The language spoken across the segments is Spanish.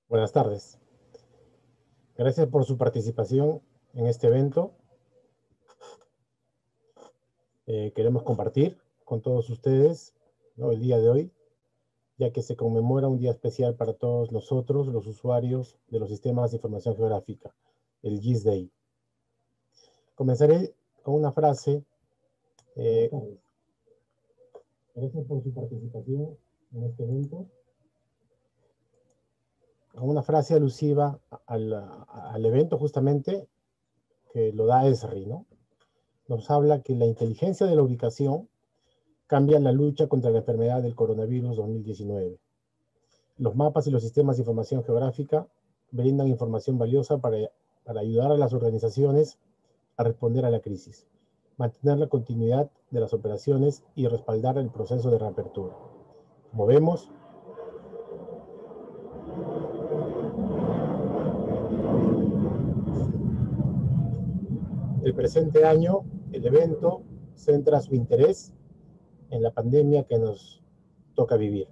Buenas tardes. Gracias por su participación en este evento. Queremos compartir con todos ustedes, ¿no?, el día de hoy, ya que se conmemora un día especial para todos nosotros, los usuarios de los sistemas de información geográfica, el GIS Day. Comenzaré con una frase. Gracias por su participación en este evento. Con una frase alusiva al evento justamente que lo da Esri, ¿no? Nos habla que la inteligencia de la ubicación cambia la lucha contra la enfermedad del coronavirus 2019. Los mapas y los sistemas de información geográfica brindan información valiosa para ayudar a las organizaciones a responder a la crisis, mantener la continuidad de las operaciones y respaldar el proceso de reapertura. Como vemos, el presente año, el evento centra su interés en la pandemia que nos toca vivir.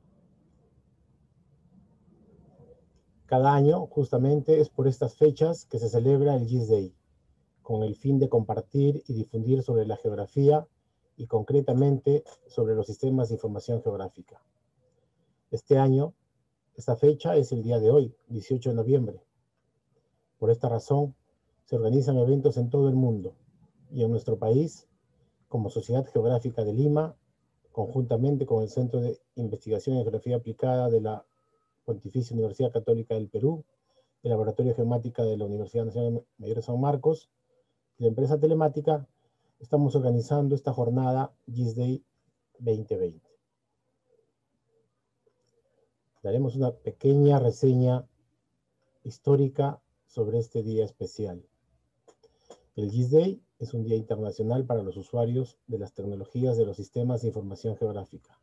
Cada año, justamente, es por estas fechas que se celebra el GIS Day, con el fin de compartir y difundir sobre la geografía y concretamente sobre los sistemas de información geográfica. Este año, esta fecha es el día de hoy, 18 de noviembre. Por esta razón, se organizan eventos en todo el mundo y en nuestro país, como Sociedad Geográfica de Lima, conjuntamente con el Centro de Investigación en Geografía Aplicada de la Pontificia Universidad Católica del Perú, el Laboratorio de Geomática de la Universidad Nacional Mayor de San Marcos, y la empresa telemática, estamos organizando esta jornada GIS Day 2020. Daremos una pequeña reseña histórica sobre este día especial. El GIS Day es un día internacional para los usuarios de las tecnologías de los sistemas de información geográfica,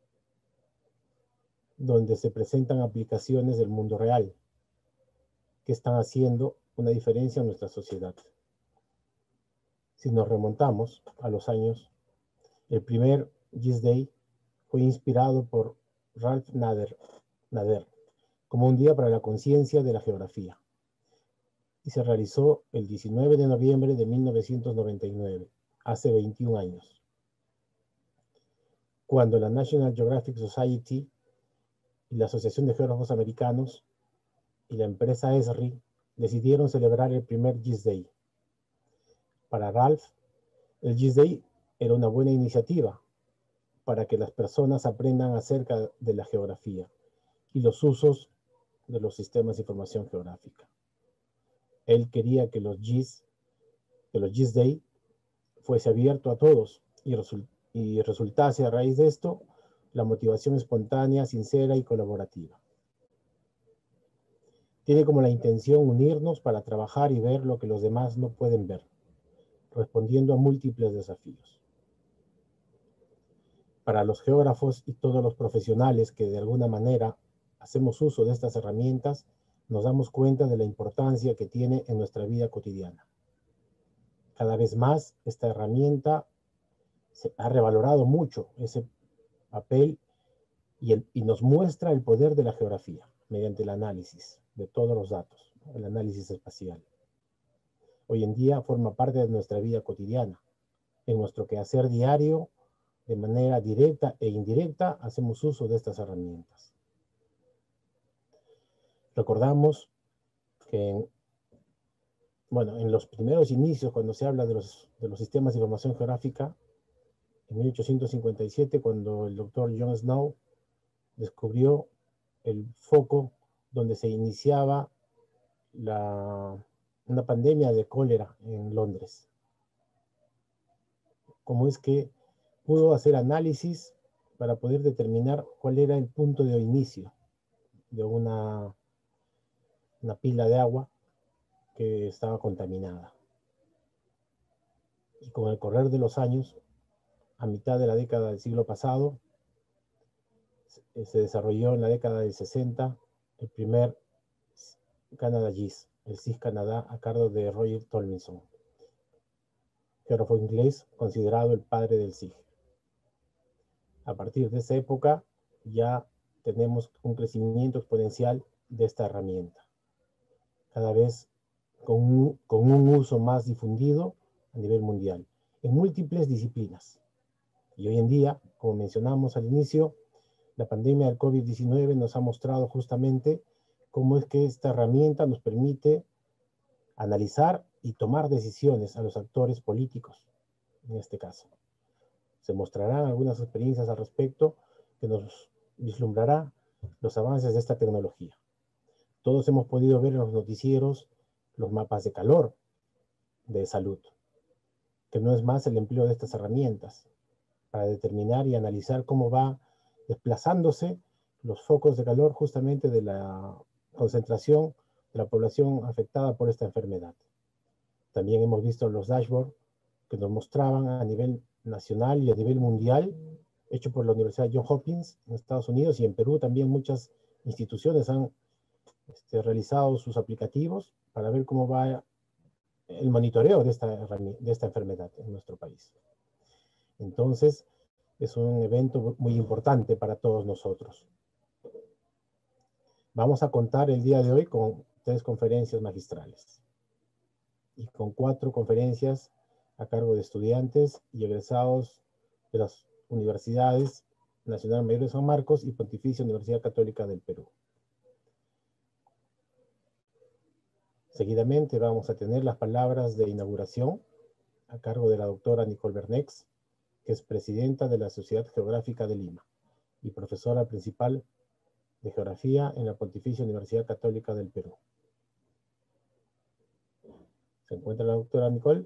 donde se presentan aplicaciones del mundo real que están haciendo una diferencia en nuestra sociedad. Si nos remontamos a los años, el primer GIS Day fue inspirado por Ralph Nader como un día para la conciencia de la geografía, y se realizó el 19 de noviembre de 1999, hace 21 años, cuando la National Geographic Society y la Asociación de Geógrafos Americanos y la empresa Esri decidieron celebrar el primer GIS Day. Para Ralph, el GIS Day era una buena iniciativa para que las personas aprendan acerca de la geografía y los usos de los sistemas de información geográfica. Él quería que los GIS Day fuese abierto a todos y resultase a raíz de esto la motivación espontánea, sincera y colaborativa. Tiene como la intención unirnos para trabajar y ver lo que los demás no pueden ver, respondiendo a múltiples desafíos. Para los geógrafos y todos los profesionales que de alguna manera hacemos uso de estas herramientas, nos damos cuenta de la importancia que tiene en nuestra vida cotidiana. Cada vez más esta herramienta se ha revalorado mucho ese papel y nos muestra el poder de la geografía mediante el análisis de todos los datos, el análisis espacial. Hoy en día forma parte de nuestra vida cotidiana. En nuestro quehacer diario, de manera directa e indirecta, hacemos uso de estas herramientas. Recordamos que en los primeros inicios, cuando se habla de los sistemas de información geográfica, en 1857, cuando el doctor John Snow descubrió el foco donde se iniciaba una pandemia de cólera en Londres. Cómo es que pudo hacer análisis para poder determinar cuál era el punto de inicio de una pila de agua que estaba contaminada. Y con el correr de los años, a mitad de la década del siglo pasado, se desarrolló en la década del 60 el primer Canada GIS, el CIS Canadá, a cargo de Roger Tomlinson, geógrafo inglés considerado el padre del SIG. A partir de esa época ya tenemos un crecimiento exponencial de esta herramienta, cada vez con un uso más difundido a nivel mundial, en múltiples disciplinas. Y hoy en día, como mencionamos al inicio, la pandemia del COVID-19 nos ha mostrado justamente cómo es que esta herramienta nos permite analizar y tomar decisiones a los actores políticos, en este caso. Se mostrarán algunas experiencias al respecto que nos vislumbrará los avances de esta tecnología. Todos hemos podido ver en los noticieros los mapas de calor de salud, que no es más el empleo de estas herramientas para determinar y analizar cómo va desplazándose los focos de calor justamente de la concentración de la población afectada por esta enfermedad. También hemos visto los dashboards que nos mostraban a nivel nacional y a nivel mundial, hecho por la Universidad Johns Hopkins en Estados Unidos, y en Perú también muchas instituciones han realizado sus aplicativos para ver cómo va el monitoreo de esta enfermedad en nuestro país. Entonces, es un evento muy importante para todos nosotros. Vamos a contar el día de hoy con 3 conferencias magistrales y con 4 conferencias a cargo de estudiantes y egresados de las universidades Nacional Mayor de San Marcos y Pontificia Universidad Católica del Perú. Seguidamente vamos a tener las palabras de inauguración a cargo de la doctora Nicole Bernex, que es presidenta de la Sociedad Geográfica de Lima y profesora principal de Geografía en la Pontificia Universidad Católica del Perú. ¿Se encuentra la doctora Nicole?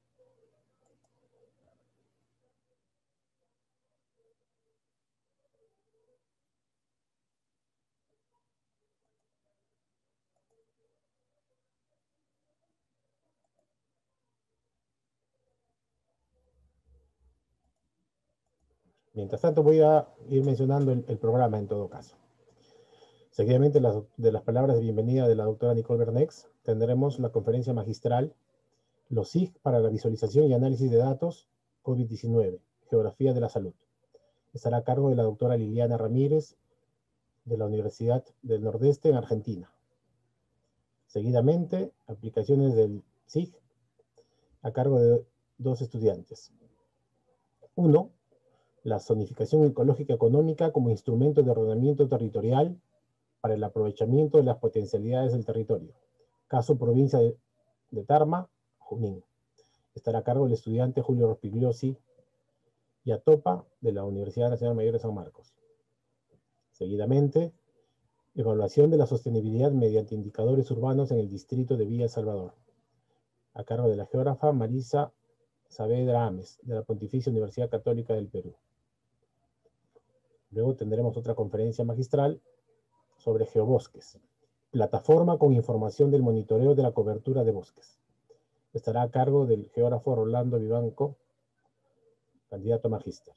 Mientras tanto voy a ir mencionando el programa en todo caso. Seguidamente de las palabras de bienvenida de la doctora Nicole Bernex, tendremos la conferencia magistral Los SIG para la visualización y análisis de datos COVID-19, Geografía de la Salud. Estará a cargo de la doctora Liliana Ramírez de la Universidad del Nordeste en Argentina. Seguidamente, aplicaciones del SIG a cargo de 2 estudiantes. 1. La zonificación ecológica económica como instrumento de ordenamiento territorial para el aprovechamiento de las potencialidades del territorio. Caso provincia de Tarma, Junín. Estará a cargo del estudiante Julio Rospigliosi y Atopa de la Universidad Nacional Mayor de San Marcos. Seguidamente, evaluación de la sostenibilidad mediante indicadores urbanos en el distrito de Villa Salvador, a cargo de la geógrafa Marisa Saavedra Ames, de la Pontificia Universidad Católica del Perú. Luego tendremos otra conferencia magistral sobre geobosques, plataforma con información del monitoreo de la cobertura de bosques. Estará a cargo del geógrafo Rolando Vivanco, candidato a magíster.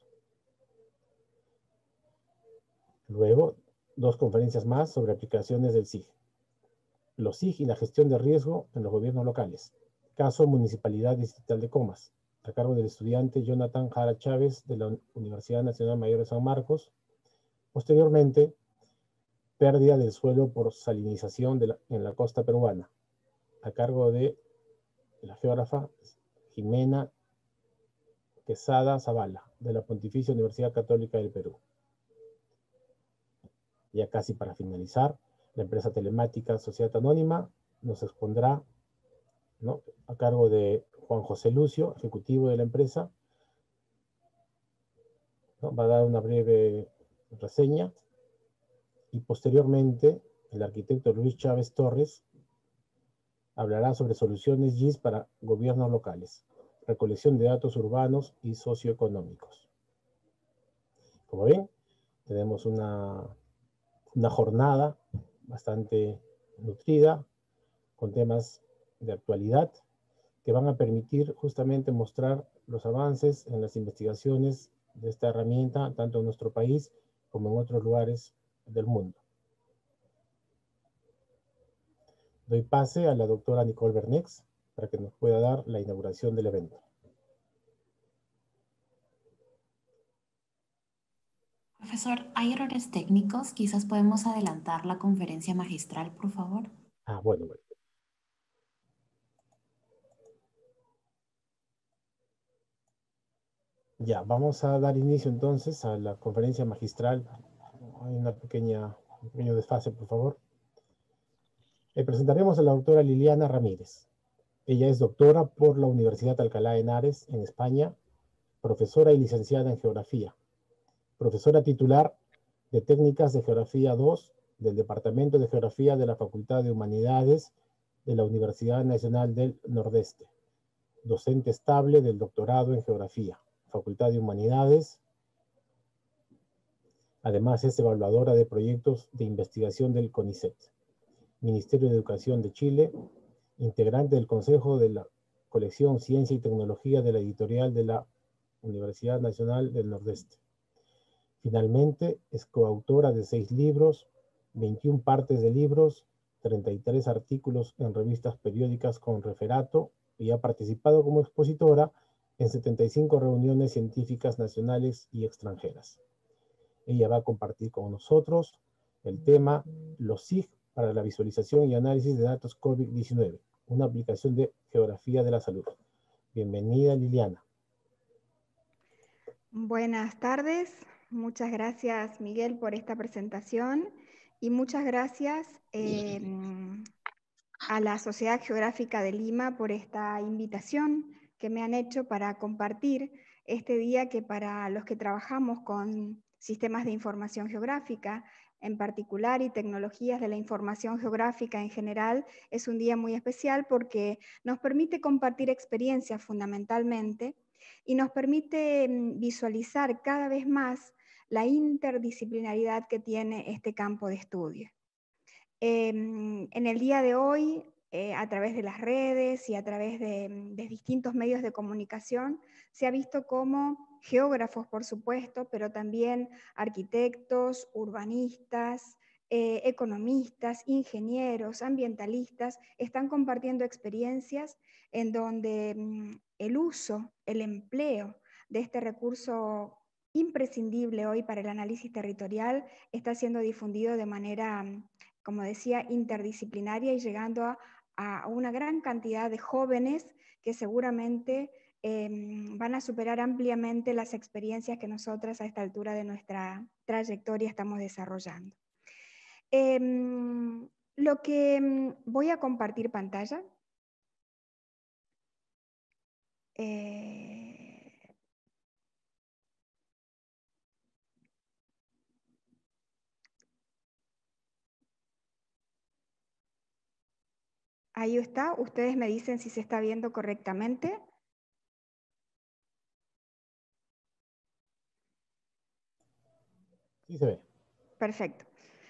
Luego, 2 conferencias más sobre aplicaciones del SIG. Los SIG y la gestión de riesgo en los gobiernos locales. Caso Municipalidad Distrital de Comas, a cargo del estudiante Jonathan Jara Chávez de la Universidad Nacional Mayor de San Marcos. Posteriormente, pérdida del suelo por salinización en la costa peruana, a cargo de la geógrafa Jimena Quesada Zavala, de la Pontificia Universidad Católica del Perú. Ya casi para finalizar, la empresa telemática Sociedad Anónima nos expondrá, ¿no?, a cargo de Juan José Lucio, ejecutivo de la empresa, ¿no?, va a dar una breve reseña, y posteriormente el arquitecto Luis Chávez Torres hablará sobre soluciones GIS para gobiernos locales, recolección de datos urbanos y socioeconómicos. Como ven, tenemos una jornada bastante nutrida, con temas de actualidad que van a permitir justamente mostrar los avances en las investigaciones de esta herramienta, tanto en nuestro país como en otros lugares del mundo. Doy pase a la doctora Nicole Bernex para que nos pueda dar la inauguración del evento. Profesor, hay errores técnicos. Quizás podemos adelantar la conferencia magistral, por favor. Ah, bueno, bueno. Ya, vamos a dar inicio entonces a la conferencia magistral. Hay un pequeño desfase, por favor. Presentaremos a la doctora Liliana Ramírez. Ella es doctora por la Universidad Alcalá de Henares, en España, profesora y licenciada en Geografía, profesora titular de Técnicas de Geografía 2 del Departamento de Geografía de la Facultad de Humanidades de la Universidad Nacional del Nordeste, docente estable del doctorado en Geografía, Facultad de Humanidades. Además es evaluadora de proyectos de investigación del CONICET, Ministerio de Educación de Chile, integrante del Consejo de la Colección Ciencia y Tecnología de la Editorial de la Universidad Nacional del Nordeste. Finalmente, es coautora de 6 libros, 21 partes de libros, 33 artículos en revistas periódicas con referato y ha participado como expositora en 75 reuniones científicas nacionales y extranjeras. Ella va a compartir con nosotros el tema los SIG para la visualización y análisis de datos COVID-19, una aplicación de geografía de la salud. Bienvenida, Liliana. Buenas tardes, muchas gracias Miguel por esta presentación y muchas gracias a la Sociedad Geográfica de Lima por esta invitación que me han hecho para compartir este día que para los que trabajamos con sistemas de información geográfica en particular y tecnologías de la información geográfica en general es un día muy especial porque nos permite compartir experiencias fundamentalmente y nos permite visualizar cada vez más la interdisciplinaridad que tiene este campo de estudio. En el día de hoy, a través de las redes y a través de distintos medios de comunicación, se ha visto cómo geógrafos, por supuesto, pero también arquitectos, urbanistas, economistas, ingenieros, ambientalistas, están compartiendo experiencias en donde el uso, el empleo de este recurso imprescindible hoy para el análisis territorial está siendo difundido de manera, como decía, interdisciplinaria y llegando a una gran cantidad de jóvenes que seguramente van a superar ampliamente las experiencias que nosotras a esta altura de nuestra trayectoria estamos desarrollando. Lo que voy a compartir pantalla. Ahí está, ustedes me dicen si se está viendo correctamente. Sí se ve. Perfecto.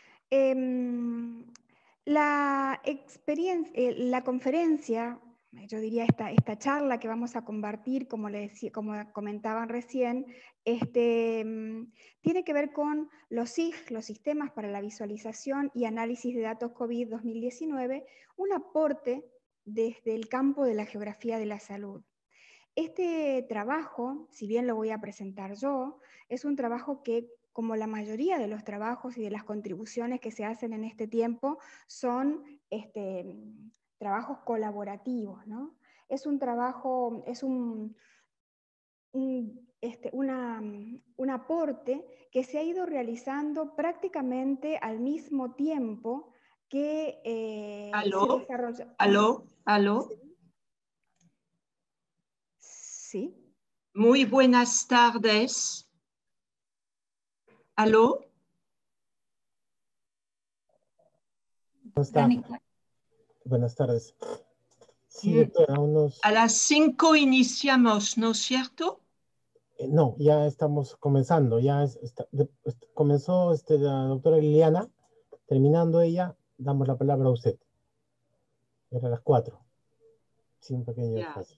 La conferencia, yo diría esta charla que vamos a compartir, como comentaban recién, tiene que ver con los SIG, los sistemas para la visualización y análisis de datos COVID 2019, un aporte desde el campo de la geografía de la salud. Este trabajo, si bien lo voy a presentar yo, es un trabajo que, como la mayoría de los trabajos y de las contribuciones que se hacen en este tiempo, son trabajos colaborativos, ¿no? Es un trabajo, es un aporte que se ha ido realizando prácticamente al mismo tiempo que se desarrolla. ¿Aló? Sí. Muy buenas tardes. ¿Aló? Buenas tardes. Sí, doctora, A las 5 iniciamos, ¿no es cierto? No, ya estamos comenzando. Comenzó la doctora Liliana. Terminando ella, damos la palabra a usted. Era a las 4. Sí, un pequeño desfase.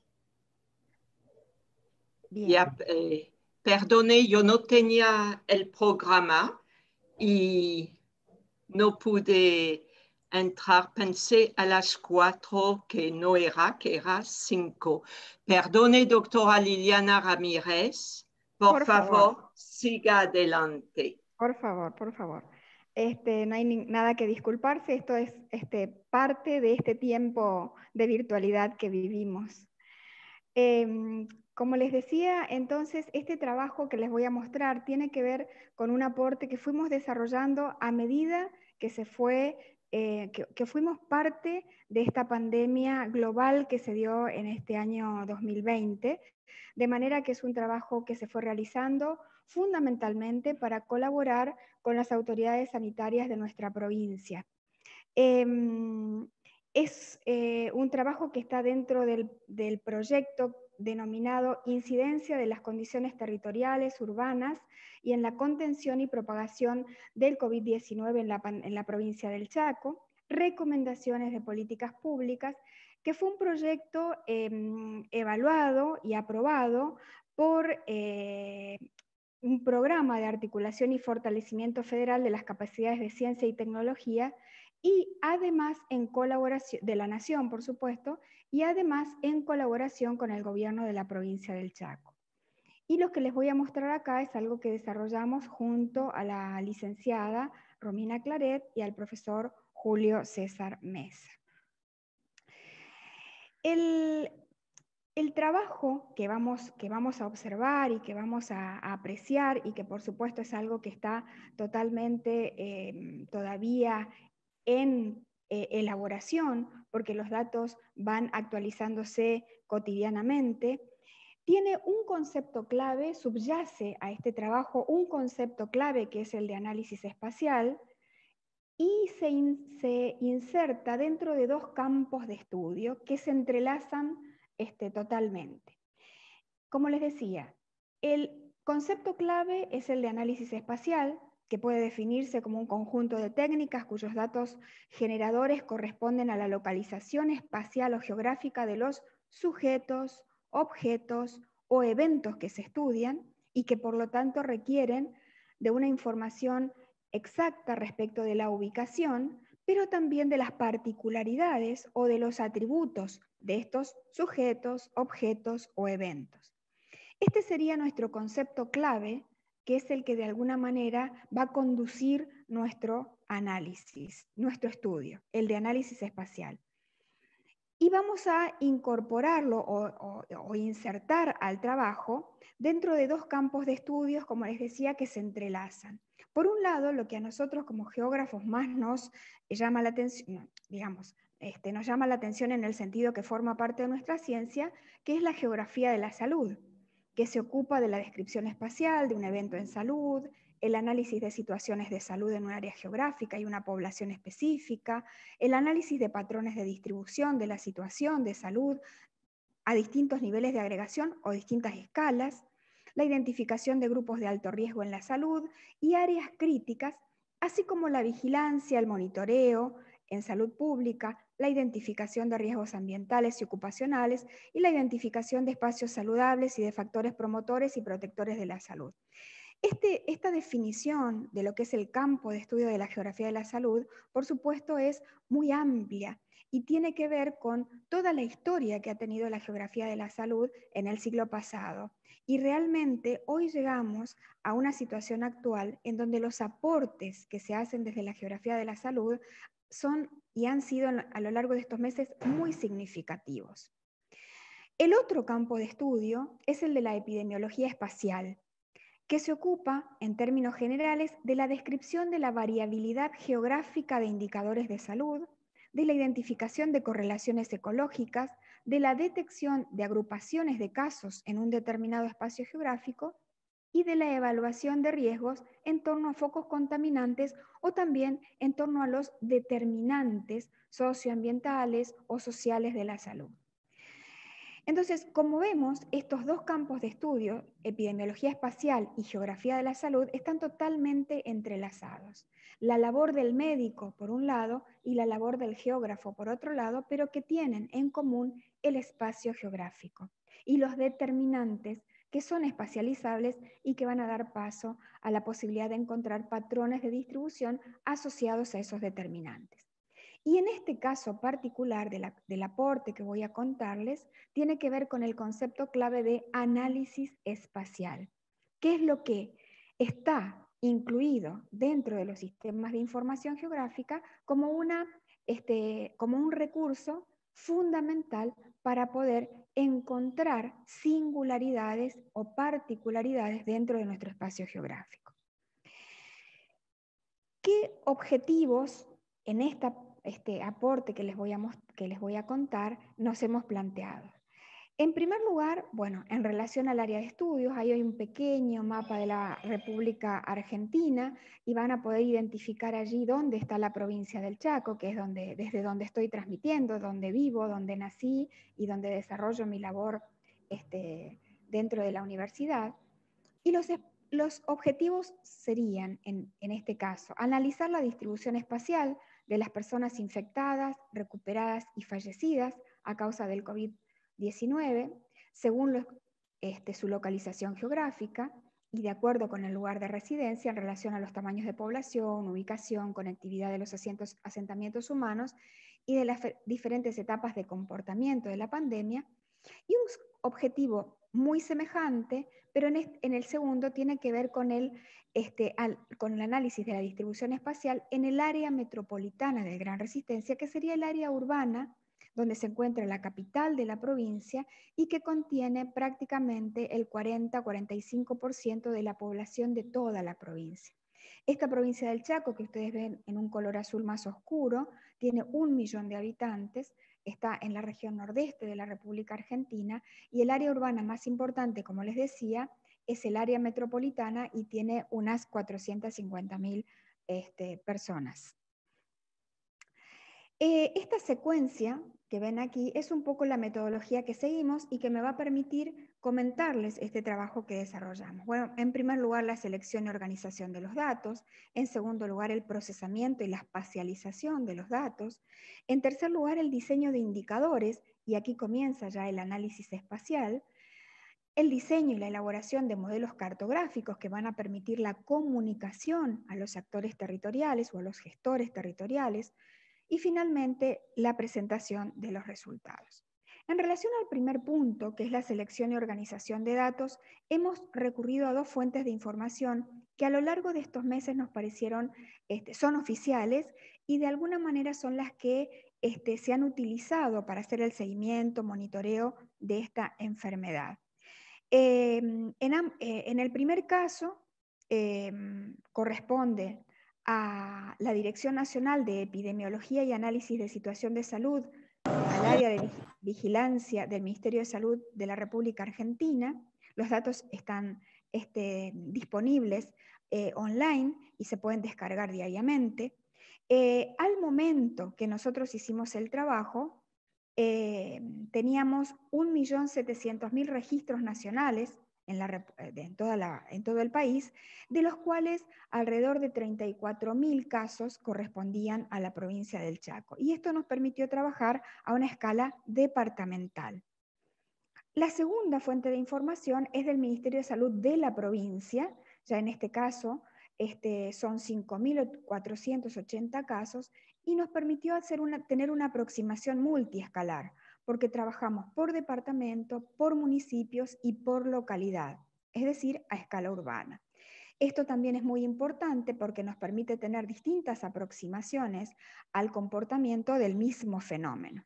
Ya, perdone, yo no tenía el programa y no pude entrar. Pensé a las 4 que no era, que era 5. Perdone, doctora Liliana Ramírez. Por favor, siga adelante. Por favor, por favor. No hay nada que disculparse, esto es parte de este tiempo de virtualidad que vivimos. Como les decía, entonces, este trabajo que les voy a mostrar tiene que ver con un aporte que fuimos desarrollando a medida que que fuimos parte de esta pandemia global que se dio en este año 2020, de manera que es un trabajo que se fue realizando fundamentalmente para colaborar con las autoridades sanitarias de nuestra provincia. Es un trabajo que está dentro del proyecto denominado Incidencia de las Condiciones Territoriales Urbanas y en la Contención y Propagación del COVID-19 en la provincia del Chaco, Recomendaciones de Políticas Públicas, que fue un proyecto evaluado y aprobado por un programa de articulación y fortalecimiento federal de las capacidades de ciencia y tecnología, y además en colaboración de la Nación, por supuesto, y además en colaboración con el gobierno de la provincia del Chaco. Y lo que les voy a mostrar acá es algo que desarrollamos junto a la licenciada Romina Claret y al profesor Julio César Mesa. El trabajo que vamos a observar y que vamos a apreciar, y que por supuesto es algo que está totalmente todavía en elaboración, porque los datos van actualizándose cotidianamente, tiene un concepto clave, subyace a este trabajo un concepto clave que es el de análisis espacial, y se inserta dentro de dos campos de estudio que se entrelazan totalmente. Como les decía, el concepto clave es el de análisis espacial, que puede definirse como un conjunto de técnicas cuyos datos generadores corresponden a la localización espacial o geográfica de los sujetos, objetos o eventos que se estudian y que por lo tanto requieren de una información exacta respecto de la ubicación, pero también de las particularidades o de los atributos de estos sujetos, objetos o eventos. Este sería nuestro concepto clave, que es el que de alguna manera va a conducir nuestro análisis, nuestro estudio, el de análisis espacial. Y vamos a incorporarlo o insertar al trabajo dentro de dos campos de estudios, como les decía, que se entrelazan. Por un lado, lo que a nosotros como geógrafos más nos llama la atención, nos llama la atención en el sentido que forma parte de nuestra ciencia, que es la geografía de la salud, que se ocupa de la descripción espacial de un evento en salud, el análisis de situaciones de salud en un área geográfica y una población específica, el análisis de patrones de distribución de la situación de salud a distintos niveles de agregación o distintas escalas, la identificación de grupos de alto riesgo en la salud y áreas críticas, así como la vigilancia, el monitoreo en salud pública, la identificación de riesgos ambientales y ocupacionales y la identificación de espacios saludables y de factores promotores y protectores de la salud. Esta definición de lo que es el campo de estudio de la geografía de la salud, por supuesto, es muy amplia y tiene que ver con toda la historia que ha tenido la geografía de la salud en el siglo pasado. Y realmente hoy llegamos a una situación actual en donde los aportes que se hacen desde la geografía de la salud son y han sido a lo largo de estos meses muy significativos. El otro campo de estudio es el de la epidemiología espacial, que se ocupa, en términos generales, de la descripción de la variabilidad geográfica de indicadores de salud, de la identificación de correlaciones ecológicas, de la detección de agrupaciones de casos en un determinado espacio geográfico y de la evaluación de riesgos en torno a focos contaminantes o también en torno a los determinantes socioambientales o sociales de la salud. Entonces, como vemos, estos dos campos de estudio, epidemiología espacial y geografía de la salud, están totalmente entrelazados. La labor del médico, por un lado, y la labor del geógrafo, por otro lado, pero que tienen en común el espacio geográfico y los determinantes que son espacializables y que van a dar paso a la posibilidad de encontrar patrones de distribución asociados a esos determinantes. Y en este caso particular del aporte que voy a contarles, tiene que ver con el concepto clave de análisis espacial. ¿Qué es lo que está incluido dentro de los sistemas de información geográfica como un recurso fundamental para poder encontrar singularidades o particularidades dentro de nuestro espacio geográfico. ¿Qué objetivos en este aporte que les voy a contar nos hemos planteado? En primer lugar, bueno, en relación al área de estudios, ahí hay un pequeño mapa de la República Argentina y van a poder identificar allí dónde está la provincia del Chaco, que es desde donde estoy transmitiendo, donde vivo, donde nací y donde desarrollo mi labor dentro de la universidad. Y los objetivos serían, en este caso, analizar la distribución espacial de las personas infectadas, recuperadas y fallecidas a causa del COVID-19, según su localización geográfica y de acuerdo con el lugar de residencia en relación a los tamaños de población, ubicación, conectividad de los asentamientos humanos y de las diferentes etapas de comportamiento de la pandemia. Y un objetivo muy semejante, pero en el segundo tiene que ver con el análisis de la distribución espacial en el área metropolitana de Gran Resistencia, que sería el área urbana, donde se encuentra la capital de la provincia y que contiene prácticamente el 40-45% de la población de toda la provincia. Esta provincia del Chaco, que ustedes ven en un color azul más oscuro, tiene 1 millón de habitantes, está en la región nordeste de la República Argentina y el área urbana más importante, como les decía, es el área metropolitana y tiene unas 450.000 personas. Esta secuencia que ven aquí es un poco la metodología que seguimos y que me va a permitir comentarles este trabajo que desarrollamos. Bueno, en primer lugar, la selección y organización de los datos. En segundo lugar, el procesamiento y la espacialización de los datos. En tercer lugar, el diseño de indicadores, y aquí comienza ya el análisis espacial. El diseño y la elaboración de modelos cartográficos que van a permitir la comunicación a los actores territoriales o a los gestores territoriales. Y finalmente, la presentación de los resultados. En relación al primer punto, que es la selección y organización de datos, hemos recurrido a 2 fuentes de información que a lo largo de estos meses nos parecieron, son oficiales y de alguna manera son las que se han utilizado para hacer el seguimiento, monitoreo de esta enfermedad. En el primer caso, corresponde a la Dirección Nacional de Epidemiología y Análisis de Situación de Salud, al área de vigilancia del Ministerio de Salud de la República Argentina. Los datos están disponibles online y se pueden descargar diariamente. Al momento que nosotros hicimos el trabajo, teníamos 1.700.000 registros nacionales en todo el país, de los cuales alrededor de 34.000 casos correspondían a la provincia del Chaco. Y esto nos permitió trabajar a una escala departamental. La segunda fuente de información es del Ministerio de Salud de la provincia, ya en este caso son 5.480 casos, y nos permitió tener una aproximación multiescalar, porque trabajamos por departamento, por municipios y por localidad, es decir, a escala urbana. Esto también es muy importante porque nos permite tener distintas aproximaciones al comportamiento del mismo fenómeno.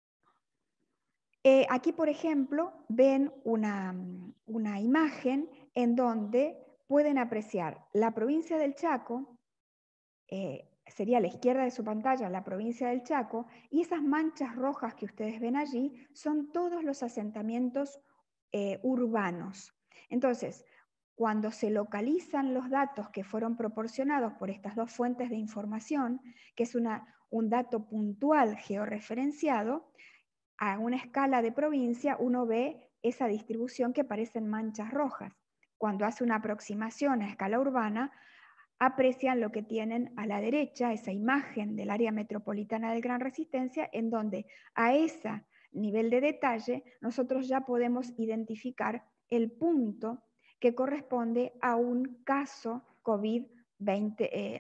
Aquí, por ejemplo, ven una imagen en donde pueden apreciar la provincia del Chaco, sería a la izquierda de su pantalla la provincia del Chaco, y esas manchas rojas que ustedes ven allí son todos los asentamientos urbanos. Entonces, cuando se localizan los datos que fueron proporcionados por estas 2 fuentes de información, que es un dato puntual georreferenciado, a una escala de provincia uno ve esa distribución que parecen manchas rojas. Cuando hace una aproximación a escala urbana, aprecian lo que tienen a la derecha, esa imagen del área metropolitana de Gran Resistencia, en donde a ese nivel de detalle nosotros ya podemos identificar el punto que corresponde a un caso COVID-19.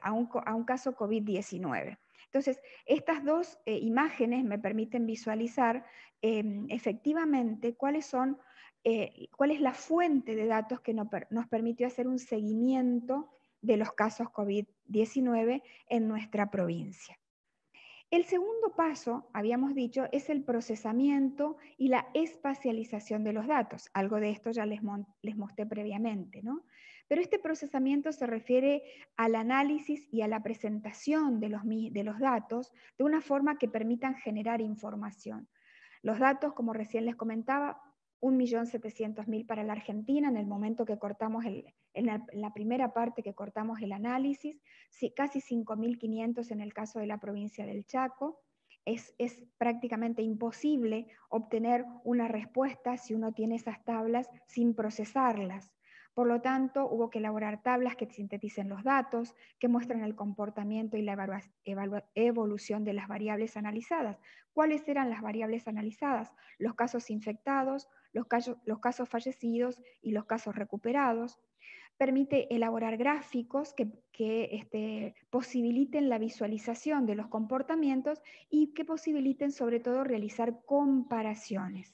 Entonces, estas 2 imágenes me permiten visualizar efectivamente cuál es la fuente de datos que nos permitió hacer un seguimiento de los casos COVID-19 en nuestra provincia. El segundo paso, habíamos dicho, es el procesamiento y la espacialización de los datos. Algo de esto ya les mostré previamente, ¿no? Pero este procesamiento se refiere al análisis y a la presentación de los datos de una forma que permitan generar información. Los datos, como recién les comentaba, 1.700.000 para la Argentina en el momento que cortamos en la primera parte que cortamos el análisis, casi 5.500 en el caso de la provincia del Chaco. Es prácticamente imposible obtener una respuesta si uno tiene esas tablas sin procesarlas. Por lo tanto, hubo que elaborar tablas que sinteticen los datos, que muestran el comportamiento y la evolución de las variables analizadas. ¿Cuáles eran las variables analizadas? Los casos infectados, los casos fallecidos y los casos recuperados. Permite elaborar gráficos que posibiliten la visualización de los comportamientos y que posibiliten sobre todo realizar comparaciones.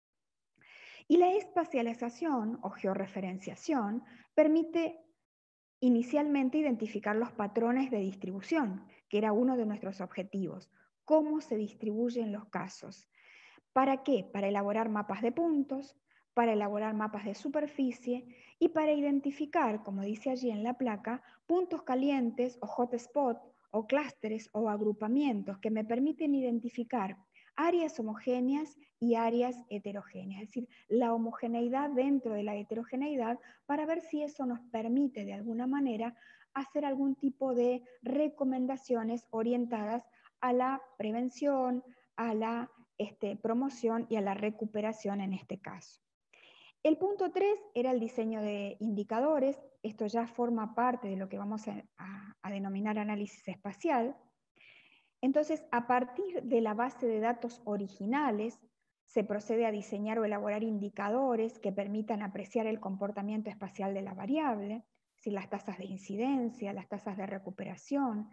Y la espacialización o georreferenciación permite inicialmente identificar los patrones de distribución, que era uno de nuestros objetivos. ¿Cómo se distribuyen los casos? ¿Para qué? Para elaborar mapas de puntos, para elaborar mapas de superficie y para identificar, como dice allí en la placa, puntos calientes o hotspot o clústeres o agrupamientos que me permiten identificar áreas homogéneas y áreas heterogéneas, es decir, la homogeneidad dentro de la heterogeneidad para ver si eso nos permite de alguna manera hacer algún tipo de recomendaciones orientadas a la prevención, a la promoción y a la recuperación en este caso. El punto 3 era el diseño de indicadores. Esto ya forma parte de lo que vamos a denominar análisis espacial. Entonces, a partir de la base de datos originales, se procede a diseñar o elaborar indicadores que permitan apreciar el comportamiento espacial de la variable, si las tasas de incidencia, las tasas de recuperación,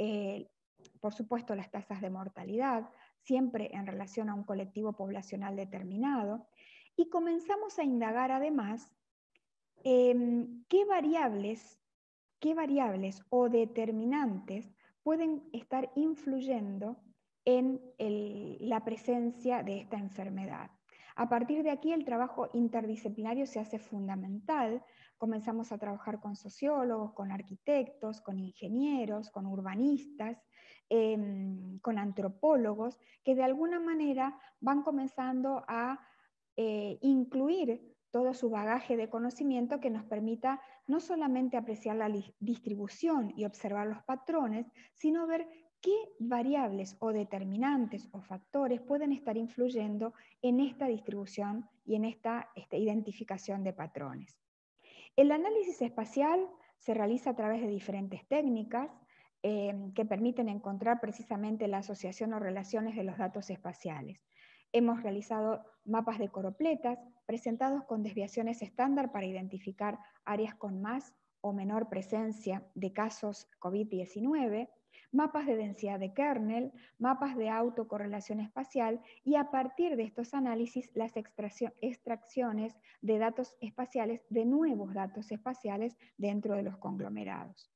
por supuesto las tasas de mortalidad, siempre en relación a un colectivo poblacional determinado, y comenzamos a indagar además qué variables o determinantes pueden estar influyendo en la presencia de esta enfermedad. A partir de aquí el trabajo interdisciplinario se hace fundamental. Comenzamos a trabajar con sociólogos, con arquitectos, con ingenieros, con urbanistas, con antropólogos, que de alguna manera van comenzando a incluir todo su bagaje de conocimiento que nos permita no solamente apreciar la distribución y observar los patrones, sino ver qué variables o determinantes o factores pueden estar influyendo en esta distribución y en esta identificación de patrones. El análisis espacial se realiza a través de diferentes técnicas que permiten encontrar precisamente la asociación o relaciones de los datos espaciales. Hemos realizado mapas de coropletas presentados con desviaciones estándar para identificar áreas con más o menor presencia de casos COVID-19, mapas de densidad de kernel, mapas de autocorrelación espacial y a partir de estos análisis las extracciones de datos espaciales, de nuevos datos espaciales dentro de los conglomerados.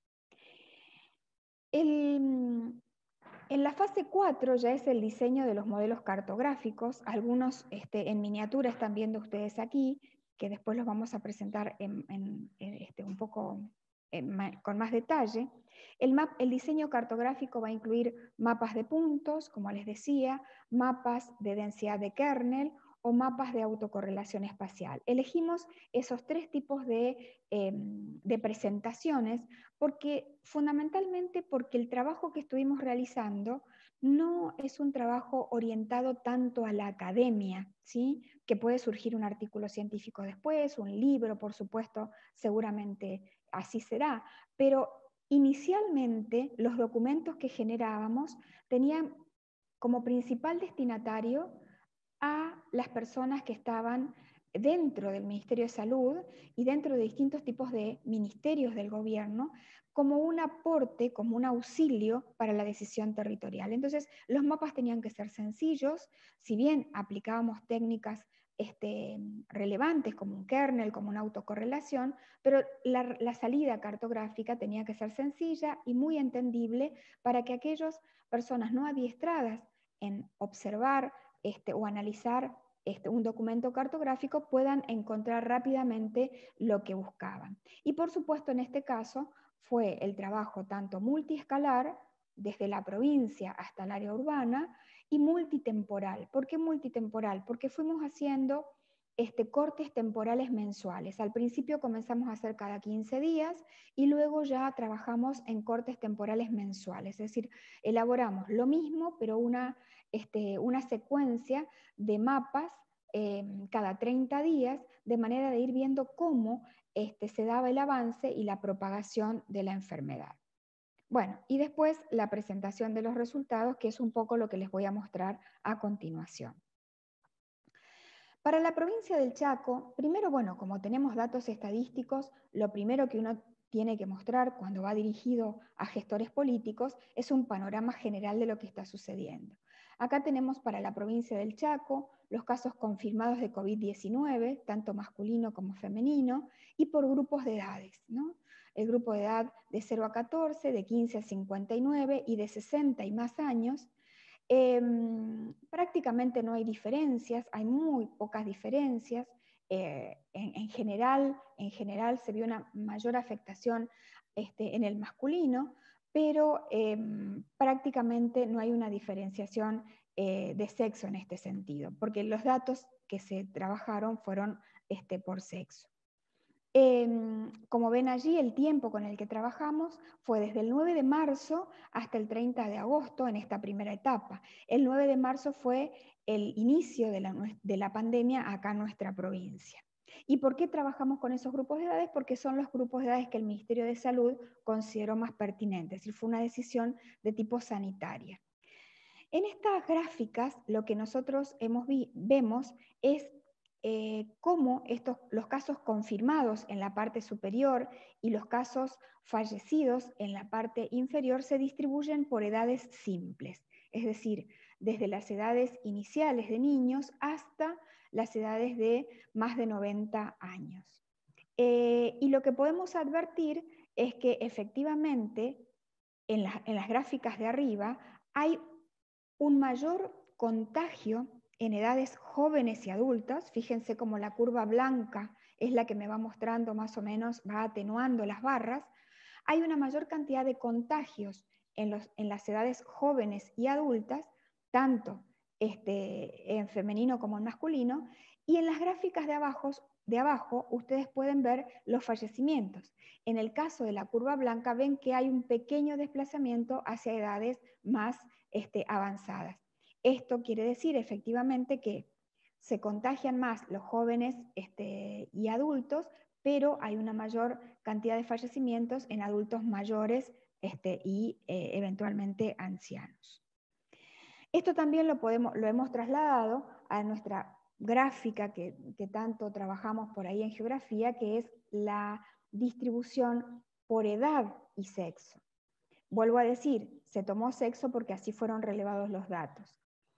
En la fase 4 ya es el diseño de los modelos cartográficos, algunos en miniatura están viendo ustedes aquí, que después los vamos a presentar un poco con más detalle. El diseño cartográfico va a incluir mapas de puntos, como les decía, mapas de densidad de kernel o mapas de autocorrelación espacial. Elegimos esos tres tipos de presentaciones fundamentalmente porque el trabajo que estuvimos realizando no es un trabajo orientado tanto a la academia, ¿sí? Que puede surgir un artículo científico después, un libro, por supuesto, seguramente así será, pero inicialmente los documentos que generábamos tenían como principal destinatario a las personas que estaban dentro del Ministerio de Salud y dentro de distintos tipos de ministerios del gobierno como un aporte, como un auxilio para la decisión territorial. Entonces, los mapas tenían que ser sencillos, si bien aplicábamos técnicas relevantes como un kernel, como una autocorrelación, pero la salida cartográfica tenía que ser sencilla y muy entendible para que aquellas personas no adiestradas en observar o analizar un documento cartográfico puedan encontrar rápidamente lo que buscaban. Y por supuesto en este caso fue el trabajo tanto multiescalar, desde la provincia hasta el área urbana, y multitemporal. ¿Por qué multitemporal? Porque fuimos haciendo cortes temporales mensuales. Al principio comenzamos a hacer cada 15 días y luego ya trabajamos en cortes temporales mensuales. Es decir, elaboramos lo mismo, pero una secuencia de mapas cada 30 días, de manera de ir viendo cómo se daba el avance y la propagación de la enfermedad. Bueno, y después la presentación de los resultados, que es un poco lo que les voy a mostrar a continuación. Para la provincia del Chaco, primero, bueno, como tenemos datos estadísticos, lo primero que uno tiene que mostrar cuando va dirigido a gestores políticos es un panorama general de lo que está sucediendo. Acá tenemos para la provincia del Chaco los casos confirmados de COVID-19, tanto masculino como femenino, y por grupos de edades, ¿no? El grupo de edad de 0 a 14, de 15 a 59 y de 60 y más años. Prácticamente no hay diferencias, hay muy pocas diferencias. En general se vio una mayor afectación en el masculino, pero prácticamente no hay una diferenciación de sexo en este sentido, porque los datos que se trabajaron fueron por sexo. Como ven allí, el tiempo con el que trabajamos fue desde el 9 de marzo hasta el 30 de agosto en esta primera etapa. El 9 de marzo fue el inicio de la pandemia acá en nuestra provincia. ¿Y por qué trabajamos con esos grupos de edades? Porque son los grupos de edades que el Ministerio de Salud consideró más pertinentes, y fue una decisión de tipo sanitaria. En estas gráficas lo que nosotros vemos es cómo los casos confirmados en la parte superior y los casos fallecidos en la parte inferior se distribuyen por edades simples, es decir, desde las edades iniciales de niños hasta las edades de más de 90 años. Y lo que podemos advertir es que efectivamente en las gráficas de arriba hay un mayor contagio en edades jóvenes y adultas. Fíjense cómo la curva blanca es la que me va mostrando más o menos, va atenuando las barras. Hay una mayor cantidad de contagios en las edades jóvenes y adultas, tanto en femenino como en masculino, y en las gráficas de abajo ustedes pueden ver los fallecimientos. En el caso de la curva blanca ven que hay un pequeño desplazamiento hacia edades más avanzadas. Esto quiere decir efectivamente que se contagian más los jóvenes y adultos, pero hay una mayor cantidad de fallecimientos en adultos mayores y eventualmente ancianos. Esto también lo hemos trasladado a nuestra gráfica que tanto trabajamos por ahí en geografía, que es la distribución por edad y sexo. Vuelvo a decir, se tomó sexo porque así fueron relevados los datos.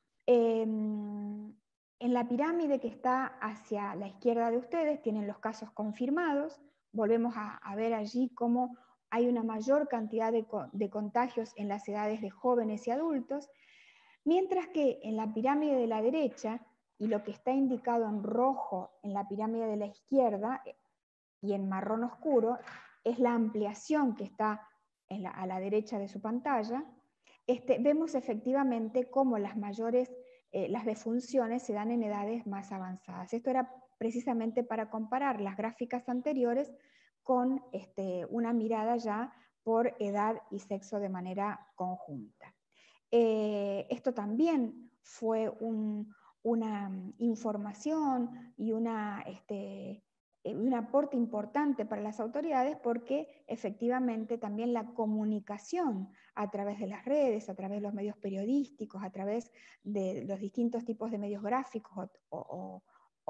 En la pirámide que está hacia la izquierda de ustedes tienen los casos confirmados. Volvemos a ver allí cómo hay una mayor cantidad de contagios en las edades de jóvenes y adultos, mientras que en la pirámide de la derecha, y lo que está indicado en rojo en la pirámide de la izquierda y en marrón oscuro, es la ampliación que está a la derecha de su pantalla. Vemos efectivamente cómo las defunciones se dan en edades más avanzadas. Esto era precisamente para comparar las gráficas anteriores con una mirada ya por edad y sexo de manera conjunta. Esto también fue una información y un aporte importante para las autoridades, porque efectivamente también la comunicación a través de las redes, a través de los medios periodísticos, a través de los distintos tipos de medios gráficos o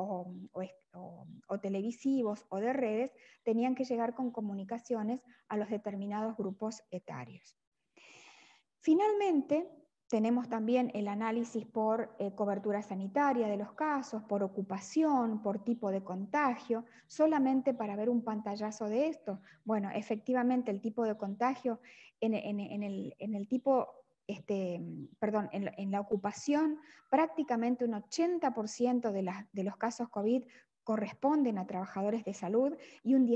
televisivos o de redes, tenían que llegar con comunicaciones a los determinados grupos etarios. Finalmente, Tenemos también el análisis por cobertura sanitaria de los casos, por ocupación, por tipo de contagio, solamente para ver un pantallazo de esto. Bueno, efectivamente el tipo de contagio en la ocupación, prácticamente un 80% de los casos COVID corresponden a trabajadores de salud y un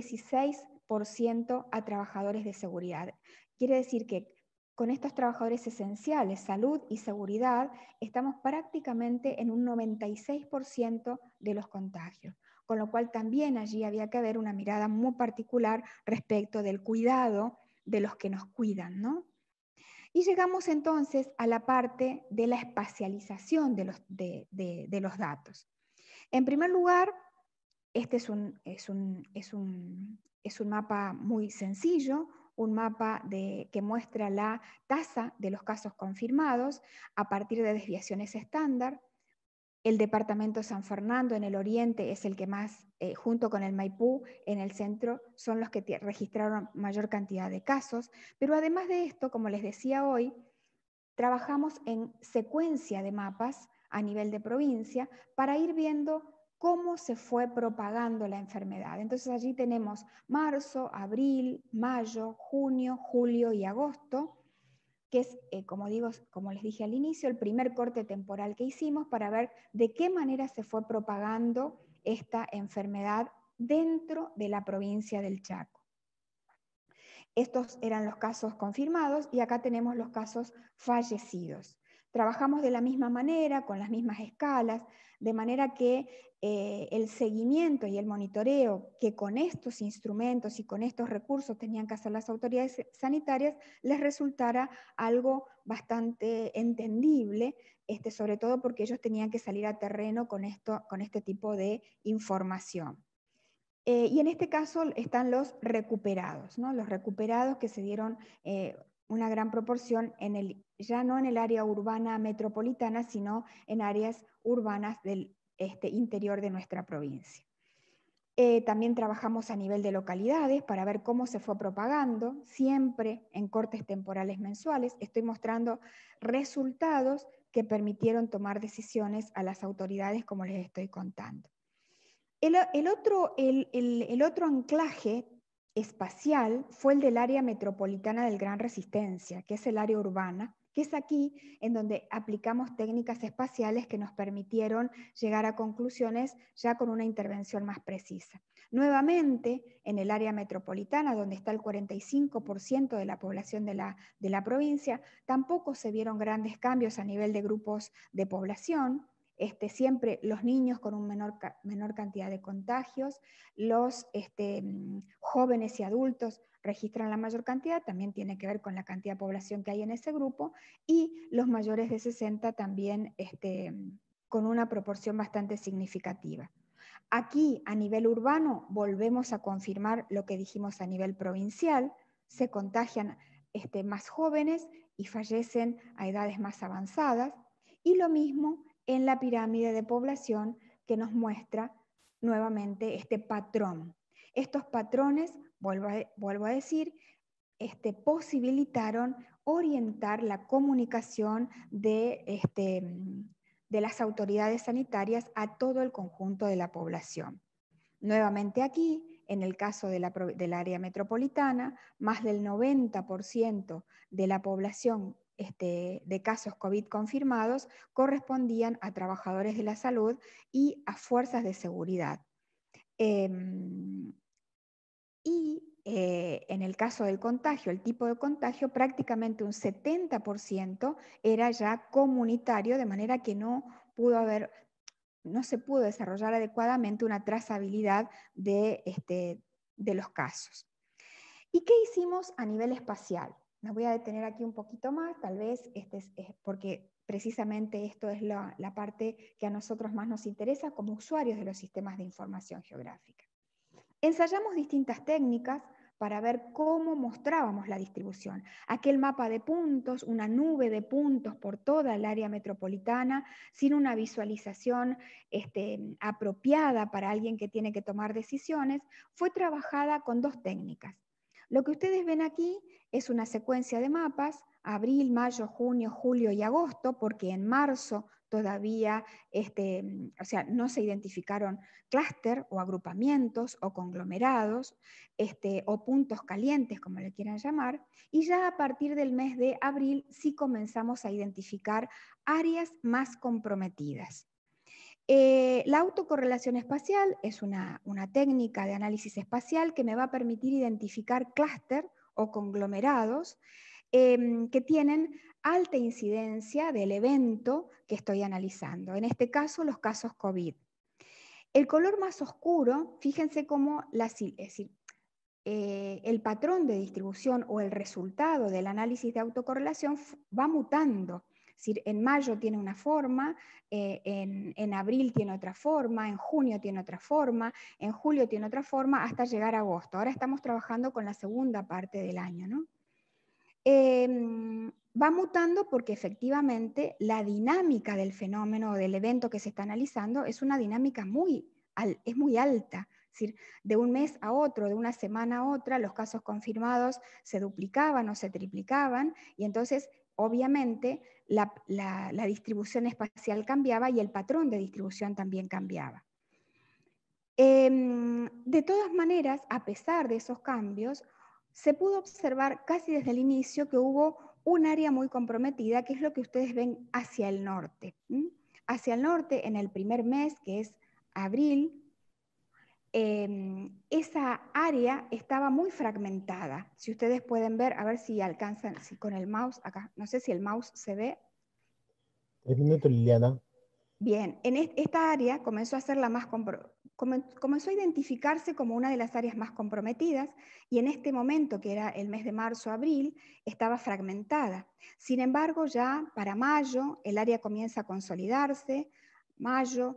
16% a trabajadores de seguridad. Quiere decir que con estos trabajadores esenciales, salud y seguridad, estamos prácticamente en un 96% de los contagios, con lo cual también allí había que haber una mirada muy particular respecto del cuidado de los que nos cuidan, ¿no? Y llegamos entonces a la parte de la espacialización de los datos. En primer lugar, este es un mapa muy sencillo, un mapa que muestra la tasa de los casos confirmados a partir de desviaciones estándar. El departamento San Fernando en el oriente es el que más, junto con el Maipú en el centro, son los que registraron mayor cantidad de casos. Pero además de esto, como les decía hoy, trabajamos en secuencia de mapas a nivel de provincia para ir viendo cómo se fue propagando la enfermedad. Entonces allí tenemos marzo, abril, mayo, junio, julio y agosto, que es, como les dije al inicio, el primer corte temporal que hicimos para ver de qué manera se fue propagando esta enfermedad dentro de la provincia del Chaco. Estos eran los casos confirmados y acá tenemos los casos fallecidos. Trabajamos de la misma manera, con las mismas escalas, de manera que el seguimiento y el monitoreo que con estos instrumentos y con estos recursos tenían que hacer las autoridades sanitarias les resultara algo bastante entendible, sobre todo porque ellos tenían que salir a terreno con este tipo de información. Y en este caso están los recuperados, ¿no? Los recuperados que se dieron una gran proporción ya no en el área urbana metropolitana, sino en áreas urbanas del interior de nuestra provincia. También trabajamos a nivel de localidades para ver cómo se fue propagando, siempre en cortes temporales mensuales. Estoy mostrando resultados que permitieron tomar decisiones a las autoridades, como les estoy contando. El otro anclaje espacial fue el del área metropolitana del Gran Resistencia, que es el área urbana, que es aquí en donde aplicamos técnicas espaciales que nos permitieron llegar a conclusiones ya con una intervención más precisa. Nuevamente, en el área metropolitana, donde está el 45% de la población de la provincia, tampoco se vieron grandes cambios a nivel de grupos de población. Siempre los niños con una menor cantidad de contagios, los jóvenes y adultos registran la mayor cantidad, también tiene que ver con la cantidad de población que hay en ese grupo, y los mayores de 60 también con una proporción bastante significativa. Aquí, a nivel urbano, volvemos a confirmar lo que dijimos a nivel provincial, se contagian más jóvenes y fallecen a edades más avanzadas, y lo mismo en la pirámide de población que nos muestra nuevamente este patrón. Estos patrones, vuelvo a decir, posibilitaron orientar la comunicación de las autoridades sanitarias a todo el conjunto de la población. Nuevamente aquí, en el caso del área metropolitana, más del 90% de la población de casos COVID confirmados correspondían a trabajadores de la salud y a fuerzas de seguridad. En el caso del contagio, el tipo de contagio, prácticamente un 70% era ya comunitario, de manera que no se pudo desarrollar adecuadamente una trazabilidad de los casos. ¿Y qué hicimos a nivel espacial? Me voy a detener aquí un poquito más, tal vez porque precisamente esto es la parte que a nosotros más nos interesa como usuarios de los sistemas de información geográfica. Ensayamos distintas técnicas para ver cómo mostrábamos la distribución. Aquel mapa de puntos, una nube de puntos por toda el área metropolitana, sin una visualización apropiada para alguien que tiene que tomar decisiones, fue trabajada con dos técnicas. Lo que ustedes ven aquí es una secuencia de mapas abril, mayo, junio, julio y agosto, porque en marzo todavía o sea, no se identificaron clúster o agrupamientos o conglomerados o puntos calientes, como le quieran llamar, y ya a partir del mes de abril sí comenzamos a identificar áreas más comprometidas. La autocorrelación espacial es una técnica de análisis espacial que me va a permitir identificar clúster o conglomerados que tienen alta incidencia del evento que estoy analizando, en este caso los casos COVID. El color más oscuro, fíjense cómo el patrón de distribución o el resultado del análisis de autocorrelación va mutando. Es decir, en mayo tiene una forma, en abril tiene otra forma, en junio tiene otra forma, en julio tiene otra forma, hasta llegar a agosto. Ahora estamos trabajando con la segunda parte del año, ¿no? Va mutando porque efectivamente la dinámica del fenómeno o del evento que se está analizando es una dinámica muy alta. Es decir, de un mes a otro, de una semana a otra, los casos confirmados se duplicaban o se triplicaban, y entonces obviamente la distribución espacial cambiaba y el patrón de distribución también cambiaba. De todas maneras, a pesar de esos cambios, se pudo observar casi desde el inicio que hubo un área muy comprometida, que es lo que ustedes ven hacia el norte. Hacia el norte, en el primer mes, que es abril, esa área estaba muy fragmentada. Si ustedes pueden ver, a ver si alcanzan, si con el mouse acá, no sé si el mouse se ve. 3 minutos, Liliana. Bien, en esta área comenzó a ser la más comenzó a identificarse como una de las áreas más comprometidas, y en este momento, que era el mes de marzo-abril, estaba fragmentada. Sin embargo, ya para mayo el área comienza a consolidarse, mayo,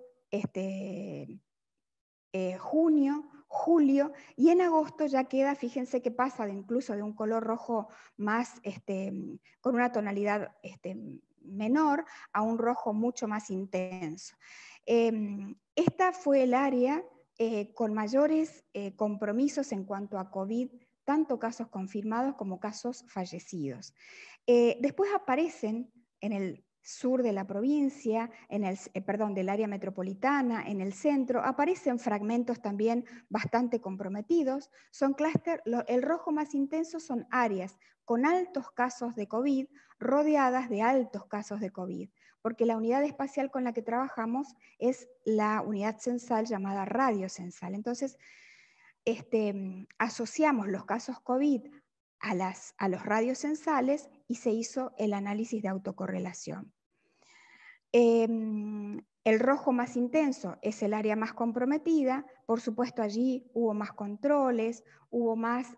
junio, julio, y en agosto ya queda, fíjense que pasa incluso de un color rojo más, con una tonalidad menor, a un rojo mucho más intenso. Esta fue el área con mayores compromisos en cuanto a COVID, tanto casos confirmados como casos fallecidos. Después aparecen en el sur de la provincia, del área metropolitana, en el centro, aparecen fragmentos también bastante comprometidos. Son clúster, el rojo más intenso son áreas con altos casos de COVID, rodeadas de altos casos de COVID, porque la unidad espacial con la que trabajamos es la unidad censal llamada radiocensal. Entonces, asociamos los casos COVID a los radiocensales y se hizo el análisis de autocorrelación. El rojo más intenso es el área más comprometida, por supuesto allí hubo más controles, hubo más,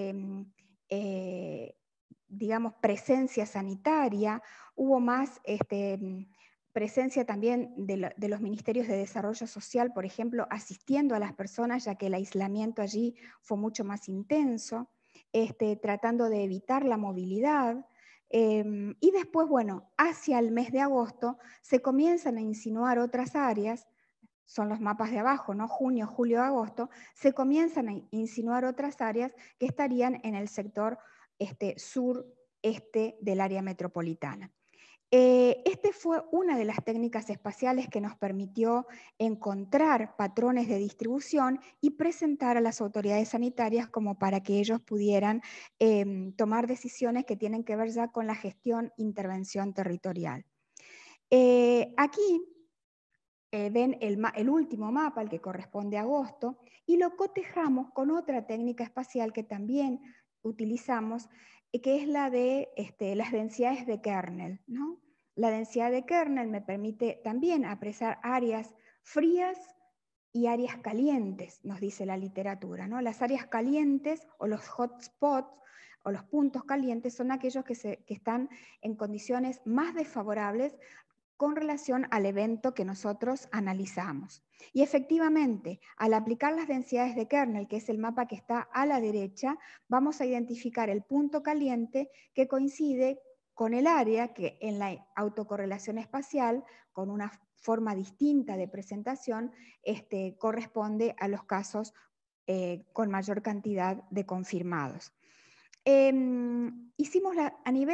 digamos, presencia sanitaria, hubo más presencia también de los ministerios de desarrollo social, por ejemplo, asistiendo a las personas, ya que el aislamiento allí fue mucho más intenso, tratando de evitar la movilidad. Y después, bueno, hacia el mes de agosto se comienzan a insinuar otras áreas, son los mapas de abajo, ¿no? Junio, julio, agosto, se comienzan a insinuar otras áreas que estarían en el sector sur-este del área metropolitana. Fue una de las técnicas espaciales que nos permitió encontrar patrones de distribución y presentar a las autoridades sanitarias como para que ellos pudieran tomar decisiones que tienen que ver ya con la gestión, intervención territorial. Aquí ven el último mapa, el que corresponde a agosto, y lo cotejamos con otra técnica espacial que también utilizamos, que es la de las densidades de kernel, ¿no? La densidad de kernel me permite también apresar áreas frías y áreas calientes, nos dice la literatura, ¿no? Las áreas calientes o los hotspots o los puntos calientes son aquellos que están en condiciones más desfavorables con relación al evento que nosotros analizamos. Y efectivamente, al aplicar las densidades de kernel, que es el mapa que está a la derecha, vamos a identificar el punto caliente que coincide con el área que en la autocorrelación espacial, con una forma distinta de presentación, corresponde a los casos con mayor cantidad de confirmados. Hicimos a nivel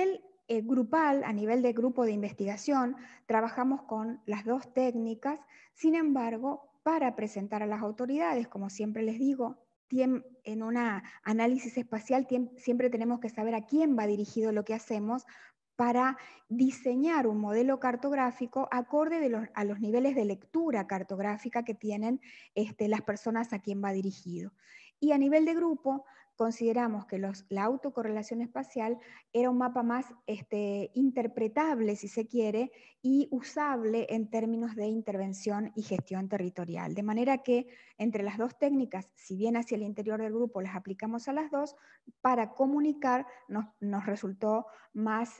grupal, a nivel de grupo de investigación, trabajamos con las dos técnicas. Sin embargo, para presentar a las autoridades, como siempre les digo, en un análisis espacial siempre tenemos que saber a quién va dirigido lo que hacemos para diseñar un modelo cartográfico acorde a los niveles de lectura cartográfica que tienen las personas a quien va dirigido. Y a nivel de grupo, consideramos que la autocorrelación espacial era un mapa más interpretable, si se quiere, y usable en términos de intervención y gestión territorial. De manera que entre las dos técnicas, si bien hacia el interior del grupo las aplicamos a las dos, para comunicar nos resultó más,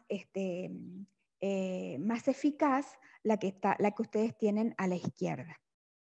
más eficaz la que ustedes tienen a la izquierda.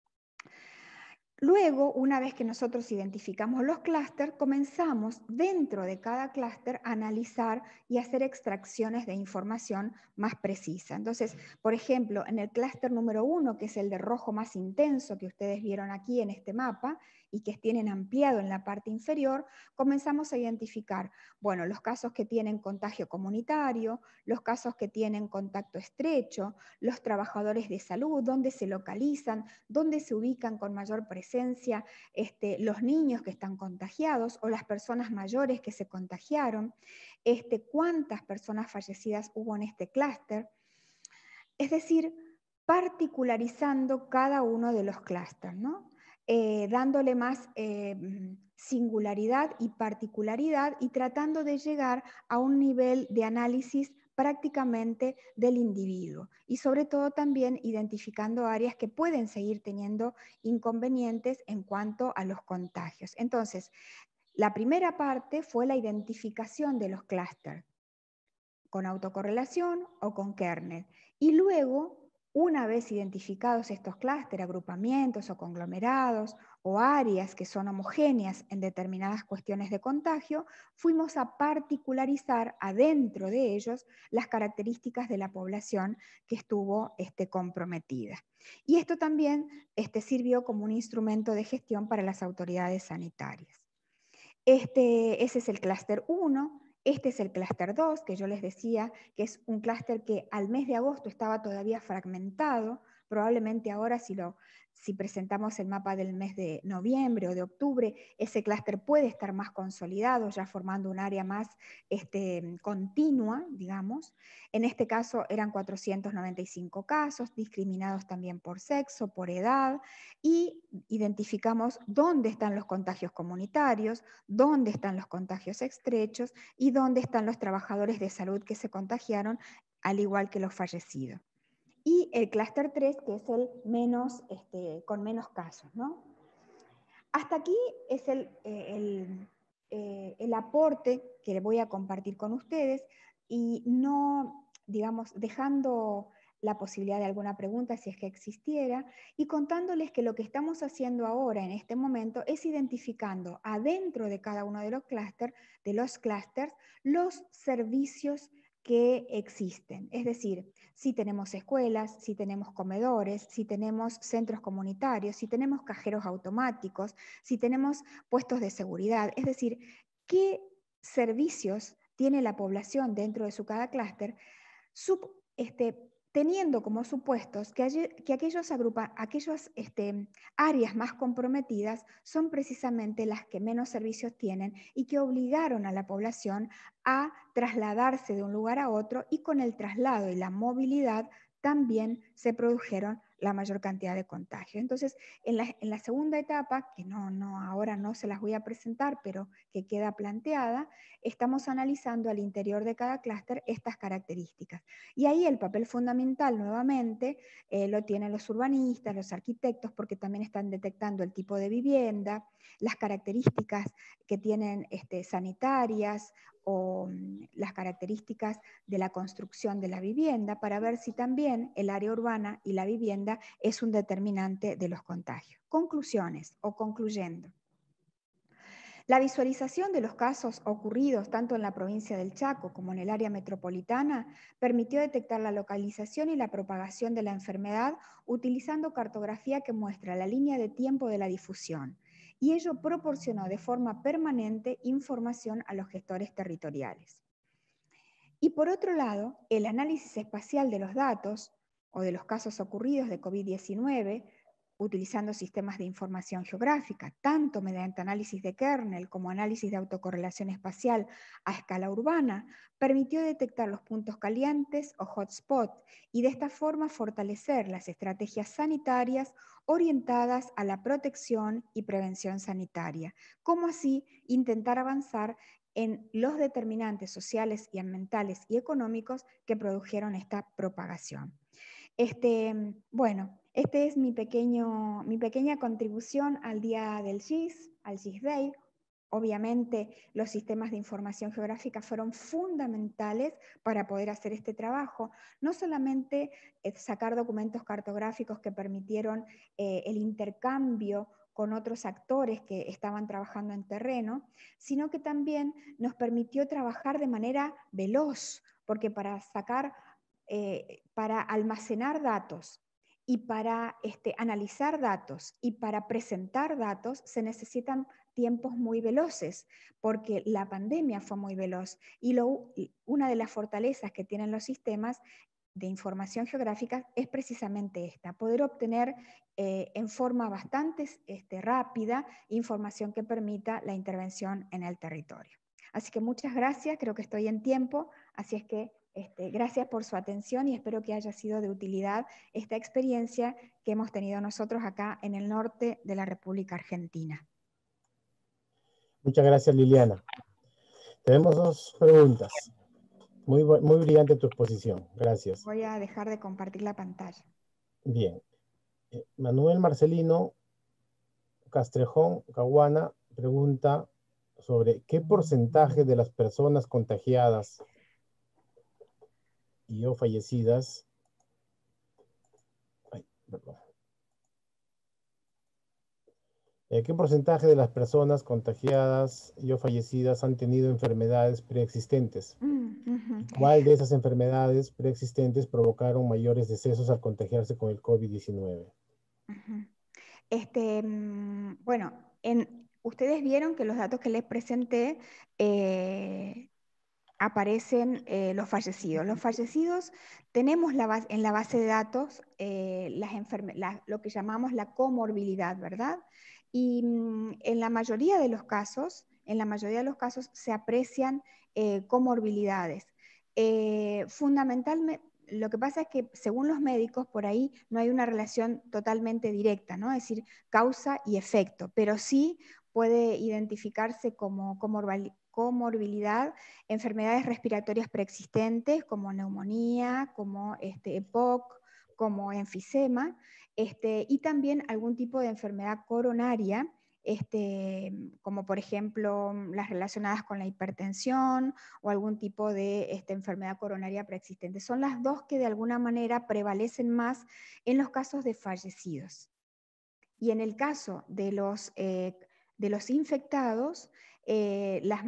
Luego, una vez que nosotros identificamos los clústeres, comenzamos dentro de cada clúster a analizar y hacer extracciones de información más precisa. Entonces, por ejemplo, en el clúster número 1, que es el de rojo más intenso que ustedes vieron aquí en este mapa y que tienen ampliado en la parte inferior, comenzamos a identificar, bueno, los casos que tienen contagio comunitario, los casos que tienen contacto estrecho, los trabajadores de salud, dónde se localizan, dónde se ubican con mayor presencia los niños que están contagiados o las personas mayores que se contagiaron, cuántas personas fallecidas hubo en este clúster. Es decir, particularizando cada uno de los clústeres, ¿no? Dándole más singularidad y particularidad y tratando de llegar a un nivel de análisis prácticamente del individuo y sobre todo también identificando áreas que pueden seguir teniendo inconvenientes en cuanto a los contagios. Entonces, la primera parte fue la identificación de los clústeres con autocorrelación o con kernel. Y luego, una vez identificados estos clústeres, agrupamientos o conglomerados o áreas que son homogéneas en determinadas cuestiones de contagio, fuimos a particularizar adentro de ellos las características de la población que estuvo comprometida. Y esto también sirvió como un instrumento de gestión para las autoridades sanitarias. Ese es el clúster 1. Este es el clúster 2, que yo les decía que es un clúster que al mes de agosto estaba todavía fragmentado. Probablemente ahora si presentamos el mapa del mes de noviembre o de octubre, ese clúster puede estar más consolidado, ya formando un área más continua, digamos. En este caso eran 495 casos, discriminados también por sexo, por edad, y identificamos dónde están los contagios comunitarios, dónde están los contagios estrechos y dónde están los trabajadores de salud que se contagiaron, al igual que los fallecidos. Y el clúster 3, que es el con menos casos, ¿no? Hasta aquí es el aporte que voy a compartir con ustedes y no, digamos, dejando la posibilidad de alguna pregunta si es que existiera, y contándoles que lo que estamos haciendo ahora en este momento es identificando adentro de cada uno de los clústeres, los servicios que existen. Es decir, si tenemos escuelas, si tenemos comedores, si tenemos centros comunitarios, si tenemos cajeros automáticos, si tenemos puestos de seguridad. Es decir, qué servicios tiene la población dentro de cada clúster, teniendo como supuestos que aquellas áreas más comprometidas son precisamente las que menos servicios tienen y que obligaron a la población a trasladarse de un lugar a otro, y con el traslado y la movilidad también se produjeron la mayor cantidad de contagios. Entonces, en la segunda etapa, que ahora no se las voy a presentar, pero que queda planteada, estamos analizando al interior de cada clúster estas características. Y ahí el papel fundamental, nuevamente, lo tienen los urbanistas, los arquitectos, porque también están detectando el tipo de vivienda, las características que tienen sanitarias o las características de la construcción de la vivienda, para ver si también el área urbana y la vivienda es un determinante de los contagios. Conclusiones o concluyendo. La visualización de los casos ocurridos tanto en la provincia del Chaco como en el área metropolitana permitió detectar la localización y la propagación de la enfermedad utilizando cartografía que muestra la línea de tiempo de la difusión, y ello proporcionó de forma permanente información a los gestores territoriales. Y por otro lado, el análisis espacial de los datos o de los casos ocurridos de COVID-19, utilizando sistemas de información geográfica, tanto mediante análisis de kernel como análisis de autocorrelación espacial a escala urbana, permitió detectar los puntos calientes o hotspots y de esta forma fortalecer las estrategias sanitarias orientadas a la protección y prevención sanitaria, como así intentar avanzar en los determinantes sociales y ambientales y económicos que produjeron esta propagación. Bueno, este es mi pequeña contribución al día del GIS, al GIS Day. Obviamente los sistemas de información geográfica fueron fundamentales para poder hacer este trabajo, no solamente sacar documentos cartográficos que permitieron el intercambio con otros actores que estaban trabajando en terreno, sino que también nos permitió trabajar de manera veloz, porque para almacenar datos y para analizar datos y para presentar datos se necesitan tiempos muy veloces, porque la pandemia fue muy veloz. Y una de las fortalezas que tienen los sistemas de información geográfica es precisamente esta, poder obtener en forma bastante rápida información que permita la intervención en el territorio. Así que muchas gracias, creo que estoy en tiempo, así es que gracias por su atención y espero que haya sido de utilidad esta experiencia que hemos tenido nosotros acá en el norte de la República Argentina. Muchas gracias, Liliana. Tenemos dos preguntas. Muy brillante tu exposición. Gracias. Voy a dejar de compartir la pantalla. Bien. Manuel Marcelino Castrejón Caguana pregunta sobre qué porcentaje de las personas contagiadas y o fallecidas ¿qué porcentaje de las personas contagiadas y o fallecidas han tenido enfermedades preexistentes? ¿Cuál de esas enfermedades preexistentes provocaron mayores decesos al contagiarse con el COVID-19? Bueno, ustedes vieron que los datos que les presenté aparecen los fallecidos. Los fallecidos tenemos en la base de datos lo que llamamos la comorbilidad, ¿verdad? Y en la mayoría de los casos se aprecian comorbilidades. Fundamentalmente, lo que pasa es que según los médicos por ahí no hay una relación totalmente directa, ¿no? Es decir, causa y efecto, pero sí puede identificarse como comorbilidad enfermedades respiratorias preexistentes como neumonía, como EPOC, como enfisema, y también algún tipo de enfermedad coronaria, como por ejemplo las relacionadas con la hipertensión o algún tipo de enfermedad coronaria preexistente. Son las dos que de alguna manera prevalecen más en los casos de fallecidos. Y en el caso de los infectados, las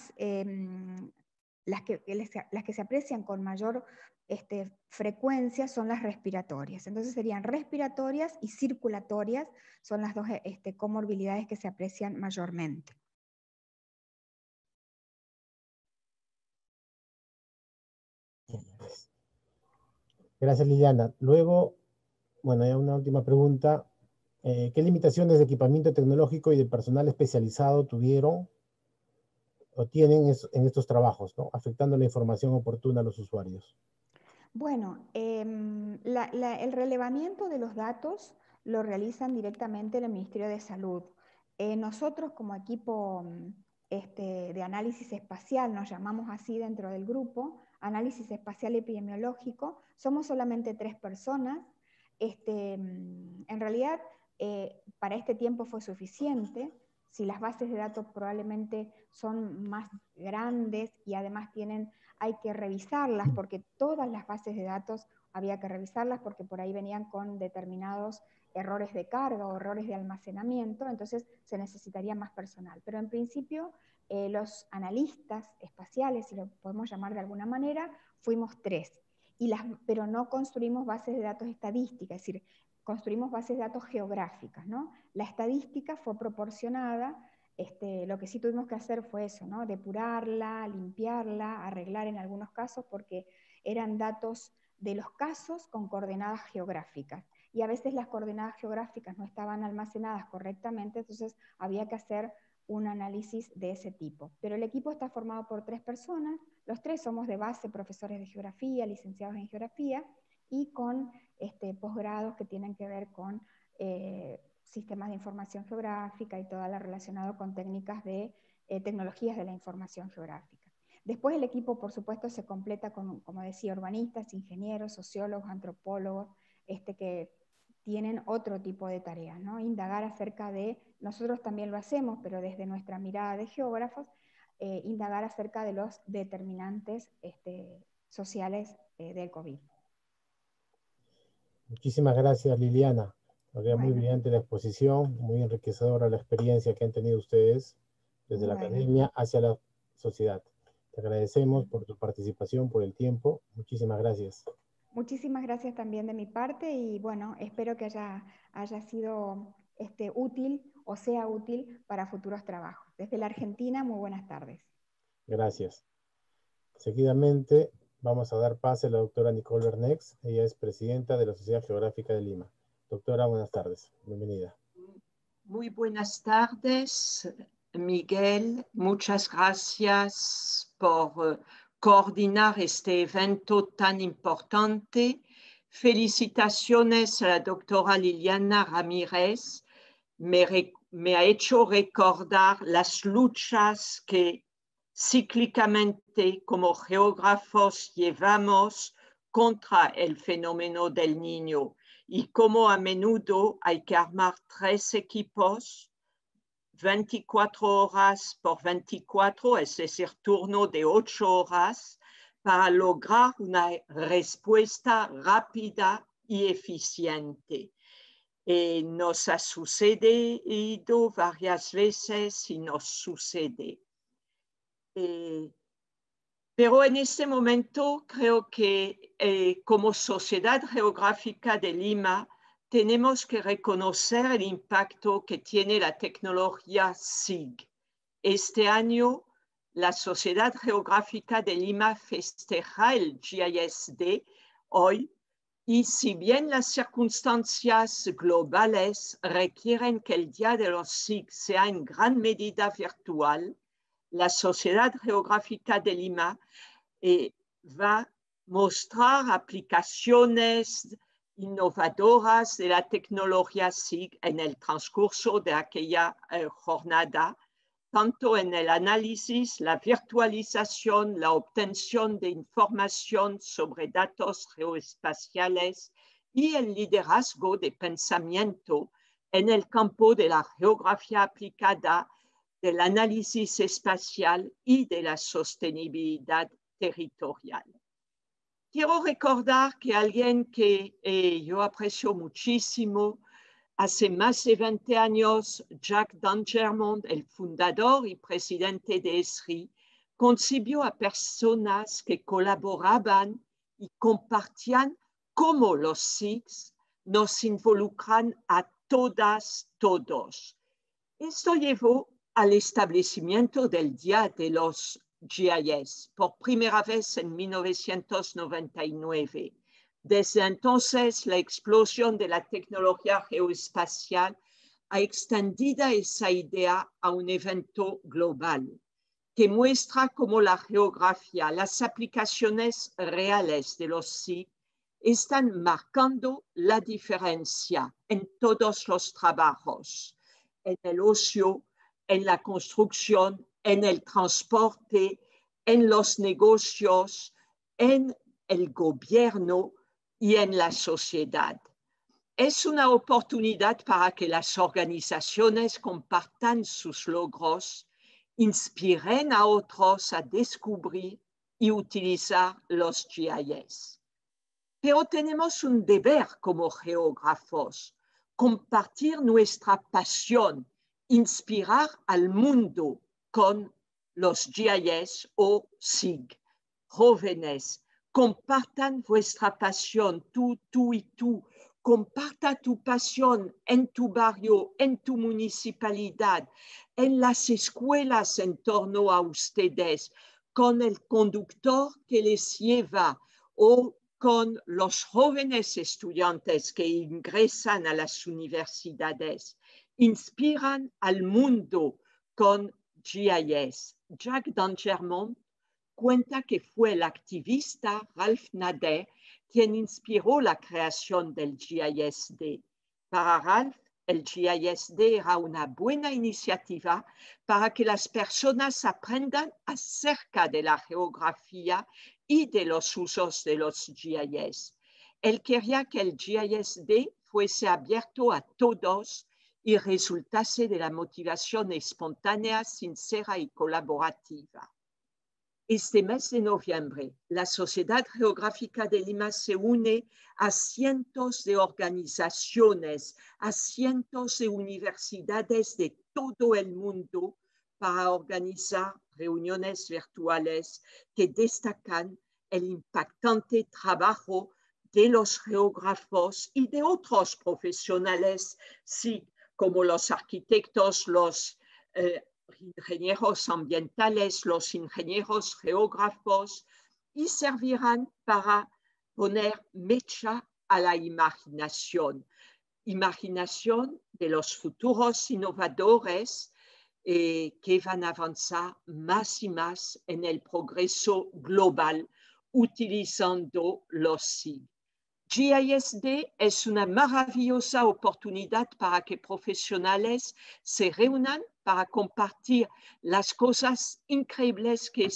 que se aprecian con mayor frecuencia son las respiratorias. Entonces serían respiratorias y circulatorias, son las dos comorbilidades que se aprecian mayormente. Gracias, Liliana. Luego, bueno, ya una última pregunta. ¿Qué limitaciones de equipamiento tecnológico y de personal especializado tuvieron o tienen en estos trabajos, ¿no? Afectando la información oportuna a los usuarios? Bueno, el relevamiento de los datos lo realizan directamente en el Ministerio de Salud. Nosotros como equipo de análisis espacial, nos llamamos así dentro del grupo, análisis espacial epidemiológico, somos solamente 3 personas. En realidad, para este tiempo fue suficiente. Si las bases de datos probablemente son más grandes y además hay que revisarlas, porque todas las bases de datos había que revisarlas porque por ahí venían con determinados errores de carga o errores de almacenamiento, entonces se necesitaría más personal. Pero en principio los analistas espaciales, si lo podemos llamar de alguna manera, fuimos 3. Pero no construimos bases de datos estadísticas, es decir, construimos bases de datos geográficas, ¿no? La estadística fue proporcionada Lo que sí tuvimos que hacer fue eso, ¿no? Depurarla, limpiarla, arreglar en algunos casos, porque eran datos de los casos con coordenadas geográficas. Y a veces las coordenadas geográficas no estaban almacenadas correctamente, entonces había que hacer un análisis de ese tipo. Pero el equipo está formado por 3 personas, los 3 somos de base profesores de geografía, licenciados en geografía, y con posgrados que tienen que ver con sistemas de información geográfica y todo lo relacionado con técnicas de tecnologías de la información geográfica. Después el equipo, por supuesto, se completa con, como decía, urbanistas, ingenieros, sociólogos, antropólogos, que tienen otro tipo de tareas, ¿no? Indagar acerca de, nosotros también lo hacemos, pero desde nuestra mirada de geógrafos, indagar acerca de los determinantes sociales del COVID. Muchísimas gracias, Liliana. Muy Bueno. brillante la exposición, muy enriquecedora la experiencia que han tenido ustedes desde la academia hacia la sociedad. Te agradecemos por tu participación, por el tiempo. Muchísimas gracias. Muchísimas gracias también de mi parte y bueno, espero que haya sido útil o sea útil para futuros trabajos. Desde la Argentina, muy buenas tardes. Gracias. Seguidamente vamos a dar pase a la doctora Nicole Bernex. Ella es presidenta de la Sociedad Geográfica de Lima. Doctora, buenas tardes. Bienvenida. Muy buenas tardes, Miguel. Muchas gracias por coordinar este evento tan importante. Felicitaciones a la doctora Liliana Ramírez. Me ha hecho recordar las luchas que cíclicamente como geógrafos llevamos contra el fenómeno del Niño y cómo a menudo hay que armar 3 equipos, 24 horas por 24, es decir, turno de 8 horas, para lograr una respuesta rápida y eficiente. Nos ha sucedido varias veces y nos sucede. Pero en este momento creo que como Sociedad Geográfica de Lima tenemos que reconocer el impacto que tiene la tecnología SIG. Este año la Sociedad Geográfica de Lima festeja el GISD hoy. Y si bien las circunstancias globales requieren que el Día de los SIG sea en gran medida virtual, la Sociedad Geográfica de Lima va a mostrar aplicaciones innovadoras de la tecnología SIG en el transcurso de aquella jornada, tanto en el análisis, la virtualización, la obtención de información sobre datos geoespaciales y el liderazgo de pensamiento en el campo de la geografía aplicada, del análisis espacial y de la sostenibilidad territorial. Quiero recordar que alguien que yo aprecio muchísimo, hace más de 20 años, Jacques d'Angermond, el fundador y presidente de ESRI, concibió a personas que colaboraban y compartían cómo los SIGs nos involucran a todas, todos. Esto llevó al establecimiento del Día de los GIS por primera vez en 1999. Desde entonces, la explosión de la tecnología geoespacial ha extendido esa idea a un evento global que muestra cómo la geografía, las aplicaciones reales de los SIG están marcando la diferencia en todos los trabajos, en el ocio, en la construcción, en el transporte, en los negocios, en el gobierno y en la sociedad. Es una oportunidad para que las organizaciones compartan sus logros, inspiren a otros a descubrir y utilizar los GIS. Pero tenemos un deber como geógrafos, compartir nuestra pasión, inspirar al mundo con los GIS o SIG. Jóvenes, compartan vuestra pasión, tú y tú, Comparta tu pasión en tu barrio, en tu municipalidad, en las escuelas en torno a ustedes, con el conductor que les lleva o con los jóvenes estudiantes que ingresan a las universidades. Inspiran al mundo con GIS. Jacques d'Angermont cuenta que fue el activista Ralph Nader quien inspiró la creación del GISD. Para Ralph, el GISD era una buena iniciativa para que las personas aprendan acerca de la geografía y de los usos de los GIS. Él quería que el GISD fuese abierto a todos y resultase de la motivación espontánea, sincera y colaborativa. Este mes de noviembre, la Sociedad Geográfica de Lima se une a cientos de organizaciones, a cientos de universidades de todo el mundo para organizar reuniones virtuales que destacan el impactante trabajo de los geógrafos y de otros profesionales, sí, como los arquitectos, los ingenieros ambientales, los ingenieros geógrafos, y servirán para poner mecha a la imaginación de los futuros innovadores que van a avanzar más y más en el progreso global utilizando los SIG. GISD es una maravillosa oportunidad para que profesionales se reúnan para compartir las cosas increíbles que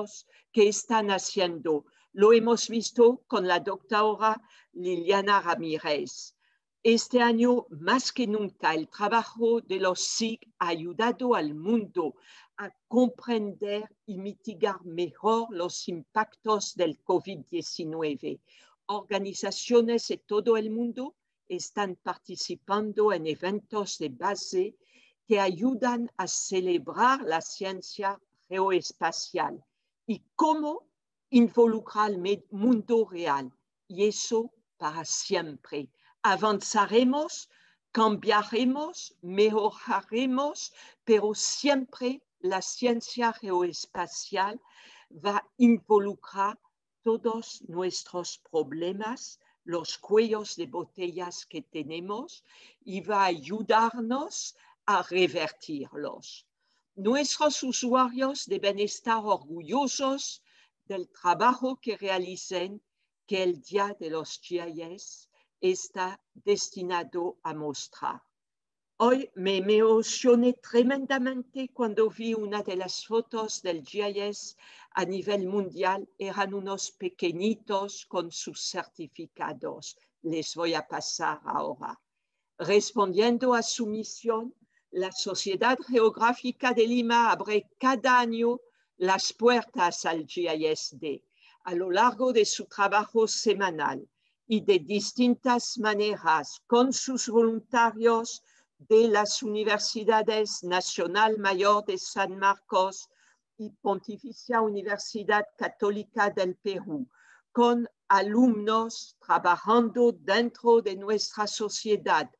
están haciendo. Lo hemos visto con la doctora Liliana Ramírez. Este año, más que nunca, el trabajo de los SIG ha ayudado al mundo a comprender y mitigar mejor los impactos del COVID-19. Organizaciones de todo el mundo están participando en eventos de base que ayudan a celebrar la ciencia geoespacial y cómo involucrar al mundo real. Y eso para siempre. Avanzaremos, cambiaremos, mejoraremos, pero siempre la ciencia geoespacial va a involucrar todos nuestros problemas, los cuellos de botellas que tenemos y va a ayudarnos a revertirlos. Nuestros usuarios deben estar orgullosos del trabajo que realicen, que el Día de los GIS está destinado a mostrar. Hoy me emocioné tremendamente cuando vi una de las fotos del GIS a nivel mundial. Eran unos pequeñitos con sus certificados. Les voy a pasar ahora. Respondiendo a su misión, la Sociedad Geográfica de Lima abre cada año las puertas al GISD a lo largo de su trabajo semanal y de distintas maneras con sus voluntarios de las Universidades Nacional Mayor de San Marcos y Pontificia Universidad Católica del Perú, con alumnos trabajando dentro de nuestra sociedad,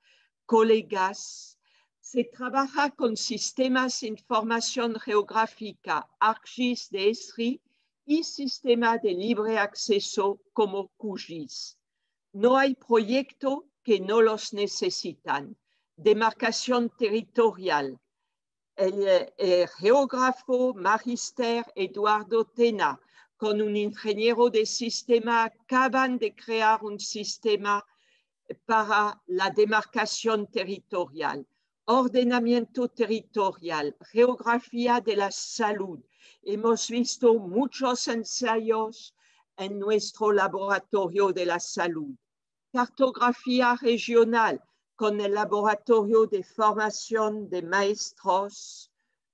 colegas. Se trabaja con sistemas de información geográfica, ArcGIS de ESRI y sistema de libre acceso como QGIS. No hay proyecto que no los necesitan. Demarcación territorial. El geógrafo magister Eduardo Tena, con un ingeniero de sistema, acaban de crear un sistema para la demarcación territorial, ordenamiento territorial, geografía de la salud. Hemos visto muchos ensayos en nuestro laboratorio de la salud. Cartografía regional, con el laboratorio de formación de maestros,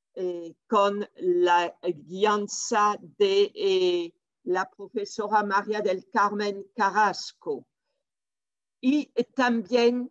con la guianza de la profesora María del Carmen Carrasco. Y también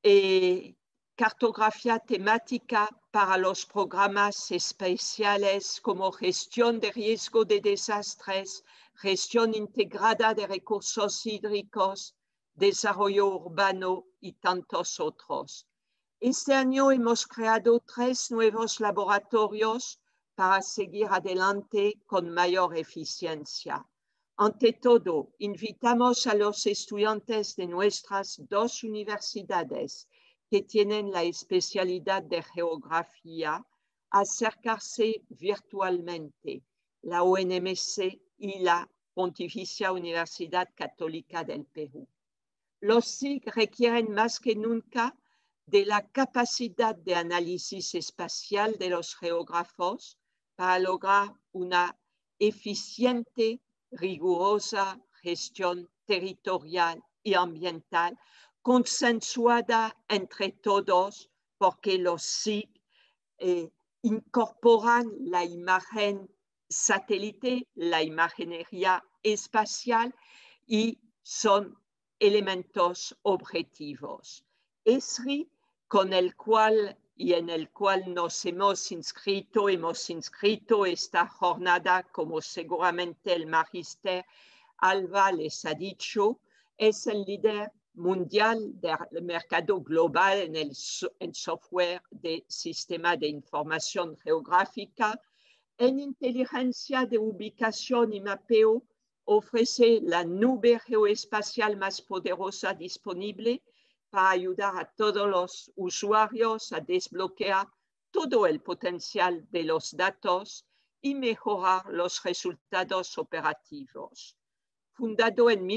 cartografía temática para los programas especiales como gestión de riesgo de desastres, gestión integrada de recursos hídricos, desarrollo urbano y tantos otros. Este año hemos creado 3 nuevos laboratorios para seguir adelante con mayor eficiencia. Ante todo, invitamos a los estudiantes de nuestras 2 universidades que tienen la especialidad de geografía a acercarse virtualmente, la UNMC y la Pontificia Universidad Católica del Perú. Los SIG requieren más que nunca de la capacidad de análisis espacial de los geógrafos para lograr una eficiente, rigurosa gestión territorial y ambiental consensuada entre todos, porque los SIG incorporan la imagen satélite, la imaginería espacial y son elementos objetivos. ESRI, con el cual y en el cual nos hemos inscrito esta jornada, como seguramente el Magister Alba les ha dicho, es el líder mundial del mercado global en software de sistema de información geográfica. En inteligencia de ubicación y mapeo ofrece la nube geoespacial más poderosa disponible para ayudar a todos los usuarios a desbloquear todo el potencial de los datos y mejorar los resultados operativos. Fundado en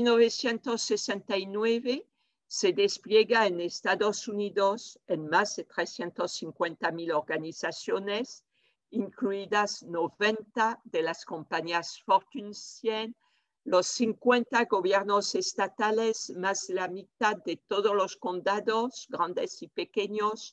1969, se despliega en Estados Unidos en más de 350.000 organizaciones, incluidas 90 de las compañías Fortune 100, los 50 gobiernos estatales, más de la mitad de todos los condados, grandes y pequeños,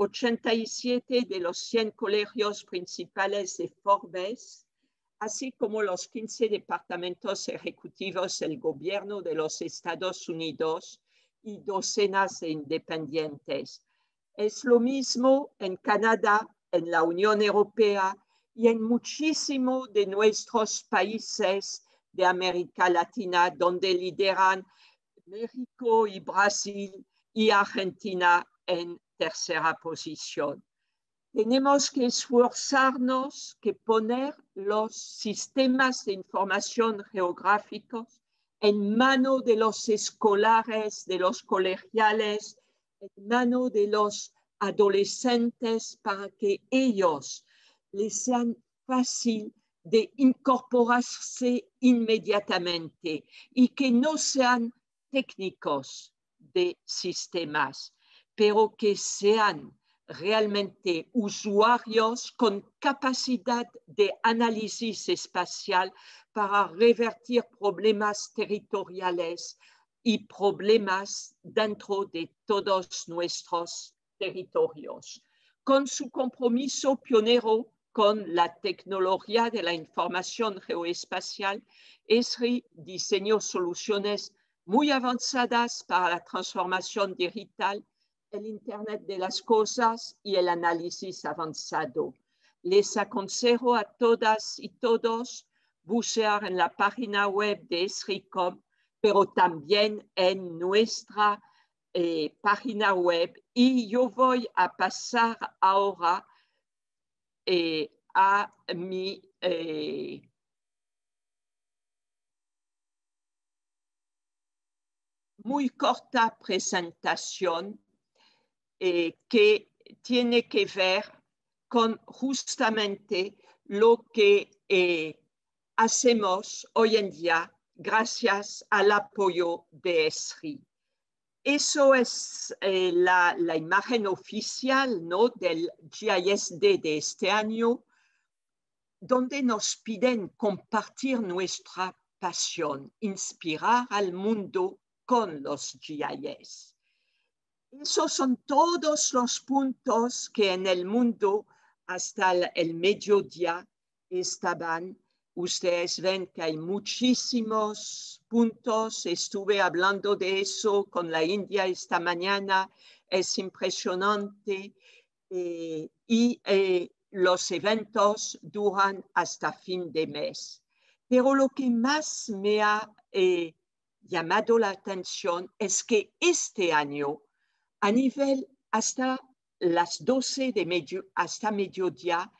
87 de los 100 colegios principales de Forbes, así como los 15 departamentos ejecutivos del gobierno de los Estados Unidos y docenas de independientes. Es lo mismo en Canadá, en la Unión Europea y en muchísimos de nuestros países de América Latina, donde lideran México y Brasil y Argentina en tercera posición. Tenemos que esforzarnos, que poner los sistemas de información geográficos en manos de los escolares, de los colegiales, en manos de los adolescentes para que ellos les sean fácil de incorporarse inmediatamente y que no sean técnicos de sistemas, pero que sean realmente usuarios con capacidad de análisis espacial para revertir problemas territoriales y problemas dentro de todos nuestros territorios. Con su compromiso pionero con la tecnología de la información geoespacial, ESRI diseñó soluciones muy avanzadas para la transformación digital, el Internet de las cosas y el análisis avanzado. Les aconsejo a todas y todos bucear en la página web de ESRICOM, pero también en nuestra página web. Y yo voy a pasar ahora a mi muy corta presentación que tiene que ver con justamente lo que hacemos hoy en día gracias al apoyo de ESRI. Eso es la imagen oficial, ¿no?, del GISD de este año, donde nos piden compartir nuestra pasión, inspirar al mundo con los GIS. Esos son todos los puntos que en el mundo hasta el mediodía estaban. Ustedes ven que hay muchísimos puntos. Estuve hablando de eso con la India esta mañana. Es impresionante. Y los eventos duran hasta fin de mes. Pero lo que más me ha llamado la atención es que este año, a nivel hasta las 12 hasta mediodía,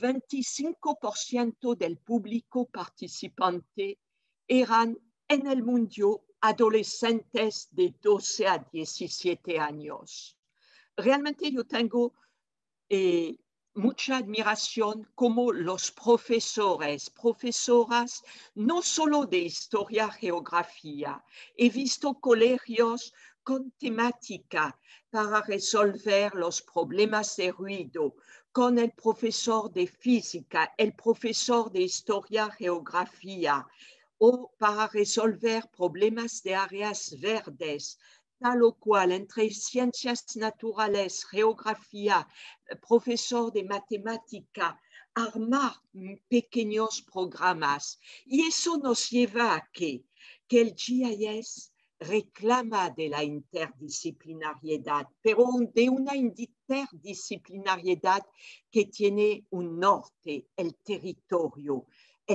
25% del público participante eran en el mundo adolescentes de 12 a 17 años. Realmente yo tengo mucha admiración como los profesoras, no solo de historia, geografía. He visto colegios con temática para resolver los problemas de ruido, con el profesor de física, el profesor de historia, geografía, o para resolver problemas de áreas verdes, tal o cual entre ciencias naturales, geografía, profesor de matemática, armar pequeños programas. Y eso nos lleva a que el GIS reclama de la interdisciplinariedad, pero de una interdisciplinariedad que tiene un norte, el territorio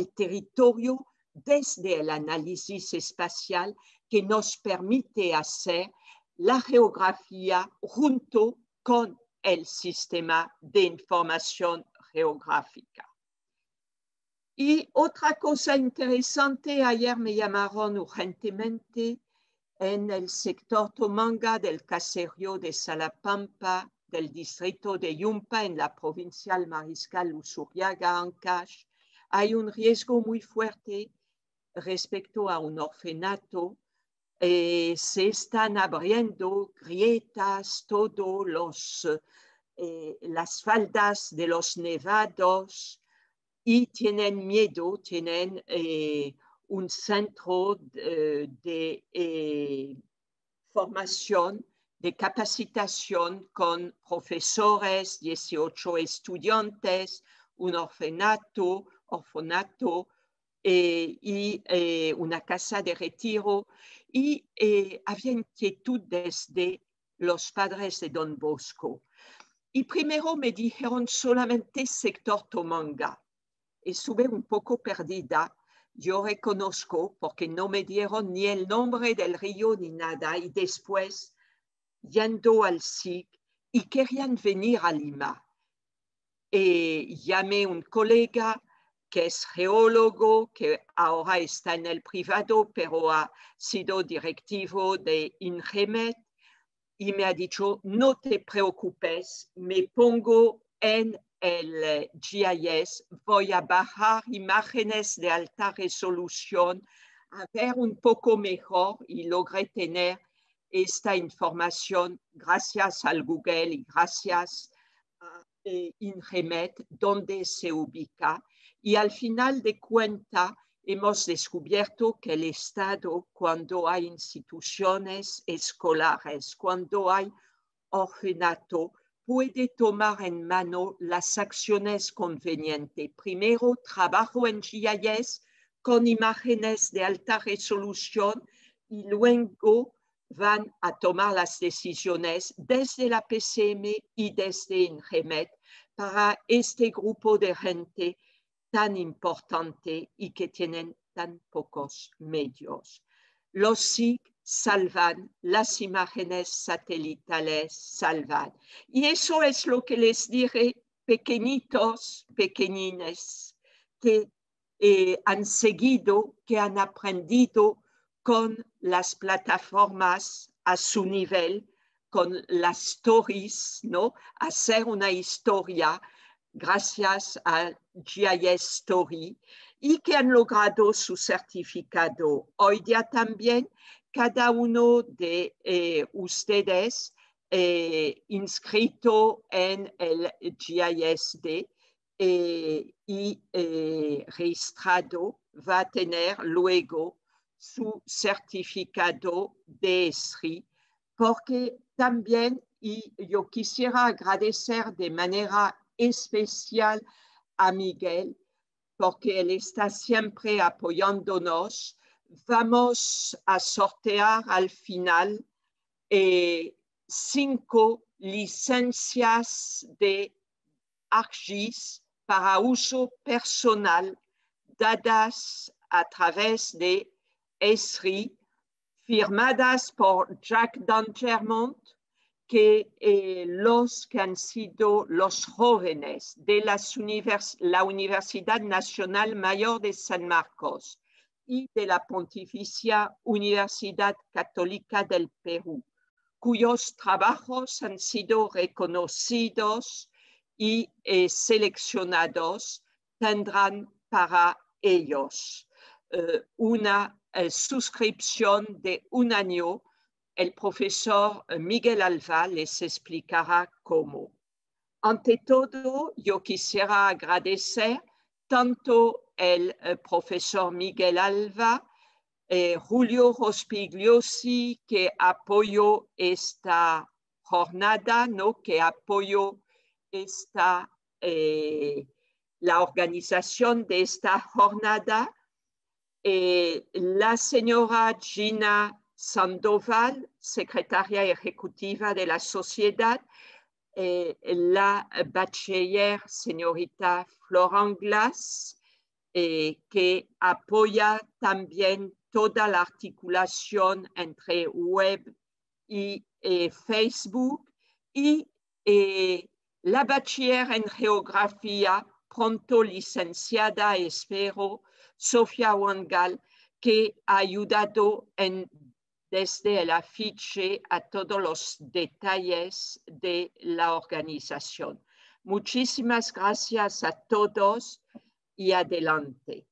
desde el análisis espacial que nos permite hacer la geografía junto con el sistema de información geográfica. Y otra cosa interesante, ayer me llamaron urgentemente en el sector Tomanga del caserío de Salapampa, del distrito de Yumpa, en la provincial Mariscal Usurriaga, Ancash. Hay un riesgo muy fuerte respecto a un orfanato. Se están abriendo grietas, las faldas de los nevados, y tienen miedo, tienen un centro de formación, de capacitación con profesores, 18 estudiantes, un orfanato y una casa de retiro. Y había inquietud desde los padres de Don Bosco. Y primero me dijeron solamente sector Tomanga. Estuve un poco perdida. Yo reconozco porque no me dieron ni el nombre del río ni nada. Y después, yendo al SIC, y querían venir a Lima. Llamé a un colega que es geólogo, que ahora está en el privado, pero ha sido directivo de INGEMET, y me ha dicho, no te preocupes, me pongo en el GIS, voy a bajar imágenes de alta resolución, a ver un poco mejor, y logré tener esta información gracias al Google y gracias a INGEMET, donde se ubica. Y al final de cuentas, hemos descubierto que el Estado, cuando hay instituciones escolares, cuando hay orfanato, puede tomar en mano las acciones convenientes. Primero, trabajo en GIS con imágenes de alta resolución y luego van a tomar las decisiones desde la PCM y desde INGEMET para este grupo de gente tan importante y que tienen tan pocos medios. Los SIC salvan, las imágenes satelitales salvan. Y eso es lo que les dije, pequeñitos, pequeñines, que han seguido, que han aprendido con las plataformas a su nivel, con las stories, ¿no? Hacer una historia gracias a GIS Story, y que han logrado su certificado. Hoy día también cada uno de ustedes inscrito en el GISD y registrado va a tener luego su certificado de ESRI, porque también, y yo quisiera agradecer de manera especial a Miguel, porque él está siempre apoyándonos. Vamos a sortear al final 5 licencias de ArcGIS para uso personal dadas a través de ESRI firmadas por Jack Dangermond, que los que han sido los jóvenes de la Universidad Nacional Mayor de San Marcos y de la Pontificia Universidad Católica del Perú, cuyos trabajos han sido reconocidos y seleccionados, tendrán para ellos una suscripción de 1 año. El profesor Miguel Alva les explicará cómo. Ante todo, yo quisiera agradecer tanto el profesor Miguel Alva, Julio Rospigliosi, que apoyó esta jornada, ¿no? Que apoyó la organización de esta jornada, la señora Gina Sandoval, secretaria ejecutiva de la sociedad, la bachiller señorita Florent Glass, que apoya también toda la articulación entre web y Facebook, y la bachiller en geografía, pronto licenciada, espero, Sofía Wangal, que ha ayudado desde el afiche a todos los detalles de la organización. Muchísimas gracias a todos y adelante.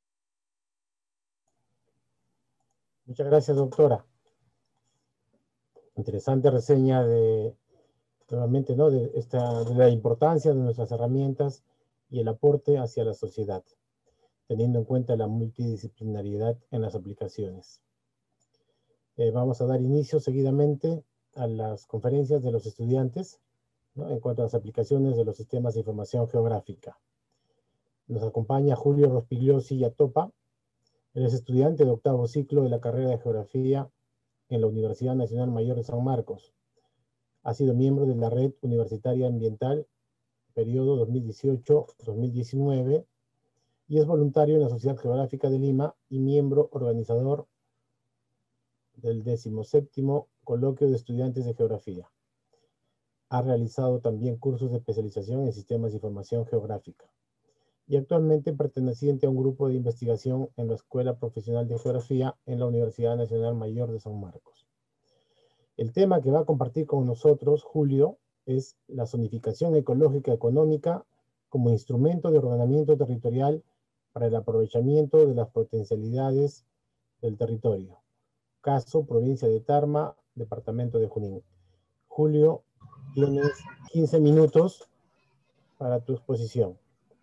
Muchas gracias, doctora. Interesante reseña nuevamente, ¿no? de la importancia de nuestras herramientas y el aporte hacia la sociedad, teniendo en cuenta la multidisciplinariedad en las aplicaciones. Vamos a dar inicio seguidamente a las conferencias de los estudiantes, ¿no? En cuanto a las aplicaciones de los sistemas de información geográfica. Nos acompaña Julio Rospigliosi Yatopa. Él es estudiante de 8º ciclo de la carrera de Geografía en la Universidad Nacional Mayor de San Marcos. Ha sido miembro de la Red Universitaria Ambiental, periodo 2018-2019, y es voluntario en la Sociedad Geográfica de Lima y miembro organizador del 17º Coloquio de Estudiantes de Geografía. Ha realizado también cursos de especialización en sistemas de información geográfica y actualmente perteneciente a un grupo de investigación en la Escuela Profesional de Geografía en la Universidad Nacional Mayor de San Marcos. El tema que va a compartir con nosotros Julio es la zonificación ecológica económica como instrumento de ordenamiento territorial para el aprovechamiento de las potencialidades del territorio. Caso, provincia de Tarma, departamento de Junín. Julio, tienes 15 minutos para tu exposición.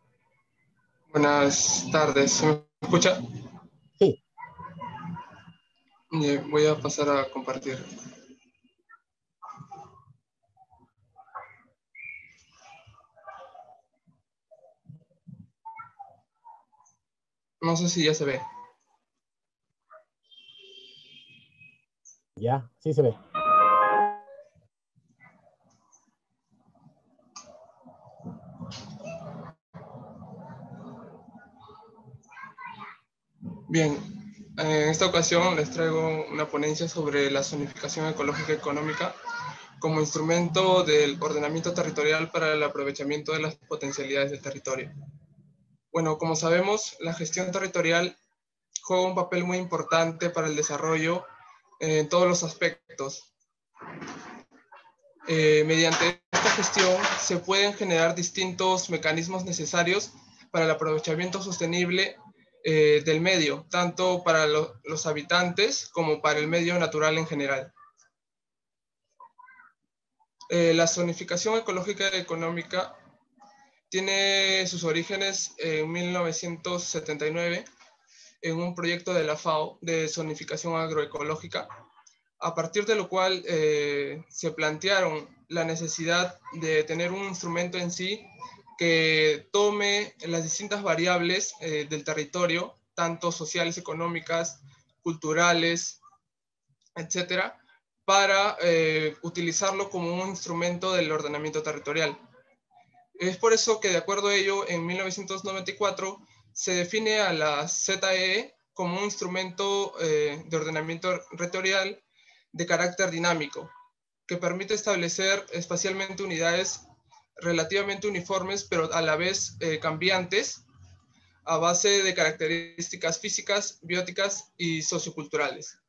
Buenas tardes, ¿se me escucha? Sí. Voy a pasar a compartir. No sé si ya se ve. Ya, sí se ve. Bien, en esta ocasión les traigo una ponencia sobre la zonificación ecológica económica como instrumento del ordenamiento territorial para el aprovechamiento de las potencialidades del territorio. Bueno, como sabemos, la gestión territorial juega un papel muy importante para el desarrollo en todos los aspectos. Mediante esta gestión se pueden generar distintos mecanismos necesarios para el aprovechamiento sostenible del medio, tanto para los habitantes como para el medio natural en general. La zonificación ecológica y económica tiene sus orígenes en 1979 en un proyecto de la FAO de zonificación agroecológica, a partir de lo cual se plantearon la necesidad de tener un instrumento en sí que tome las distintas variables del territorio, tanto sociales, económicas, culturales, etcétera, para utilizarlo como un instrumento del ordenamiento territorial. Es por eso que, de acuerdo a ello, en 1994 se define a la ZEE como un instrumento de ordenamiento territorial de carácter dinámico, que permite establecer espacialmente unidades relativamente uniformes, pero a la vez cambiantes, a base de características físicas, bióticas y socioculturales.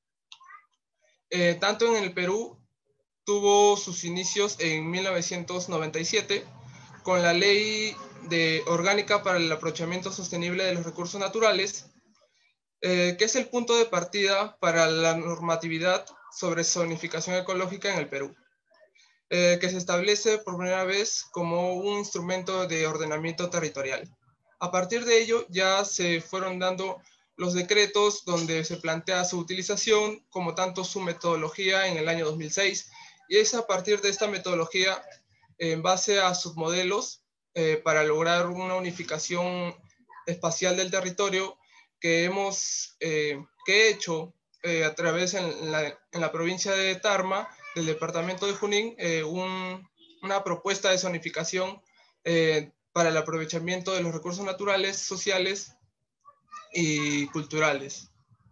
Tanto en el Perú, tuvo sus inicios en 1997 con la Ley Orgánica para el Aprovechamiento Sostenible de los Recursos Naturales, que es el punto de partida para la normatividad sobre zonificación ecológica en el Perú, que se establece por primera vez como un instrumento de ordenamiento territorial. A partir de ello ya se fueron dando los decretos donde se plantea su utilización, como tanto su metodología en el año 2006, y es a partir de esta metodología, en base a submodelos, para lograr una unificación espacial del territorio que he hecho a través en la provincia de Tarma, del departamento de Junín, una propuesta de zonificación para el aprovechamiento de los recursos naturales, sociales y culturales.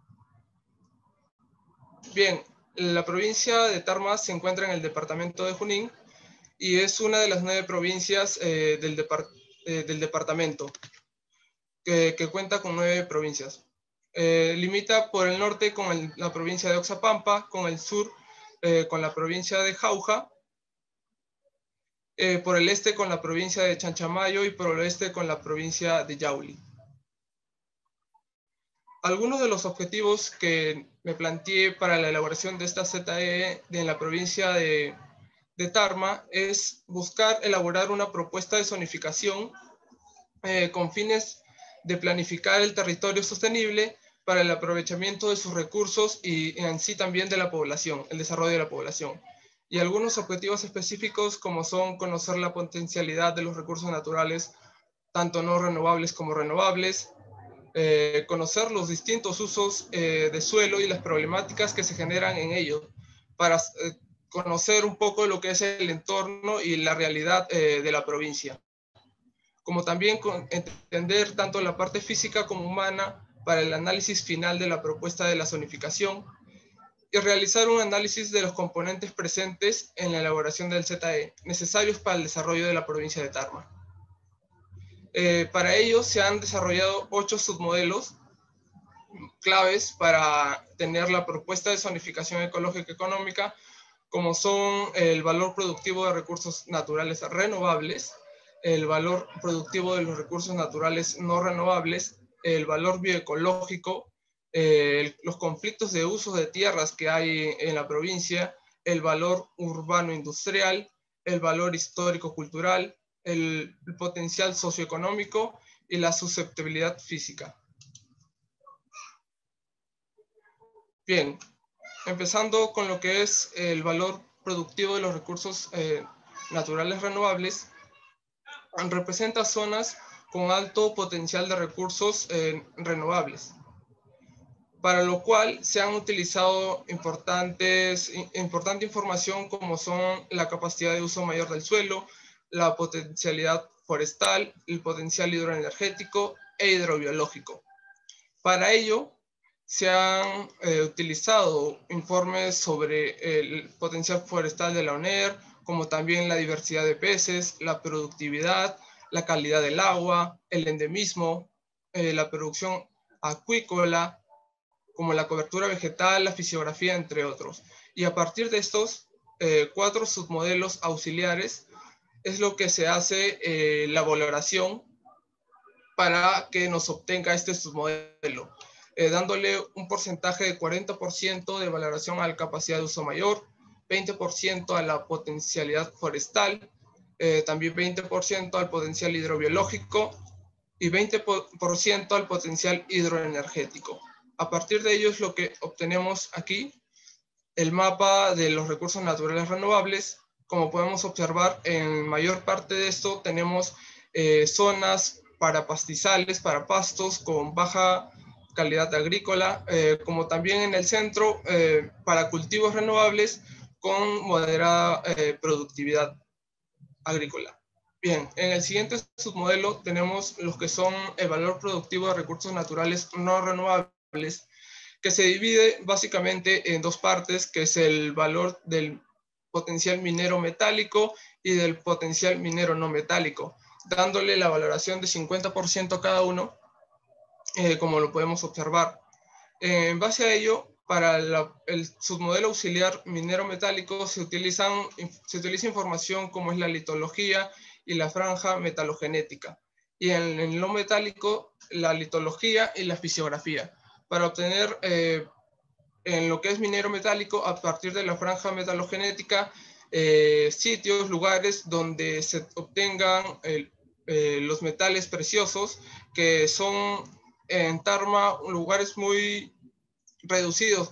Bien, la provincia de Tarma se encuentra en el departamento de Junín y es una de las 9 provincias del departamento, que cuenta con 9 provincias. Limita por el norte con la provincia de Oxapampa, con el sur con la provincia de Jauja, por el este con la provincia de Chanchamayo y por el oeste con la provincia de Yauli. Algunos de los objetivos que me planteé para la elaboración de esta ZE en la provincia de Tarma es buscar elaborar una propuesta de zonificación con fines de planificar el territorio sostenible para el aprovechamiento de sus recursos y en sí también de la población, el desarrollo de la población. Y algunos objetivos específicos como son conocer la potencialidad de los recursos naturales, tanto no renovables como renovables, conocer los distintos usos de suelo y las problemáticas que se generan en ello, para conocer un poco lo que es el entorno y la realidad de la provincia. Como también entender tanto la parte física como humana para el análisis final de la propuesta de la zonificación y realizar un análisis de los componentes presentes en la elaboración del ZE, necesarios para el desarrollo de la provincia de Tarma. Para ello se han desarrollado 8 submodelos claves para tener la propuesta de zonificación ecológica y económica, como son el valor productivo de recursos naturales renovables, el valor productivo de los recursos naturales no renovables, el valor bioecológico, los conflictos de usos de tierras que hay en la provincia, el valor urbano-industrial, el valor histórico-cultural, el potencial socioeconómico y la susceptibilidad física. Bien, empezando con lo que es el valor productivo de los recursos naturales renovables, representa zonas con alto potencial de recursos renovables, para lo cual se han utilizado importante información como son la capacidad de uso mayor del suelo, la potencialidad forestal, el potencial hidroenergético e hidrobiológico. Para ello, se han utilizado informes sobre el potencial forestal de la UNER, como también la diversidad de peces, la productividad, la calidad del agua, el endemismo, la producción acuícola, como la cobertura vegetal, la fisiografía, entre otros. Y a partir de estos 4 submodelos auxiliares es lo que se hace la valoración para que nos obtenga este submodelo, dándole un porcentaje de 40% de valoración a la capacidad de uso mayor, 20% a la potencialidad forestal, también 20% al potencial hidrobiológico y 20% al potencial hidroenergético. A partir de ello es lo que obtenemos aquí, el mapa de los recursos naturales renovables. Como podemos observar, en mayor parte de esto tenemos zonas para pastizales, para pastos con baja calidad agrícola, como también en el centro para cultivos renovables con moderada productividad agrícola. Bien, en el siguiente submodelo tenemos los que son el valor productivo de recursos naturales no renovables, que se divide básicamente en dos partes, que es el valor del potencial minero metálico y del potencial minero no metálico, dándole la valoración de 50% cada uno, como lo podemos observar. En base a ello, para el submodelo auxiliar minero metálico se utiliza información como es la litología y la franja metalogenética. Y en el no metálico, la litología y la fisiografía. Para obtener en lo que es minero metálico, a partir de la franja metalogenética, sitios, lugares donde se obtengan los metales preciosos, que son en Tarma lugares muy reducidos.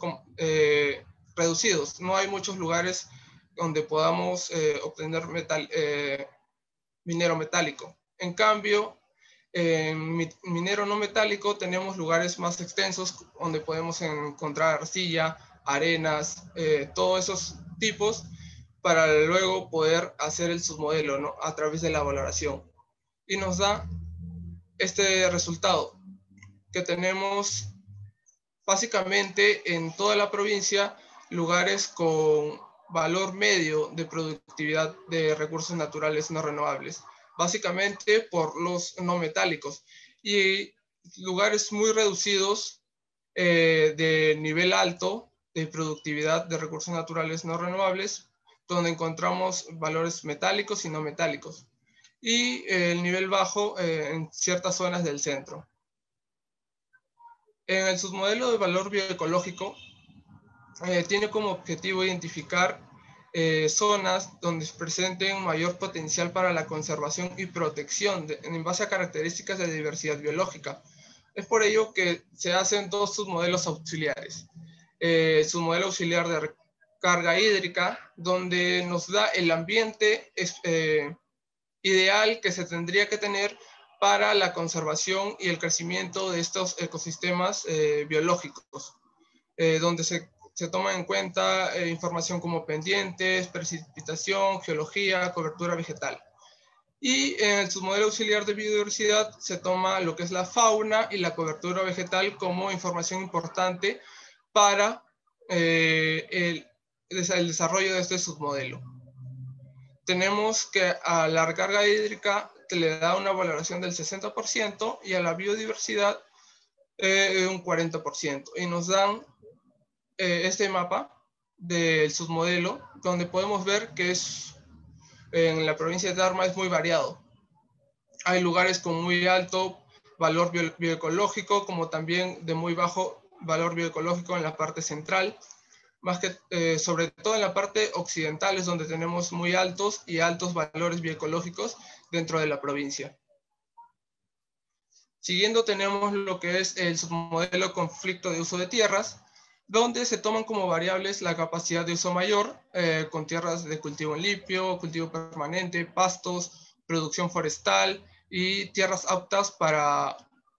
No hay muchos lugares donde podamos obtener minero metálico. En cambio, en minero no metálico tenemos lugares más extensos donde podemos encontrar arcilla, arenas, todos esos tipos, para luego poder hacer el submodelo, ¿no?, a través de la valoración. Y nos da este resultado, que tenemos básicamente en toda la provincia lugares con valor medio de productividad de recursos naturales no renovables, básicamente por los no metálicos, y lugares muy reducidos de nivel alto de productividad de recursos naturales no renovables, donde encontramos valores metálicos y no metálicos, y el nivel bajo en ciertas zonas del centro. En el submodelo de valor bioecológico tiene como objetivo identificar zonas donde se presenten mayor potencial para la conservación y protección en base a características de diversidad biológica. Es por ello que se hacen dos submodelos auxiliares. Submodelo auxiliar de carga hídrica, donde nos da el ambiente ideal que se tendría que tener para la conservación y el crecimiento de estos ecosistemas biológicos, donde se toman en cuenta información como pendientes, precipitación, geología, cobertura vegetal. Y en el submodelo auxiliar de biodiversidad se toma lo que es la fauna y la cobertura vegetal como información importante para el desarrollo de este submodelo. Tenemos que a la recarga hídrica le da una valoración del 60% y a la biodiversidad un 40%. Y nos dan este mapa del submodelo, donde podemos ver que en la provincia de Tarma es muy variado. Hay lugares con muy alto valor bioecológico, como también de muy bajo valor bioecológico en la parte central, más que sobre todo en la parte occidental es donde tenemos muy altos valores bioecológicos dentro de la provincia. Siguiendo tenemos lo que es el submodelo conflicto de uso de tierras, donde se toman como variables la capacidad de uso mayor, con tierras de cultivo en limpio, cultivo permanente, pastos, producción forestal y tierras aptas para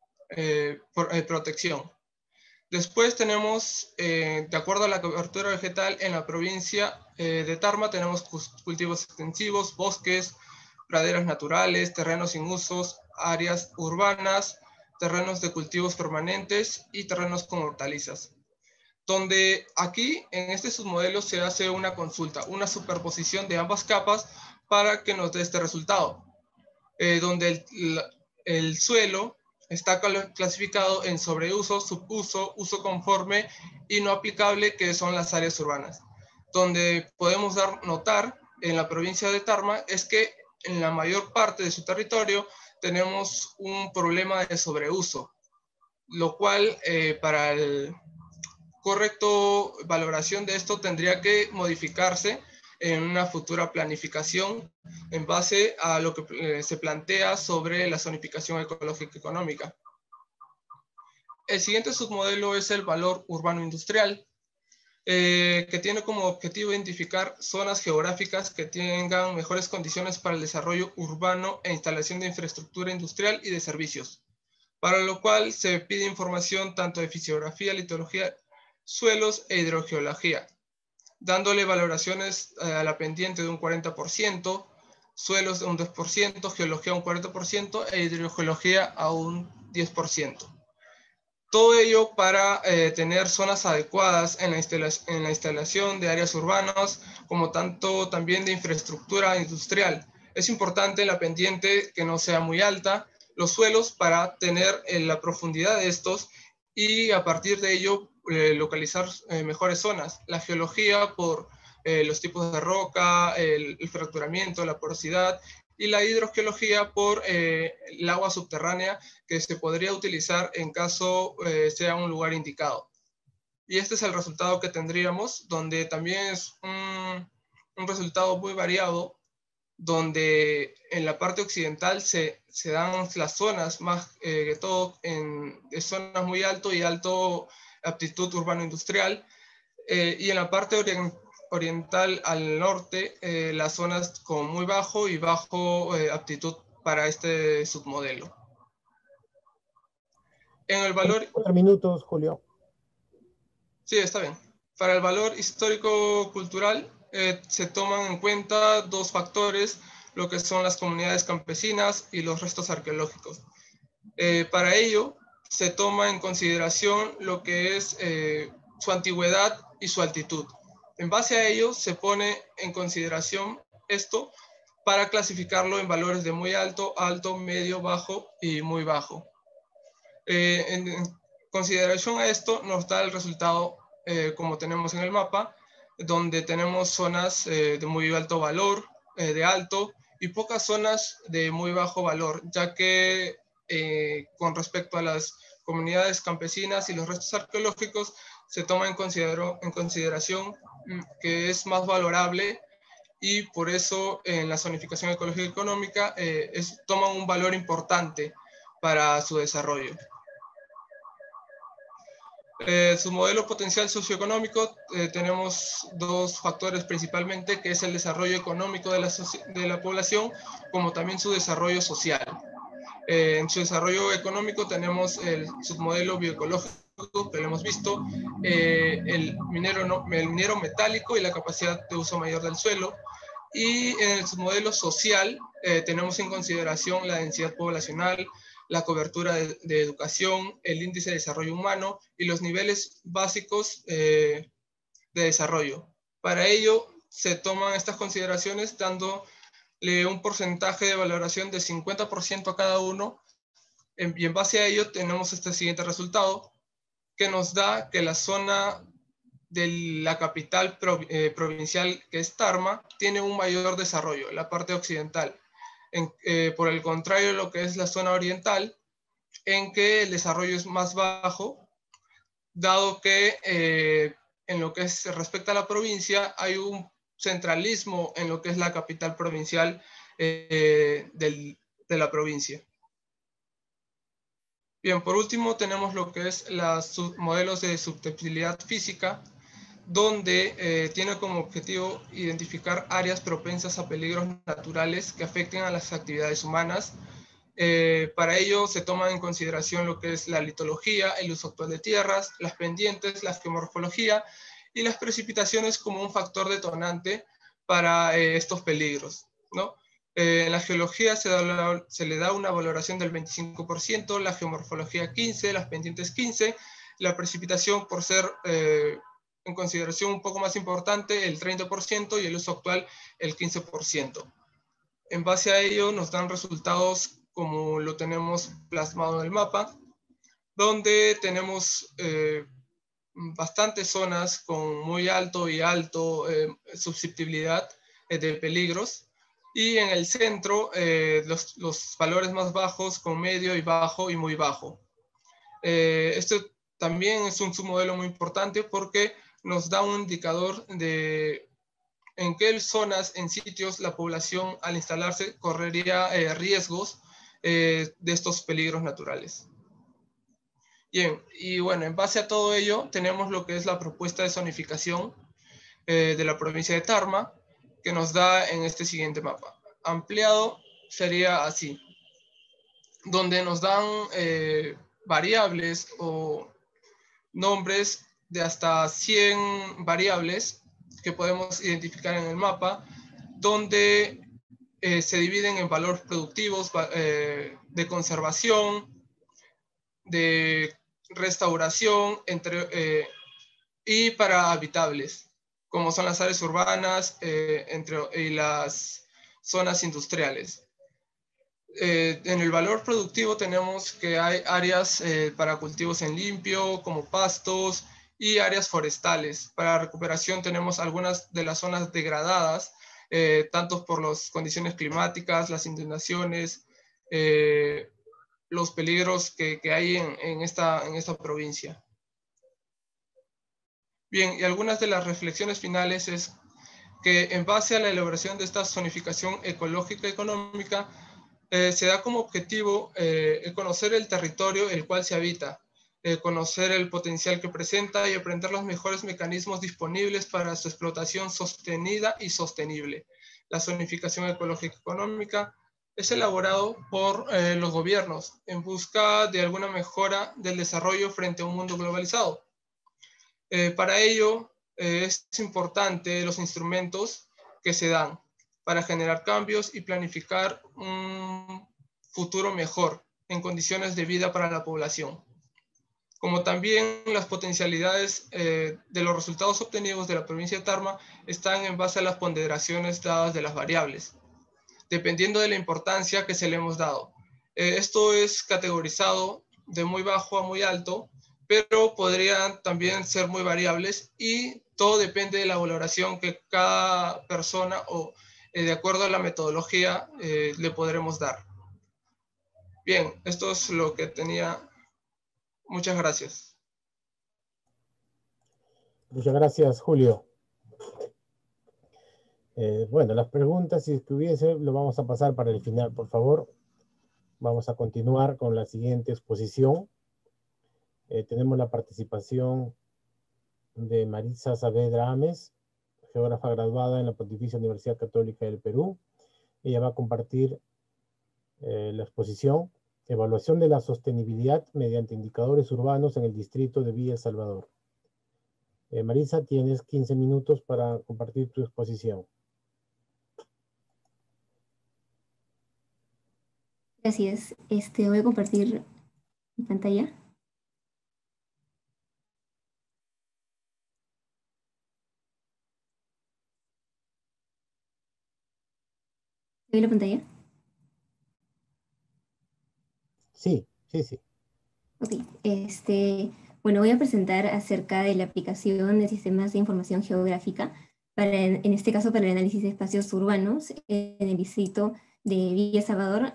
protección. Después tenemos, de acuerdo a la cobertura vegetal en la provincia de Tarma, tenemos cultivos extensivos, bosques, praderas naturales, terrenos sin usos, áreas urbanas, terrenos de cultivos permanentes y terrenos con hortalizas. Donde aquí, en este submodelo, se hace una consulta, una superposición de ambas capas para que nos dé este resultado, donde el suelo está clasificado en sobreuso, subuso, uso conforme y no aplicable, que son las áreas urbanas. Donde podemos notar en la provincia de Tarma es que en la mayor parte de su territorio tenemos un problema de sobreuso, lo cual para el correcto valoración de esto tendría que modificarse en una futura planificación en base a lo que se plantea sobre la zonificación ecológica económica. El siguiente submodelo es el valor urbano industrial, que tiene como objetivo identificar zonas geográficas que tengan mejores condiciones para el desarrollo urbano e instalación de infraestructura industrial y de servicios, para lo cual se pide información tanto de fisiografía, litología, suelos e hidrogeología, dándole valoraciones a la pendiente de un 40%, suelos de un 2%, geología un 40% e hidrogeología a un 10%. Todo ello para tener zonas adecuadas en la instalación de áreas urbanas, como tanto también de infraestructura industrial. Es importante en la pendiente que no sea muy alta, los suelos para tener la profundidad de estos y a partir de ello localizar mejores zonas. La geología por los tipos de roca, el fracturamiento, la porosidad, y la hidrogeología por el agua subterránea que se podría utilizar en caso sea un lugar indicado. Y este es el resultado que tendríamos, donde también es un resultado muy variado, donde en la parte occidental se dan las zonas, más que todo en zonas muy alto y alto aptitud urbano-industrial, y en la parte oriental al norte, las zonas con muy bajo y bajo aptitud para este submodelo. En el valor... 4 minutos, Julio. Sí, está bien. Para el valor histórico-cultural se toman en cuenta dos factores, lo que son las comunidades campesinas y los restos arqueológicos. Para ello, se toma en consideración lo que es su antigüedad y su altitud. En base a ello, se pone en consideración esto para clasificarlo en valores de muy alto, alto, medio, bajo y muy bajo. En consideración a esto, nos da el resultado como tenemos en el mapa, donde tenemos zonas de muy alto valor, de alto, y pocas zonas de muy bajo valor, ya que con respecto a las comunidades campesinas y los restos arqueológicos, se toma en consideración que es más valorable y por eso en la zonificación ecológica y económica toman un valor importante para su desarrollo. Su modelo potencial socioeconómico, tenemos dos factores principalmente, que es el desarrollo económico de la población, como también su desarrollo social. En su desarrollo económico tenemos el submodelo bioecológico, que lo hemos visto, el minero metálico y la capacidad de uso mayor del suelo. Y en el submodelo social tenemos en consideración la densidad poblacional, la cobertura de educación, el índice de desarrollo humano y los niveles básicos de desarrollo. Para ello se toman estas consideraciones dándole un porcentaje de valoración de 50% a cada uno, y en base a ello tenemos este siguiente resultado, que nos da que la zona de la capital provincial, que es Tarma, tiene un mayor desarrollo, la parte occidental. Por el contrario, lo que es la zona oriental, en que el desarrollo es más bajo, dado que en lo que respecta a la provincia, hay un centralismo en lo que es la capital provincial de la provincia. Bien, por último tenemos lo que es los modelos de susceptibilidad física, donde tiene como objetivo identificar áreas propensas a peligros naturales que afecten a las actividades humanas. Para ello se toma en consideración lo que es la litología, el uso actual de tierras, las pendientes, la geomorfología y las precipitaciones como un factor detonante para estos peligros, ¿no? En la geología se le da una valoración del 25%, la geomorfología 15%, las pendientes 15%, la precipitación por ser en consideración un poco más importante el 30% y el uso actual el 15%. En base a ello nos dan resultados como lo tenemos plasmado en el mapa, donde tenemos bastantes zonas con muy alto y alto susceptibilidad de peligros, y en el centro los valores más bajos con medio y bajo y muy bajo. Esto también es un submodelo muy importante porque nos da un indicador de en qué zonas, en sitios, la población al instalarse correría riesgos de estos peligros naturales. Bien, y bueno, en base a todo ello tenemos lo que es la propuesta de zonificación de la provincia de Tarma, que nos da en este siguiente mapa. Ampliado sería así, donde nos dan variables o nombres de hasta 100 variables que podemos identificar en el mapa, donde se dividen en valores productivos, de conservación, de restauración y para habitables, como son las áreas urbanas y las zonas industriales. En el valor productivo tenemos que hay áreas para cultivos en limpio, como pastos, y áreas forestales. Para recuperación tenemos algunas de las zonas degradadas, tanto por las condiciones climáticas, las inundaciones, los peligros que hay en esta provincia. Bien, y algunas de las reflexiones finales es que en base a la elaboración de esta zonificación ecológica y económica, se da como objetivo conocer el territorio el cual se habita, conocer el potencial que presenta y aprender los mejores mecanismos disponibles para su explotación sostenida y sostenible. La zonificación ecológica económica es elaborado por los gobiernos en busca de alguna mejora del desarrollo frente a un mundo globalizado. Para ello es importante los instrumentos que se dan para generar cambios y planificar un futuro mejor en condiciones de vida para la población, como también las potencialidades de los resultados obtenidos de la provincia de Tarma están en base a las ponderaciones dadas de las variables, dependiendo de la importancia que se le hemos dado. Esto es categorizado de muy bajo a muy alto, pero podrían también ser muy variables y todo depende de la valoración que cada persona o de acuerdo a la metodología le podremos dar. Bien, esto es lo que tenía. Muchas gracias. Muchas gracias, Julio. Bueno, las preguntas, si estuviese, lo vamos a pasar para el final, por favor. Vamos a continuar con la siguiente exposición. Tenemos la participación de Marisa Saavedra Ames, geógrafa graduada en la Pontificia Universidad Católica del Perú. Ella va a compartir la exposición Evaluación de la sostenibilidad mediante indicadores urbanos en el distrito de Villa El Salvador. Marisa, tienes 15 minutos para compartir tu exposición. Gracias. Voy a compartir mi pantalla. ¿Ve la pantalla? Sí, sí, sí. Ok. Bueno, voy a presentar acerca de la aplicación de sistemas de información geográfica, en este caso para el análisis de espacios urbanos en el distrito de Villa El Salvador.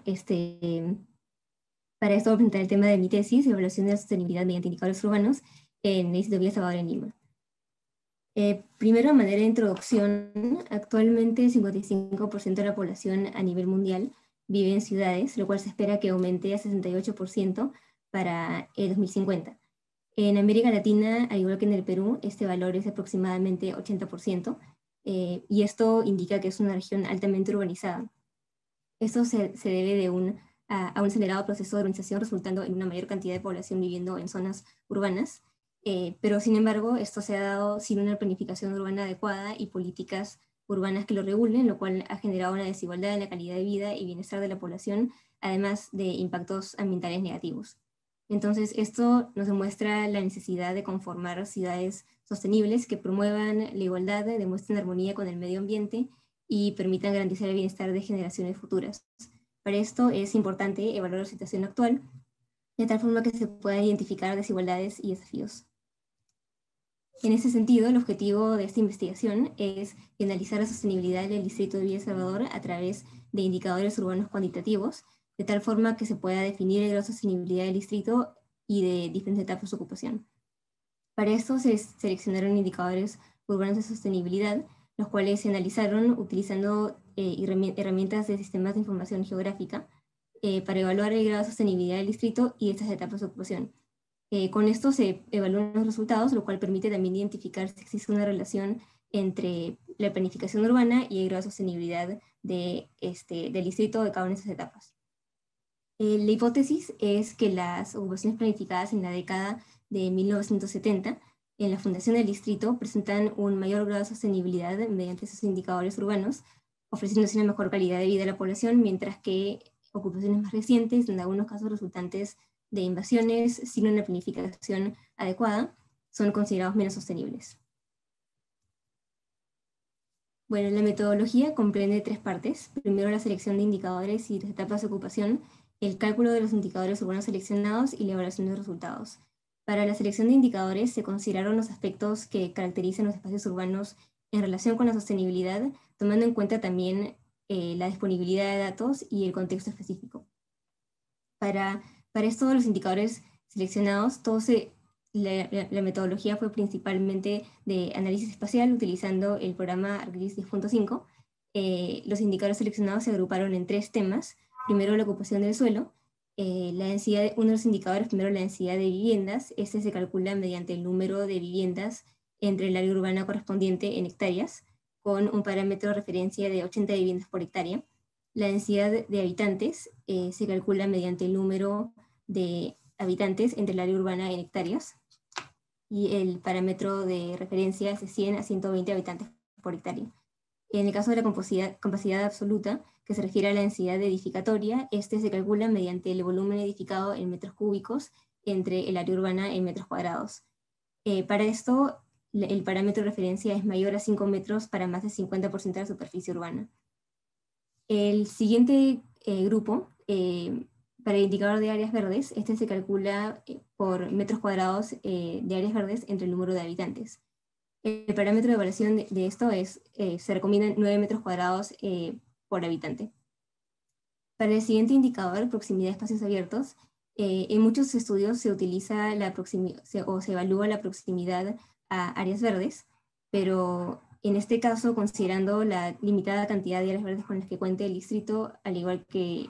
Para esto voy a presentar el tema de mi tesis, evaluación de la sostenibilidad mediante indicadores urbanos en el distrito de Villa El Salvador en Lima. Primero, a manera de introducción, actualmente el 55% de la población a nivel mundial vive en ciudades, lo cual se espera que aumente a 68% para el 2050. En América Latina, al igual que en el Perú, este valor es aproximadamente 80%, y esto indica que es una región altamente urbanizada. Esto se debe a un acelerado proceso de urbanización, resultando en una mayor cantidad de población viviendo en zonas urbanas. Pero sin embargo, esto se ha dado sin una planificación urbana adecuada y políticas urbanas que lo regulen, lo cual ha generado una desigualdad en la calidad de vida y bienestar de la población, además de impactos ambientales negativos. Entonces, esto nos demuestra la necesidad de conformar ciudades sostenibles que promuevan la igualdad, demuestren armonía con el medio ambiente y permitan garantizar el bienestar de generaciones futuras. Para esto es importante evaluar la situación actual, de tal forma que se puedan identificar desigualdades y desafíos. En ese sentido, el objetivo de esta investigación es analizar la sostenibilidad del distrito de Villa El Salvador a través de indicadores urbanos cuantitativos, de tal forma que se pueda definir el grado de sostenibilidad del distrito y de diferentes etapas de ocupación. Para esto se seleccionaron indicadores urbanos de sostenibilidad, los cuales se analizaron utilizando herramientas de sistemas de información geográfica para evaluar el grado de sostenibilidad del distrito y estas etapas de ocupación. Con esto se evalúan los resultados, lo cual permite también identificar si existe una relación entre la planificación urbana y el grado de sostenibilidad del distrito de cada una de esas etapas. La hipótesis es que las ocupaciones planificadas en la década de 1970 en la fundación del distrito presentan un mayor grado de sostenibilidad mediante esos indicadores urbanos, ofreciéndose una mejor calidad de vida a la población, mientras que ocupaciones más recientes, en algunos casos resultantes de invasiones sin una planificación adecuada son considerados menos sostenibles. Bueno, la metodología comprende 3 partes. Primero, la selección de indicadores y las etapas de ocupación, el cálculo de los indicadores urbanos seleccionados y la evaluación de resultados. Para la selección de indicadores se consideraron los aspectos que caracterizan los espacios urbanos en relación con la sostenibilidad, tomando en cuenta también la disponibilidad de datos y el contexto específico. Para esto, los indicadores seleccionados, la metodología fue principalmente de análisis espacial utilizando el programa ArcGIS 10.5. Los indicadores seleccionados se agruparon en 3 temas. Primero, la ocupación del suelo. Uno de los indicadores, primero la densidad de viviendas. Este se calcula mediante el número de viviendas entre el área urbana correspondiente en hectáreas, con un parámetro de referencia de 80 viviendas por hectárea. La densidad de habitantes se calcula mediante el número de habitantes entre el área urbana en hectáreas, y el parámetro de referencia es de 100 a 120 habitantes por hectárea. En el caso de la capacidad absoluta, que se refiere a la densidad edificatoria, este se calcula mediante el volumen edificado en metros cúbicos entre el área urbana en metros cuadrados. Para esto, el parámetro de referencia es mayor a 5 metros para más del 50% de la superficie urbana. El siguiente grupo, para el indicador de áreas verdes, este se calcula por metros cuadrados de áreas verdes entre el número de habitantes. El parámetro de evaluación de esto es, se recomiendan 9 metros cuadrados por habitante. Para el siguiente indicador, proximidad a espacios abiertos, en muchos estudios se utiliza se evalúa la proximidad a áreas verdes, pero en este caso, considerando la limitada cantidad de áreas verdes con las que cuenta el distrito, al igual que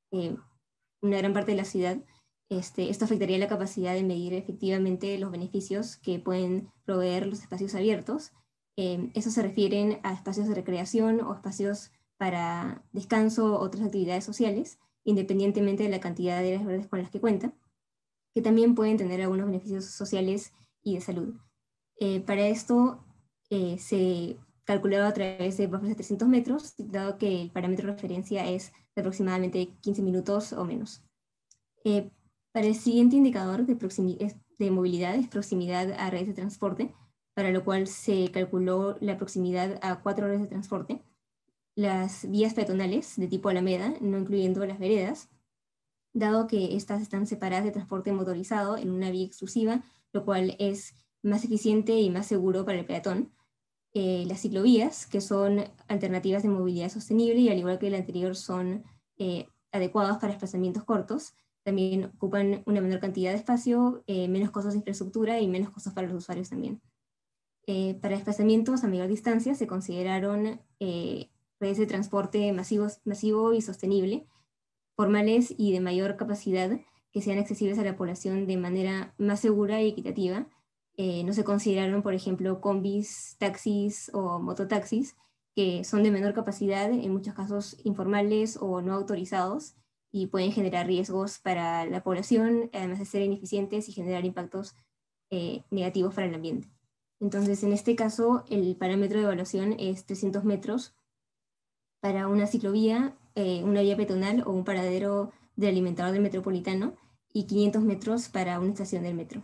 una gran parte de la ciudad, esto afectaría la capacidad de medir efectivamente los beneficios que pueden proveer los espacios abiertos. Eso se refieren a espacios de recreación o espacios para descanso o otras actividades sociales, independientemente de la cantidad de áreas verdes con las que cuenta, que también pueden tener algunos beneficios sociales y de salud. Para esto se calculaba a través de buffers de 300 metros, dado que el parámetro de referencia es de aproximadamente 15 minutos o menos. Para el siguiente indicador de movilidad es proximidad a redes de transporte, para lo cual se calculó la proximidad a 4 redes de transporte, las vías peatonales de tipo Alameda, no incluyendo las veredas, dado que estas están separadas de transporte motorizado en una vía exclusiva, lo cual es más eficiente y más seguro para el peatón. Las ciclovías, que son alternativas de movilidad sostenible y al igual que el anterior son adecuadas para desplazamientos cortos, también ocupan una menor cantidad de espacio, menos costos de infraestructura y menos costos para los usuarios también. Para desplazamientos a mayor distancia se consideraron redes de transporte masivo y sostenible, formales y de mayor capacidad, que sean accesibles a la población de manera más segura y equitativa. No se consideraron, por ejemplo, combis, taxis o mototaxis, que son de menor capacidad, en muchos casos informales o no autorizados, y pueden generar riesgos para la población, además de ser ineficientes y generar impactos negativos para el ambiente. Entonces, en este caso, el parámetro de evaluación es 300 metros para una ciclovía, una vía peatonal o un paradero del alimentador del metropolitano, y 500 metros para una estación del metro.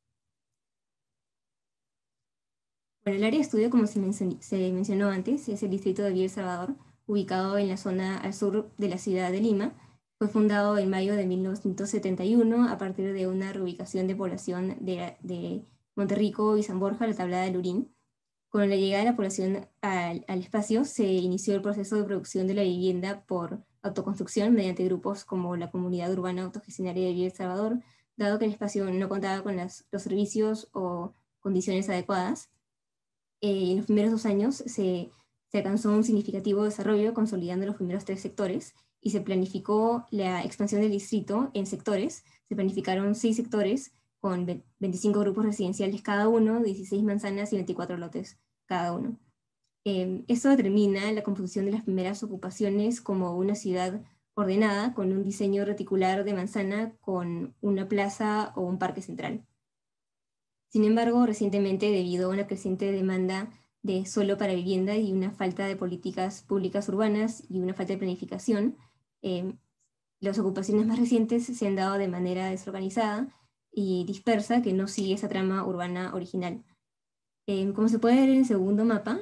Bueno, el área de estudio, como se mencionó antes, es el distrito de Villa El Salvador, ubicado en la zona al sur de la ciudad de Lima. Fue fundado en mayo de 1971 a partir de una reubicación de población de Monterrico y San Borja, la Tablada del Lurín. Con la llegada de la población al espacio, se inició el proceso de producción de la vivienda por autoconstrucción mediante grupos como la Comunidad Urbana Autogestionaria de Villa El Salvador, dado que el espacio no contaba con los servicios o condiciones adecuadas. En los primeros 2 años se alcanzó un significativo desarrollo consolidando los primeros 3 sectores y se planificó la expansión del distrito en sectores. Se planificaron 6 sectores con 25 grupos residenciales cada uno, 16 manzanas y 24 lotes cada uno. Esto determina la composición de las primeras ocupaciones como una ciudad ordenada con un diseño reticular de manzana con una plaza o un parque central. Sin embargo, recientemente, debido a una creciente demanda de suelo para vivienda y una falta de políticas públicas urbanas y una falta de planificación, las ocupaciones más recientes se han dado de manera desorganizada y dispersa, que no sigue esa trama urbana original. Como se puede ver en el segundo mapa,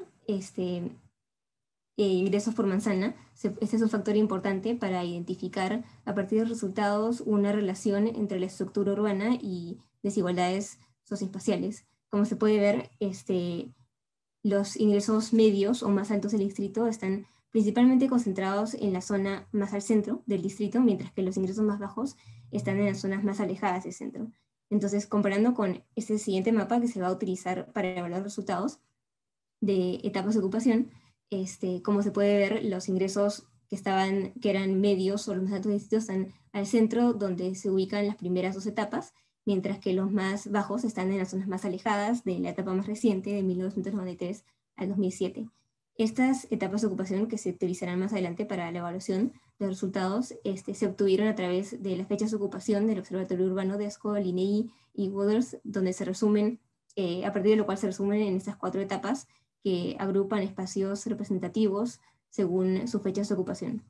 ingresos por manzana, este es un factor importante para identificar a partir de resultados una relación entre la estructura urbana y desigualdades socioespaciales. Como se puede ver, los ingresos medios o más altos del distrito están principalmente concentrados en la zona más al centro del distrito, mientras que los ingresos más bajos están en las zonas más alejadas del centro. Entonces, comparando con este siguiente mapa que se va a utilizar para evaluar resultados de etapas de ocupación, como se puede ver, los ingresos que eran medios o los más altos del distrito están al centro, donde se ubican las primeras 2 etapas, mientras que los más bajos están en las zonas más alejadas de la etapa más reciente, de 1993 al 2007. Estas etapas de ocupación, que se utilizarán más adelante para la evaluación de los resultados, se obtuvieron a través de las fechas de ocupación del Observatorio Urbano de ESCO, LINEI y Wooders, donde se resumen, a partir de lo cual se resumen en estas 4 etapas que agrupan espacios representativos según sus fechas de ocupación.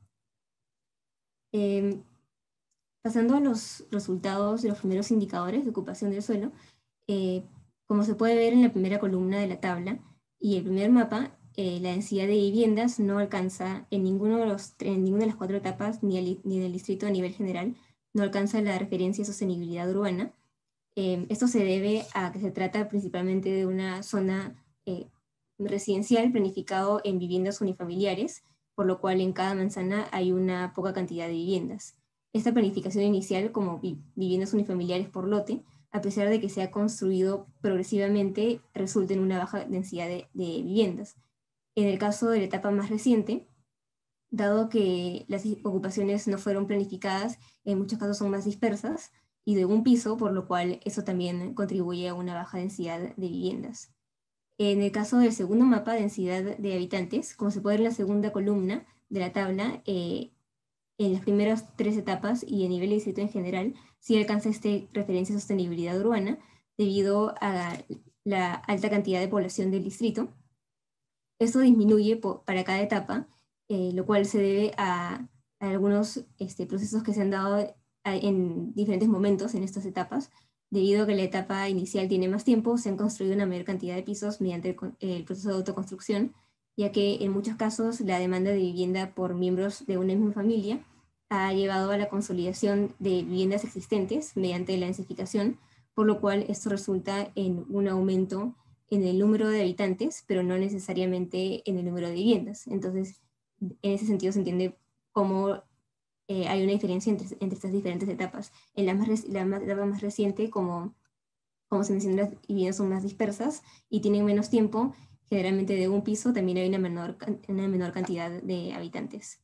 Pasando a los resultados de los primeros indicadores de ocupación del suelo, como se puede ver en la primera columna de la tabla y el primer mapa, la densidad de viviendas no alcanza en ninguna de las 4 etapas, ni en el distrito a nivel general, no alcanza la referencia de sostenibilidad urbana. Esto se debe a que se trata principalmente de una zona residencial planificado en viviendas unifamiliares, por lo cual en cada manzana hay una poca cantidad de viviendas. Esta planificación inicial como viviendas unifamiliares por lote, a pesar de que se ha construido progresivamente, resulta en una baja densidad de viviendas. En el caso de la etapa más reciente, dado que las ocupaciones no fueron planificadas, en muchos casos son más dispersas y de un piso, por lo cual eso también contribuye a una baja densidad de viviendas. En el caso del segundo mapa, densidad de habitantes, como se puede ver en la segunda columna de la tabla, en las primeras 3 etapas y a nivel de distrito en general, sí alcanza referencia a sostenibilidad urbana debido a la alta cantidad de población del distrito. Esto disminuye para cada etapa, lo cual se debe a algunos procesos que se han dado en diferentes momentos en estas etapas. Debido a que la etapa inicial tiene más tiempo, se han construido una mayor cantidad de pisos mediante el proceso de autoconstrucción, ya que en muchos casos la demanda de vivienda por miembros de una misma familia ha llevado a la consolidación de viviendas existentes mediante la densificación, por lo cual esto resulta en un aumento en el número de habitantes, pero no necesariamente en el número de viviendas. Entonces, en ese sentido se entiende cómo hay una diferencia entre estas diferentes etapas. En la etapa más reciente, como se menciona, las viviendas son más dispersas y tienen menos tiempo, generalmente de un piso, también hay una menor cantidad de habitantes.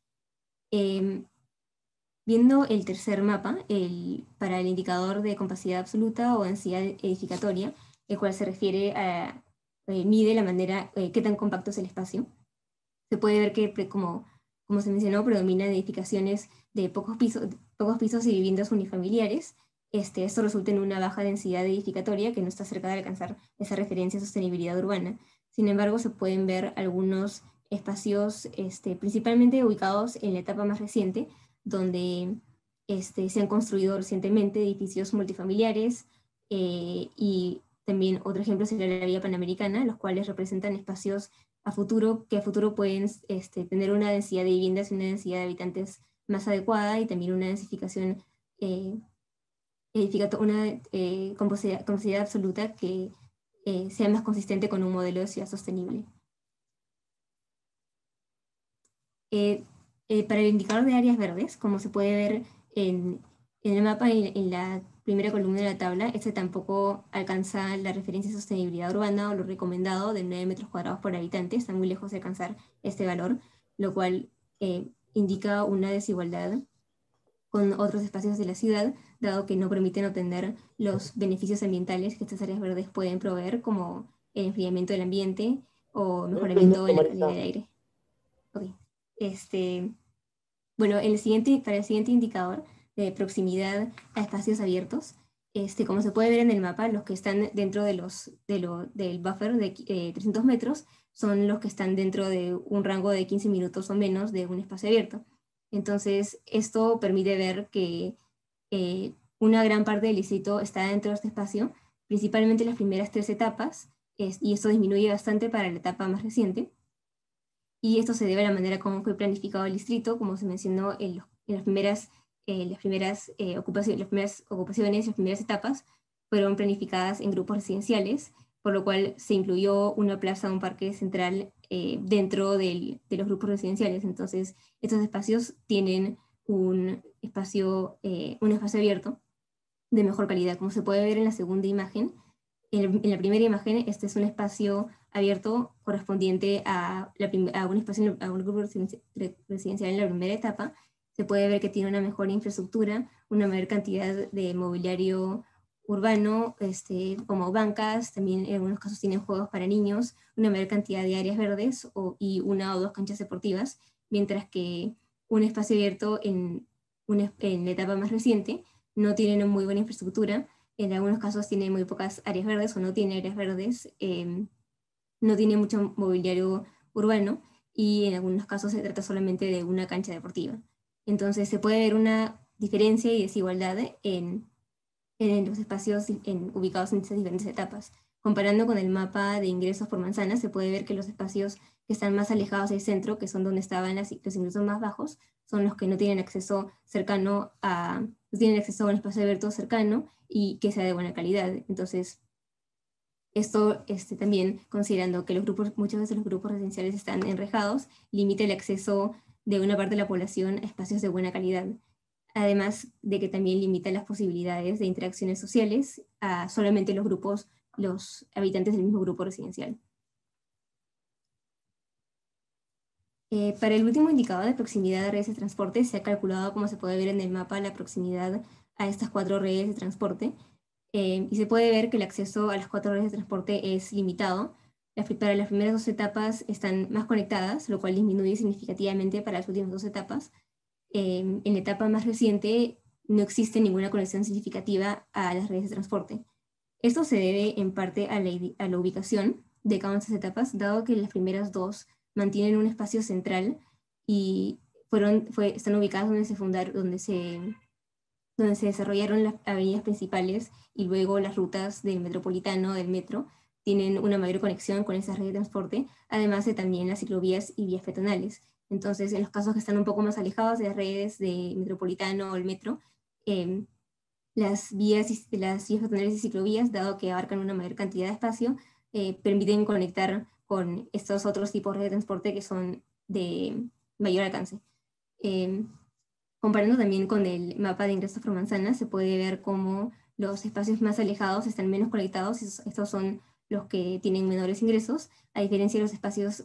Viendo el tercer mapa, para el indicador de compacidad absoluta o densidad edificatoria, el cual se refiere a, mide la manera, qué tan compacto es el espacio. Se puede ver que, como se mencionó, predominan edificaciones de pocos pisos y viviendas unifamiliares. Esto resulta en una baja densidad edificatoria que no está cerca de alcanzar esa referencia a sostenibilidad urbana. Sin embargo, se pueden ver algunos espacios principalmente ubicados en la etapa más reciente, donde se han construido recientemente edificios multifamiliares y también otro ejemplo sería la Vía Panamericana, los cuales representan espacios que a futuro pueden tener una densidad de viviendas y una densidad de habitantes más adecuada y también una densificación, composición absoluta que sea más consistente con un modelo de ciudad sostenible. Para el indicador de áreas verdes, como se puede ver en el mapa, en la primera columna de la tabla, este tampoco alcanza la referencia de sostenibilidad urbana o lo recomendado de 9 metros cuadrados por habitante, está muy lejos de alcanzar este valor, lo cual indica una desigualdad con otros espacios de la ciudad, dado que no permiten obtener los beneficios ambientales que estas áreas verdes pueden proveer, como el enfriamiento del ambiente o mejoramiento en la calidad del aire. Okay. Bueno, para el siguiente indicador de proximidad a espacios abiertos, como se puede ver en el mapa, los que están dentro del buffer de 300 metros son los que están dentro de un rango de 15 minutos o menos de un espacio abierto. Entonces, esto permite ver que una gran parte del distrito está dentro de este espacio, principalmente las primeras 3 etapas, y esto disminuye bastante para la etapa más reciente. Y esto se debe a la manera como fue planificado el distrito, como se mencionó en las primeras ocupaciones, las primeras etapas, fueron planificadas en grupos residenciales, por lo cual se incluyó una plaza, un parque central dentro de los grupos residenciales. Entonces, estos espacios tienen un espacio abierto de mejor calidad. Como se puede ver en la segunda imagen, en la primera imagen, este es un espacio abierto correspondiente a un grupo residencial en la primera etapa. Se puede ver que tiene una mejor infraestructura, una mayor cantidad de mobiliario urbano, como bancas, también en algunos casos tienen juegos para niños, una mayor cantidad de áreas verdes y 1 o 2 canchas deportivas, mientras que un espacio abierto en la etapa más reciente no tiene una muy buena infraestructura. En algunos casos tiene muy pocas áreas verdes o no tiene áreas verdes, no tiene mucho mobiliario urbano y en algunos casos se trata solamente de una cancha deportiva. Entonces se puede ver una diferencia y desigualdad en los espacios ubicados en estas diferentes etapas. Comparando con el mapa de ingresos por manzana, se puede ver que los espacios que están más alejados del centro, que son donde estaban los ingresos más bajos, son los que no tienen acceso a un espacio abierto cercano y que sea de buena calidad. Entonces, esto también considerando que muchas veces los grupos residenciales están enrejados, limita el acceso de una parte de la población a espacios de buena calidad. Además de que también limita las posibilidades de interacciones sociales a solamente los habitantes del mismo grupo residencial. Para el último indicador de proximidad de redes de transporte, se ha calculado, como se puede ver en el mapa, la proximidad a estas 4 redes de transporte, y se puede ver que el acceso a las 4 redes de transporte es limitado. Para las primeras 2 etapas están más conectadas, lo cual disminuye significativamente para las últimas 2 etapas. En la etapa más reciente no existe ninguna conexión significativa a las redes de transporte. Esto se debe en parte a la ubicación de cada una de estas etapas, dado que las primeras 2 mantienen un espacio central y están ubicadas donde se desarrollaron las avenidas principales y luego las rutas del metropolitano, del metro, tienen una mayor conexión con esas redes de transporte, además de también las ciclovías y vías peatonales. Entonces, en los casos que están un poco más alejados de las redes de metropolitano o el metro, las vías peatonales y ciclovías, dado que abarcan una mayor cantidad de espacio, permiten conectar con estos otros tipos de redes de transporte que son de mayor alcance. Comparando también con el mapa de ingresos por manzana, se puede ver cómo los espacios más alejados están menos conectados, y estos son los que tienen menores ingresos, a diferencia de los espacios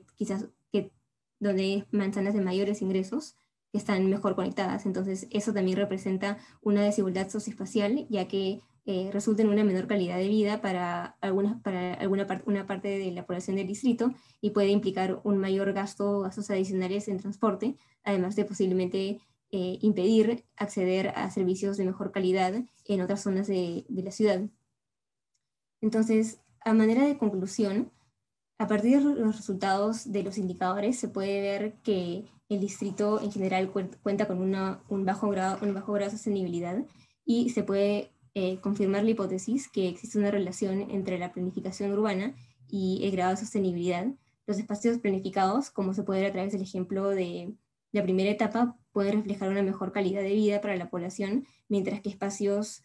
donde hay manzanas de mayores ingresos, que están mejor conectadas. Entonces, eso también representa una desigualdad socioespacial, ya que resulta en una menor calidad de vida para una parte de la población del distrito y puede implicar un mayor gastos adicionales en transporte, además de posiblemente impedir acceder a servicios de mejor calidad en otras zonas de la ciudad. Entonces, a manera de conclusión, a partir de los resultados de los indicadores se puede ver que el distrito en general cuenta con un bajo grado de sostenibilidad y se puede confirmar la hipótesis que existe una relación entre la planificación urbana y el grado de sostenibilidad. Los espacios planificados, como se puede ver a través del ejemplo de la primera etapa, pueden reflejar una mejor calidad de vida para la población, mientras que espacios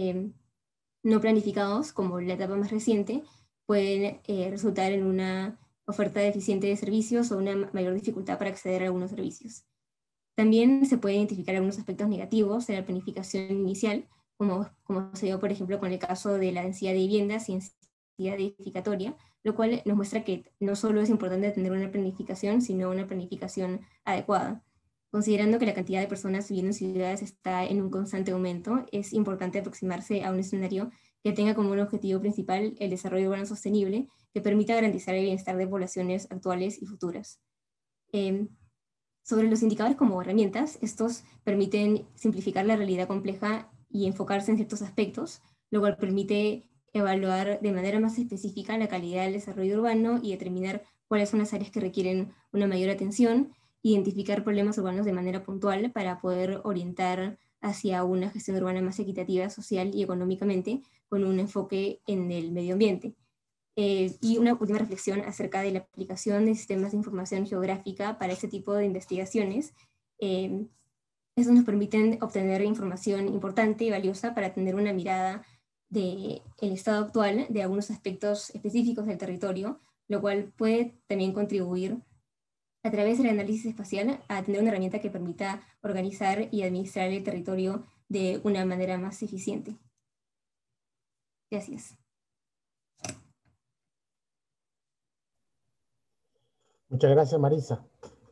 no planificados, como la etapa más reciente, pueden resultar en una oferta deficiente de servicios o una mayor dificultad para acceder a algunos servicios. También se pueden identificar algunos aspectos negativos de la planificación inicial, como se dio, por ejemplo, con el caso de la densidad de viviendas y densidad edificatoria, lo cual nos muestra que no solo es importante tener una planificación, sino una planificación adecuada. Considerando que la cantidad de personas viviendo en ciudades está en un constante aumento, es importante aproximarse a un escenario que tenga como un objetivo principal el desarrollo urbano sostenible, que permita garantizar el bienestar de poblaciones actuales y futuras. Sobre los indicadores como herramientas, estos permiten simplificar la realidad compleja y enfocarse en ciertos aspectos, lo cual permite evaluar de manera más específica la calidad del desarrollo urbano y determinar cuáles son las áreas que requieren una mayor atención, identificar problemas urbanos de manera puntual para poder orientar hacia una gestión urbana más equitativa social y económicamente, con un enfoque en el medio ambiente. Y una última reflexión acerca de la aplicación de sistemas de información geográfica para este tipo de investigaciones. Eso nos permite obtener información importante y valiosa para tener una mirada del estado actual de algunos aspectos específicos del territorio, lo cual puede también contribuir a través del análisis espacial a tener una herramienta que permita organizar y administrar el territorio de una manera más eficiente. Gracias. Muchas gracias, Marisa.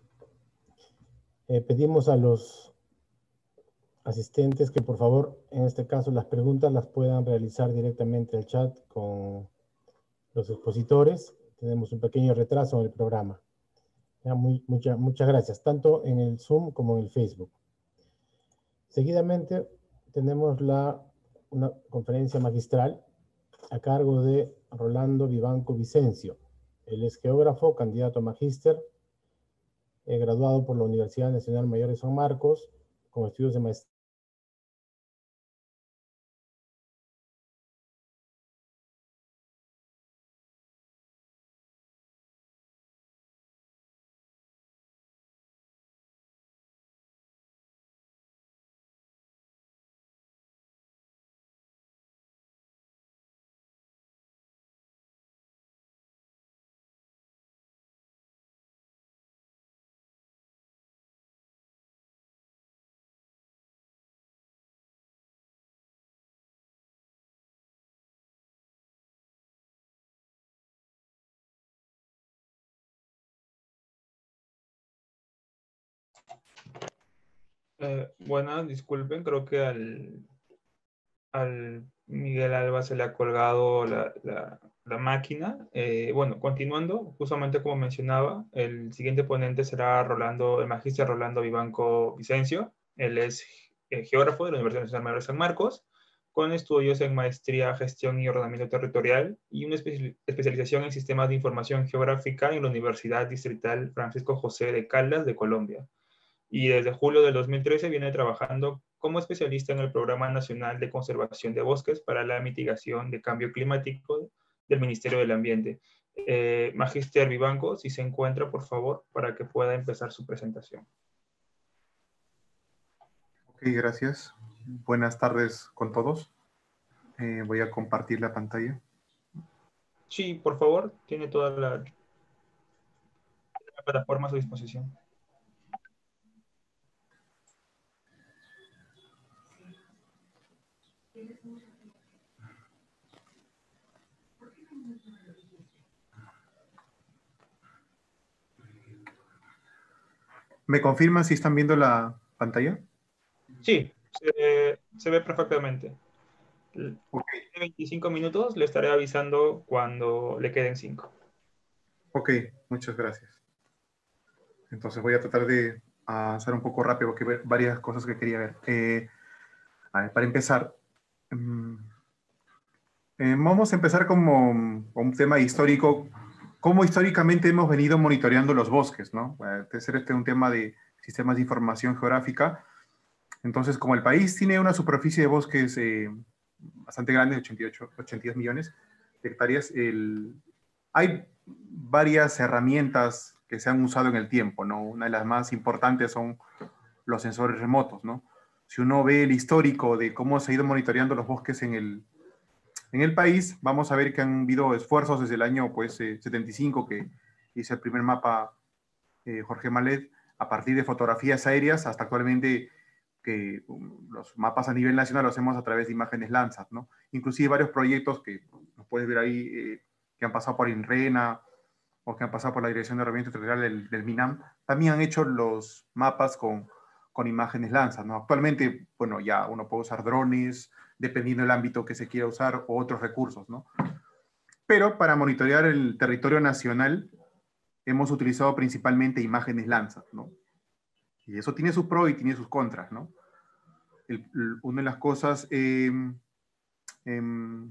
Pedimos a los asistentes que por favor, en este caso, las preguntas las puedan realizar directamente al chat con los expositores. Tenemos un pequeño retraso en el programa. Ya, muchas gracias, tanto en el Zoom como en el Facebook. Seguidamente tenemos una conferencia magistral a cargo de Rolando Vivanco Vicencio. Él es geógrafo, candidato a magíster, graduado por la Universidad Nacional Mayor de San Marcos, con estudios de maestría. Bueno, disculpen, creo que al Miguel Alba se le ha colgado la máquina. Bueno, continuando, justamente como mencionaba, el siguiente ponente será el magíster Rolando Vivanco Vicencio. Él es geógrafo de la Universidad Nacional Mayor de San Marcos, con estudios en maestría, gestión y ordenamiento territorial y una especialización en sistemas de información geográfica en la Universidad Distrital Francisco José de Caldas de Colombia. Y desde julio del 2013 viene trabajando como especialista en el Programa Nacional de Conservación de Bosques para la Mitigación de Cambio Climático del Ministerio del Ambiente. Magíster Vivanco, si se encuentra, por favor, para que pueda empezar su presentación. Ok, gracias. Buenas tardes con todos. Voy a compartir la pantalla. Sí, por favor, tiene toda la plataforma a su disposición. ¿Me confirman si están viendo la pantalla? Sí, se ve perfectamente. Okay. En 25 minutos le estaré avisando cuando le queden 5. Ok, muchas gracias. Entonces voy a tratar de avanzar un poco rápido porque hay varias cosas que quería ver. A ver, para empezar, vamos a empezar como un tema histórico. ¿Cómo históricamente hemos venido monitoreando los bosques, ¿no? Este es un tema de sistemas de información geográfica. Entonces, como el país tiene una superficie de bosques bastante grande, 82 millones de hectáreas, hay varias herramientas que se han usado en el tiempo, ¿no? Una de las más importantes son los sensores remotos, ¿no? Si uno ve el histórico de cómo se ha ido monitoreando los bosques en el país, vamos a ver que han habido esfuerzos desde el año 75, que hizo el primer mapa Jorge Malet, a partir de fotografías aéreas, hasta actualmente que los mapas a nivel nacional los hacemos a través de imágenes Landsat, ¿no? Inclusive varios proyectos que nos puedes ver ahí, que han pasado por INRENA o que han pasado por la Dirección de Ordenamiento Territorial del MINAM, también han hecho los mapas con imágenes Landsat, ¿no? Actualmente, bueno, ya uno puede usar drones, dependiendo del ámbito que se quiera usar, o otros recursos, ¿no? Pero para monitorear el territorio nacional, hemos utilizado principalmente imágenes Landsat, ¿no? Y eso tiene sus pros y tiene sus contras, ¿no? Una de las cosas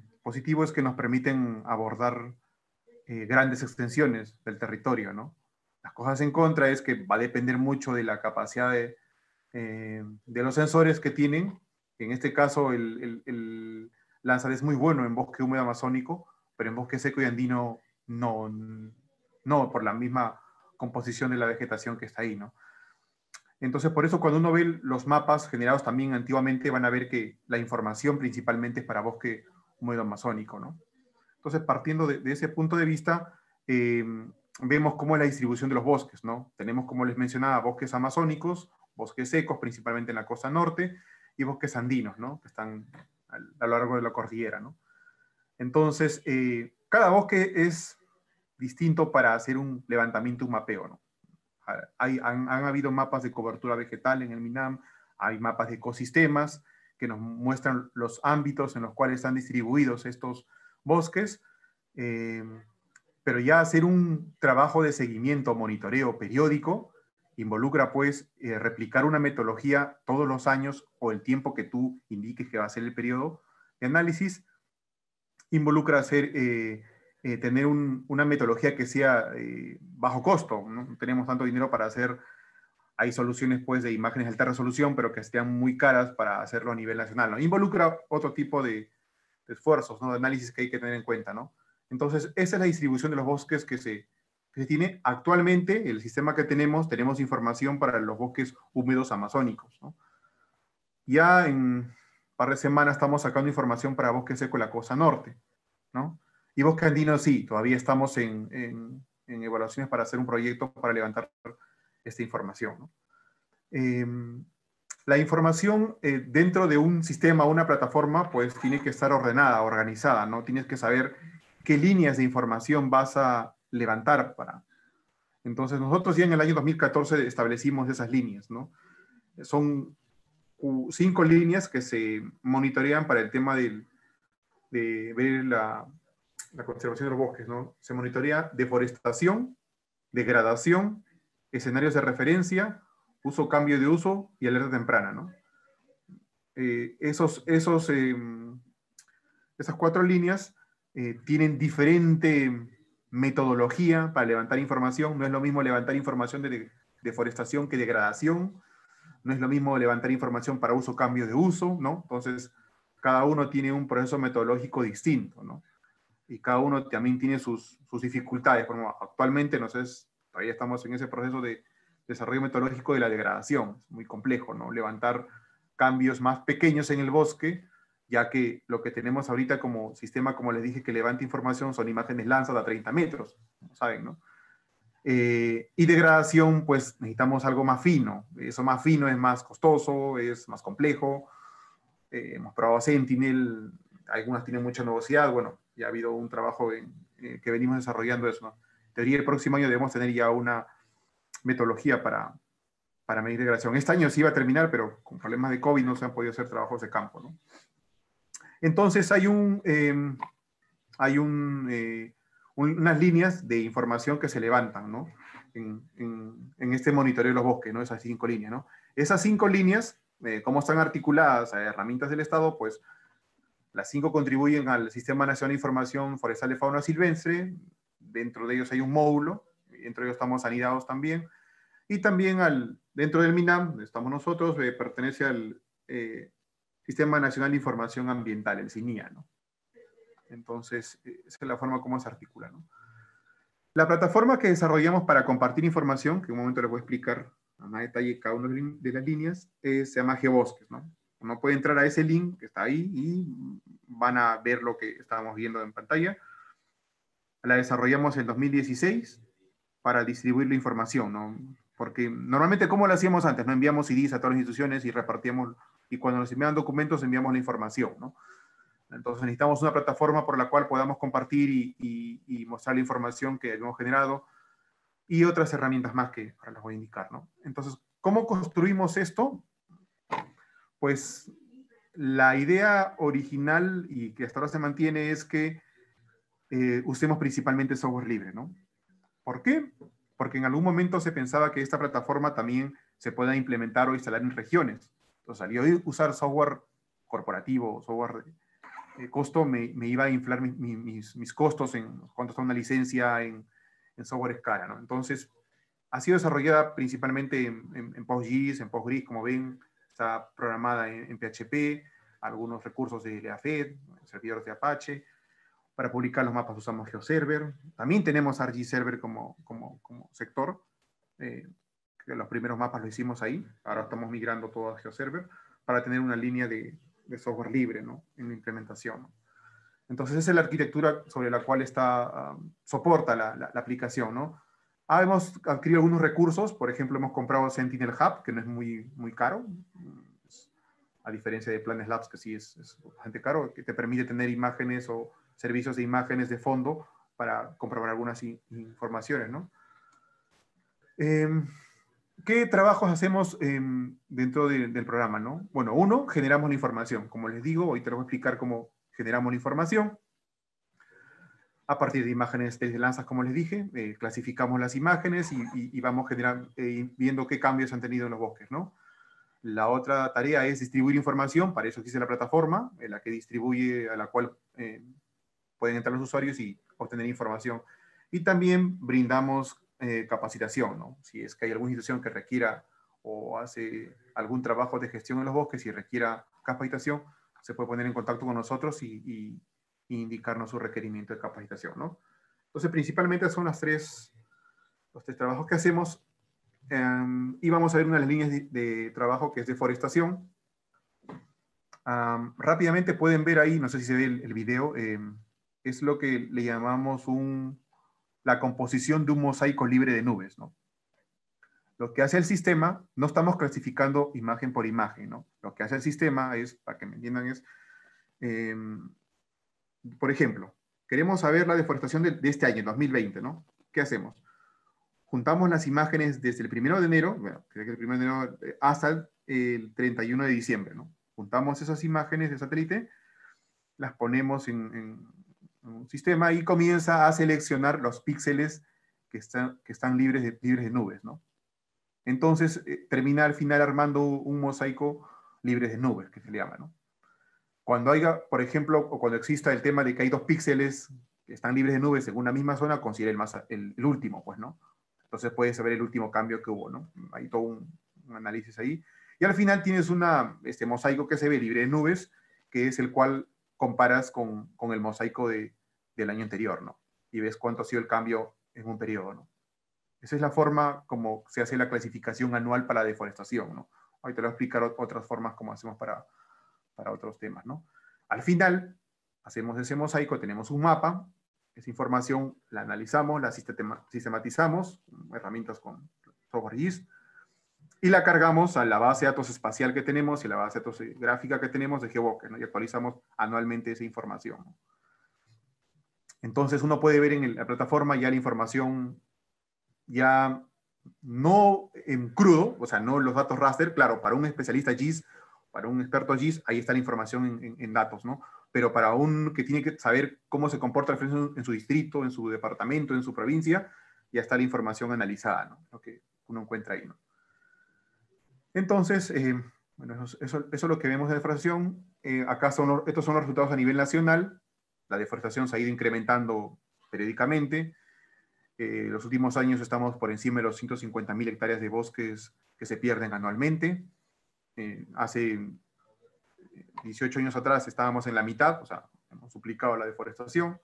positivas es que nos permiten abordar grandes extensiones del territorio, ¿no? Las cosas en contra es que va a depender mucho de la capacidad de los sensores que tienen. En este caso, el Landsat es muy bueno en bosque húmedo amazónico, pero en bosque seco y andino no por la misma composición de la vegetación que está ahí, ¿no? Entonces, por eso cuando uno ve los mapas generados también antiguamente, van a ver que la información principalmente es para bosque húmedo amazónico, ¿no? Entonces, partiendo de ese punto de vista, vemos cómo es la distribución de los bosques, ¿no? Tenemos, como les mencionaba, bosques amazónicos, bosques secos, principalmente en la costa norte, y bosques andinos, ¿no? Que están a lo largo de la cordillera, ¿no? Entonces, cada bosque es distinto para hacer un levantamiento, un mapeo, ¿no? Han habido mapas de cobertura vegetal en el MINAM, hay mapas de ecosistemas que nos muestran los ámbitos en los cuales están distribuidos estos bosques, pero ya hacer un trabajo de seguimiento, monitoreo periódico, involucra pues replicar una metodología todos los años o el tiempo que tú indiques que va a ser el periodo de análisis, involucra hacer tener una metodología que sea bajo costo. No tenemos tanto dinero para hacer, hay soluciones pues de imágenes de alta resolución, pero que estén muy caras para hacerlo a nivel nacional, ¿no? Involucra otro tipo de esfuerzos, ¿no? De análisis que hay que tener en cuenta, ¿no? Entonces, esa es la distribución de los bosques que se tiene actualmente. El sistema que tenemos información para los bosques húmedos amazónicos, ¿no? Ya en un par de semanas estamos sacando información para bosque seco de la costa norte, ¿no? Y bosque andino sí, todavía estamos en evaluaciones para hacer un proyecto para levantar esta información, ¿no? La información dentro de un sistema, una plataforma, pues tiene que estar ordenada, organizada, ¿no? Tienes que saber qué líneas de información vas a levantar para. Entonces nosotros ya en el año 2014 establecimos esas líneas, ¿no? Son 5 líneas que se monitorean para el tema de ver la conservación de los bosques, ¿no? Se monitorea deforestación, degradación, escenarios de referencia, uso, cambio de uso y alerta temprana, ¿no? Esas 4 líneas tienen diferente metodología para levantar información. No es lo mismo levantar información de deforestación que degradación. No es lo mismo levantar información para uso, cambio de uso, ¿no? Entonces, cada uno tiene un proceso metodológico distinto, ¿no? Y cada uno también tiene sus dificultades. Bueno, actualmente, no sé, todavía estamos en ese proceso de desarrollo metodológico de la degradación. Es muy complejo, ¿no? Levantar cambios más pequeños en el bosque, ya que lo que tenemos ahorita como sistema, como les dije, que levanta información, son imágenes Landsat a 30 metros, como saben, ¿no? Y degradación, pues necesitamos algo más fino. Eso más fino es más costoso, es más complejo. Hemos probado Sentinel, algunas tienen mucha novedad. Bueno, ya ha habido un trabajo que venimos desarrollando eso, ¿no? En teoría, el próximo año debemos tener ya una metodología para medir degradación. Este año sí iba a terminar, pero con problemas de COVID no se han podido hacer trabajos de campo, ¿no? Entonces hay unas líneas de información que se levantan, ¿no? En este monitoreo de los bosques, ¿no? Esas 5 líneas, ¿no? Esas 5 líneas, ¿cómo están articuladas a herramientas del Estado? Pues las 5 contribuyen al Sistema Nacional de Información Forestal de Fauna Silvestre. Dentro de ellos hay un módulo, dentro de ellos estamos anidados también. Y también dentro del MINAM, donde estamos nosotros, pertenece al Sistema Nacional de Información Ambiental, el SINIA, ¿no? Entonces, esa es la forma como se articula, ¿no? La plataforma que desarrollamos para compartir información, que en un momento les voy a explicar a más detalle cada una de las líneas, se llama GeoBosques, ¿no? Uno puede entrar a ese link que está ahí y van a ver lo que estábamos viendo en pantalla. La desarrollamos en 2016 para distribuir la información, ¿no? Porque normalmente, ¿cómo lo hacíamos antes? No enviamos CDs a todas las instituciones y repartíamos, y cuando nos enviaban documentos enviamos la información, ¿no? Entonces necesitamos una plataforma por la cual podamos compartir y mostrar la información que hemos generado y otras herramientas más que ahora las voy a indicar, ¿no? Entonces, ¿cómo construimos esto? Pues la idea original y que hasta ahora se mantiene es que usemos principalmente software libre, ¿no? ¿Por qué? Porque en algún momento se pensaba que esta plataforma también se pueda implementar o instalar en regiones. Entonces, al yo usar software corporativo, software costo, me iba a inflar mis costos en cuánto está una licencia en software escala, ¿no? Entonces, Ha sido desarrollada principalmente en PostGIS, en PostGIS, como ven, está programada en PHP, algunos recursos de LeaFed, servidores de Apache. Para publicar los mapas usamos GeoServer. También tenemos ArcGIS-Server como sector. Que los primeros mapas lo hicimos ahí. Ahora estamos migrando todo a GeoServer para tener una línea de software libre, ¿no?, en la implementación, ¿no? Entonces esa es la arquitectura sobre la cual soporta la aplicación, ¿no? Hemos adquirido algunos recursos. Por ejemplo, hemos comprado Sentinel Hub, que no es muy caro, a diferencia de Planet Labs, que sí es bastante caro, que te permite tener imágenes o servicios de imágenes de fondo para comprobar algunas informaciones, ¿no? ¿Qué trabajos hacemos dentro del programa, ¿no? Bueno, uno, generamos la información. Como les digo, hoy te voy a explicar cómo generamos la información. A partir de imágenes de lanzas, como les dije, clasificamos las imágenes y vamos viendo qué cambios han tenido en los bosques, ¿no? La otra tarea es distribuir información. Para eso existe la plataforma, la que distribuye, a la cual pueden entrar los usuarios y obtener información. Y también brindamos capacitación, ¿no? Si es que hay alguna institución que requiera o hace algún trabajo de gestión en los bosques y requiera capacitación, se puede poner en contacto con nosotros y indicarnos su requerimiento de capacitación, ¿no? Entonces, principalmente son los tres trabajos que hacemos. Y vamos a ver una de las líneas de trabajo, que es deforestación. Rápidamente pueden ver ahí, no sé si se ve el video, es lo que le llamamos la composición de un mosaico libre de nubes, ¿no? Lo que hace el sistema, no estamos clasificando imagen por imagen, ¿no? Lo que hace el sistema es, para que me entiendan, es, por ejemplo, queremos saber la deforestación de este año, 2020, ¿no? ¿Qué hacemos? Juntamos las imágenes desde el 1 de enero, bueno, el 1 de enero hasta el 31 de diciembre, ¿no? Juntamos esas imágenes de satélite, las ponemos en un sistema y comienza a seleccionar los píxeles que están libres de nubes, ¿no? Entonces, termina al final armando un mosaico libre de nubes, que se le llama, ¿no? Cuando haya, por ejemplo, o cuando exista el tema de que hay 2 píxeles que están libres de nubes en una misma zona, considera el último, pues, ¿no? Entonces puedes saber el último cambio que hubo, ¿no? Hay todo un análisis ahí. Y al final tienes este mosaico que se ve libre de nubes, que es el cual comparas con el mosaico del año anterior, ¿no? Y ves cuánto ha sido el cambio en un periodo, ¿no? Esa es la forma como se hace la clasificación anual para la deforestación, ¿no? Ahorita te voy a explicar otras formas como hacemos para otros temas, ¿no? Al final, hacemos ese mosaico, tenemos un mapa. Esa información la analizamos, la sistematizamos, herramientas con software GIS, y la cargamos a la base de datos espacial que tenemos y a la base de datos gráfica que tenemos de GeoBosques, ¿no? Y actualizamos anualmente esa información, ¿no? Entonces uno puede ver en la plataforma ya la información, ya no en crudo, o sea, no los datos raster. Claro, para un especialista GIS, para un experto GIS, ahí está la información en datos, ¿no? Pero para un que tiene que saber cómo se comporta el fenómeno en su distrito, en su departamento, en su provincia, ya está la información analizada, ¿no? Lo que uno encuentra ahí, ¿no? Entonces, bueno, eso es lo que vemos de deforestación. Acá estos son los resultados a nivel nacional. La deforestación se ha ido incrementando periódicamente. Los últimos años estamos por encima de los 150.000 hectáreas de bosques que se pierden anualmente. Hace 18 años atrás estábamos en la mitad, o sea, hemos duplicado la deforestación.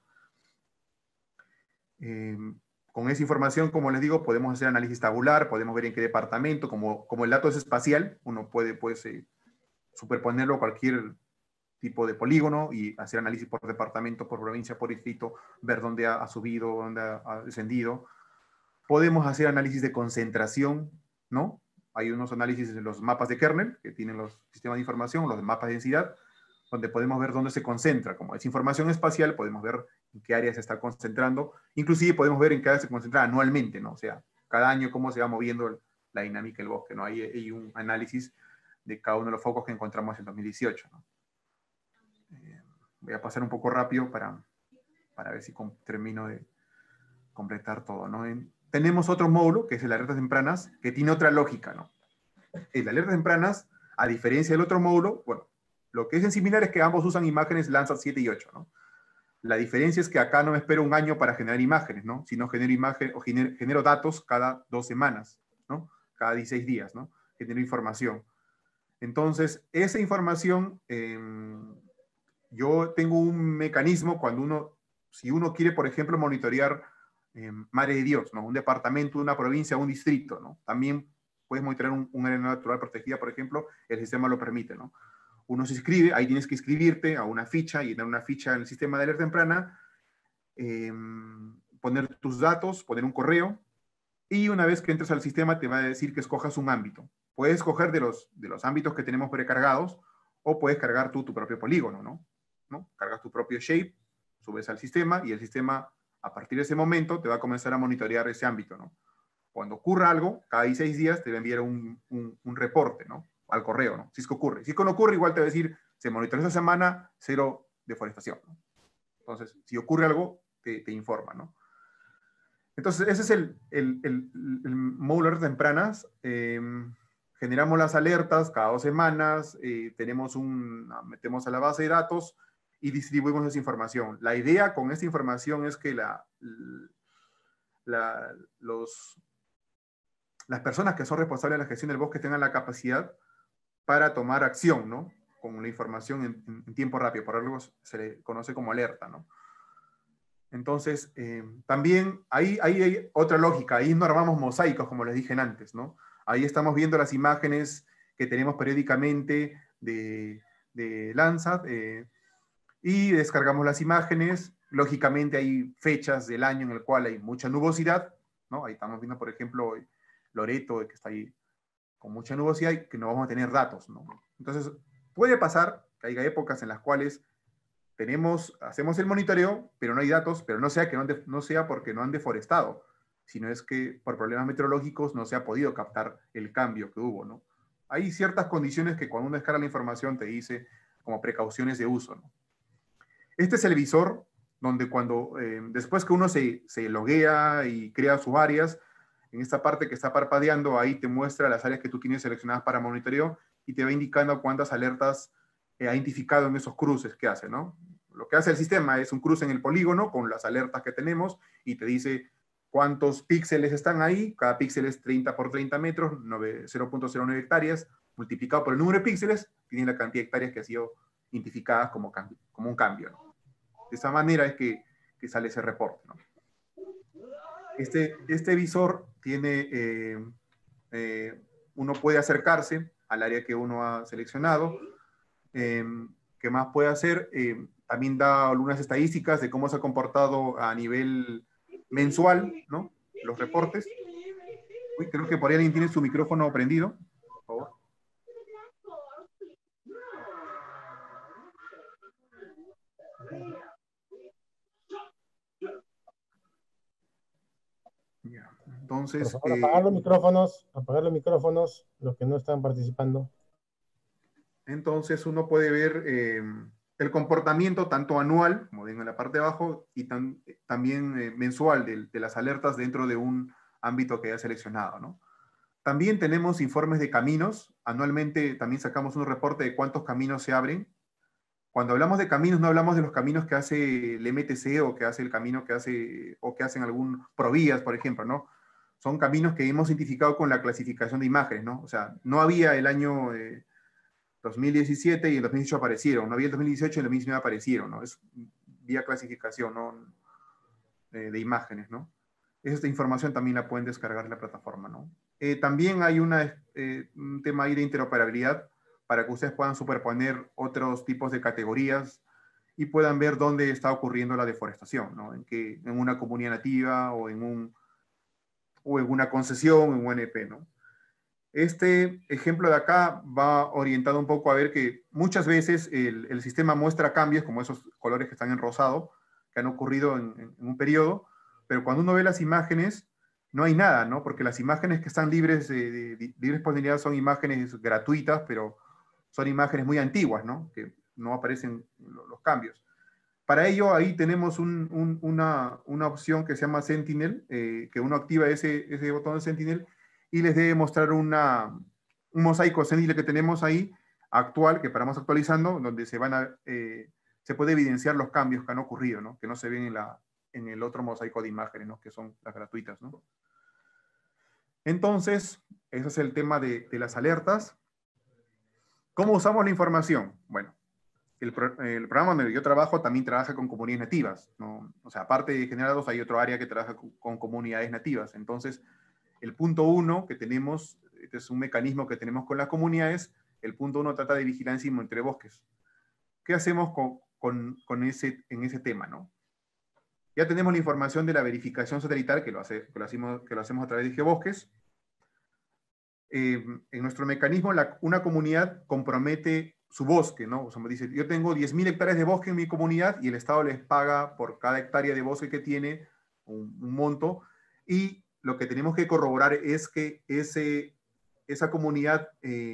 Con esa información, como les digo, podemos hacer análisis tabular, podemos ver en qué departamento, como el dato es espacial, uno puede superponerlo a cualquier tipo de polígono y hacer análisis por departamento, por provincia, por distrito, ver dónde ha subido, dónde ha descendido. Podemos hacer análisis de concentración, ¿no? Hay unos análisis de los mapas de kernel que tienen los sistemas de información, los mapas de densidad, donde podemos ver dónde se concentra. Como es información espacial, podemos ver en qué área se está concentrando. Inclusive podemos ver en qué área se concentra anualmente, ¿no? O sea, cada año cómo se va moviendo la dinámica del bosque, ¿no? Hay un análisis de cada uno de los focos que encontramos en 2018, ¿no? Voy a pasar un poco rápido para ver si termino de completar todo, ¿no? Tenemos otro módulo, que es el de alertas tempranas, que tiene otra lógica, ¿no? El de alertas tempranas, a diferencia del otro módulo, bueno, lo que es en similar es que ambos usan imágenes Landsat 7 y 8, ¿no? La diferencia es que acá no me espero un año para generar imágenes, ¿no? Sino genero datos cada 2 semanas, ¿no? Cada 16 días, ¿no? Genero información. Entonces, esa información, yo tengo un mecanismo cuando si uno quiere, por ejemplo, monitorear Madre de Dios, ¿no? Un departamento, una provincia, un distrito, ¿no? También puedes monitorear un área natural protegida, por ejemplo, el sistema lo permite, ¿no? Uno se inscribe, ahí tienes que inscribirte a una ficha, llenar una ficha en el sistema de alerta temprana, poner tus datos, poner un correo, y una vez que entres al sistema te va a decir que escojas un ámbito. Puedes escoger de los ámbitos que tenemos precargados, o puedes cargar tú tu propio polígono, ¿no? Cargas tu propio shape, subes al sistema, y el sistema, a partir de ese momento, te va a comenzar a monitorear ese ámbito, ¿no? Cuando ocurra algo, cada 16 días te va a enviar un reporte, ¿no? Al correo, ¿no? Si es que ocurre. Si es que no ocurre, igual te va a decir, se monitoreó esa semana, 0 deforestación, ¿no? Entonces, si ocurre algo, te informa, ¿no? Entonces, ese es el módulo de alertas tempranas. Generamos las alertas cada 2 semanas, metemos a la base de datos y distribuimos esa información. La idea con esta información es que las personas que son responsables de la gestión del bosque tengan la capacidad para tomar acción, ¿no? Con la información en tiempo rápido, por algo se le conoce como alerta, ¿no? Entonces, también ahí hay otra lógica, ahí no armamos mosaicos, como les dije antes, ¿no? Ahí estamos viendo las imágenes que tenemos periódicamente de Landsat, y descargamos las imágenes. Lógicamente hay fechas del año en el cual hay mucha nubosidad, ¿no? Ahí estamos viendo, por ejemplo, Loreto, que está ahí con mucha nubosidad y que no vamos a tener datos, ¿no? Entonces, puede pasar que haya épocas en las cuales hacemos el monitoreo, pero no hay datos, pero no sea porque no han deforestado, sino es que por problemas meteorológicos no se ha podido captar el cambio que hubo, ¿no? Hay ciertas condiciones que cuando uno descarga la información te dice como precauciones de uso, ¿no? Este es el visor donde después que uno se loguea y crea sus áreas, en esta parte que está parpadeando, ahí te muestra las áreas que tú tienes seleccionadas para monitoreo y te va indicando cuántas alertas ha identificado en esos cruces que hace, ¿no? Lo que hace el sistema es un cruce en el polígono con las alertas que tenemos y te dice cuántos píxeles están ahí. Cada píxel es 30 por 30 metros, 0.09 hectáreas, multiplicado por el número de píxeles, tiene la cantidad de hectáreas que ha sido identificadas como un cambio, ¿no? De esa manera es que sale ese reporte, ¿no? Este visor tiene, uno puede acercarse al área que uno ha seleccionado. ¿Qué más puede hacer? También da algunas estadísticas de cómo se ha comportado a nivel mensual, ¿no? Los reportes. Uy, creo que por ahí alguien tiene su micrófono prendido. Por favor. Ya. Entonces, por favor, apagar los micrófonos, los que no están participando. Entonces uno puede ver el comportamiento tanto anual, como ven en la parte de abajo, y también mensual de las alertas dentro de un ámbito que haya seleccionado, ¿no? También tenemos informes de caminos. Anualmente también sacamos un reporte de cuántos caminos se abren. Cuando hablamos de caminos, no hablamos de los caminos que hace el MTC o que hace el camino que hacen algún Provías, por ejemplo, ¿no? Son caminos que hemos identificado con la clasificación de imágenes, ¿no? O sea, no había el año 2017 y en 2018 aparecieron, no había el 2018 y en el 2019 aparecieron, ¿no? Es vía clasificación, ¿no? De imágenes, ¿no? Esta información también la pueden descargar en la plataforma, ¿no? También hay un tema ahí de interoperabilidad para que ustedes puedan superponer otros tipos de categorías y puedan ver dónde está ocurriendo la deforestación, ¿no? En una comunidad nativa o en una concesión, en un ONP, ¿no? Este ejemplo de acá va orientado un poco a ver que muchas veces el sistema muestra cambios, como esos colores que están en rosado, que han ocurrido en un periodo, pero cuando uno ve las imágenes, no hay nada, ¿no? Porque las imágenes que están libres de disponibilidad son imágenes gratuitas, pero son imágenes muy antiguas, ¿no? Que no aparecen los cambios. Para ello, ahí tenemos una opción que se llama Sentinel, que uno activa ese botón de Sentinel y les debe mostrar un mosaico Sentinel que tenemos ahí, actual, que paramos actualizando, donde se van a se puede evidenciar los cambios que han ocurrido, ¿no? Que no se ven en el otro mosaico de imágenes, ¿no? Que son las gratuitas, ¿no? Entonces, ese es el tema de las alertas. ¿Cómo usamos la información? Bueno, el programa donde yo trabajo también trabaja con comunidades nativas, ¿no? O sea, aparte de generados, hay otro área que trabaja con comunidades nativas. Entonces, el punto 1 que tenemos, este es un mecanismo que tenemos con las comunidades, el punto 1 trata de vigilancia y monitoreo de bosques. ¿Qué hacemos en ese tema, ¿no? Ya tenemos la información de la verificación satelital, que lo hacemos a través de Geobosques. En nuestro mecanismo, una comunidad compromete su bosque, ¿no? O sea, me dice, yo tengo 10.000 hectáreas de bosque en mi comunidad y el Estado les paga por cada hectárea de bosque que tiene un monto, y lo que tenemos que corroborar es que esa comunidad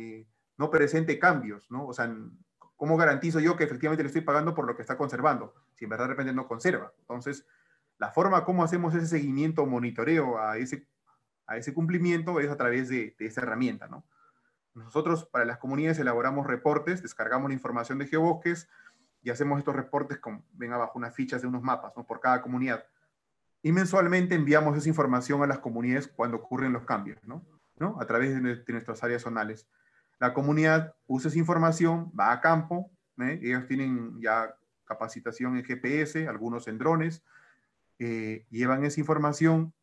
no presente cambios, ¿no? O sea, ¿cómo garantizo yo que efectivamente le estoy pagando por lo que está conservando? Si en verdad de repente no conserva. Entonces, la forma como hacemos ese seguimiento o monitoreo a ese cumplimiento es a través de esta herramienta, ¿no? Nosotros para las comunidades elaboramos reportes, descargamos la información de Geobosques y hacemos estos reportes con, ven abajo, unas fichas de unos mapas, ¿no? Por cada comunidad. Y mensualmente enviamos esa información a las comunidades cuando ocurren los cambios, ¿no? A través de nuestras áreas zonales. La comunidad usa esa información, va a campo, ellos tienen ya capacitación en GPS, algunos en drones, llevan esa información,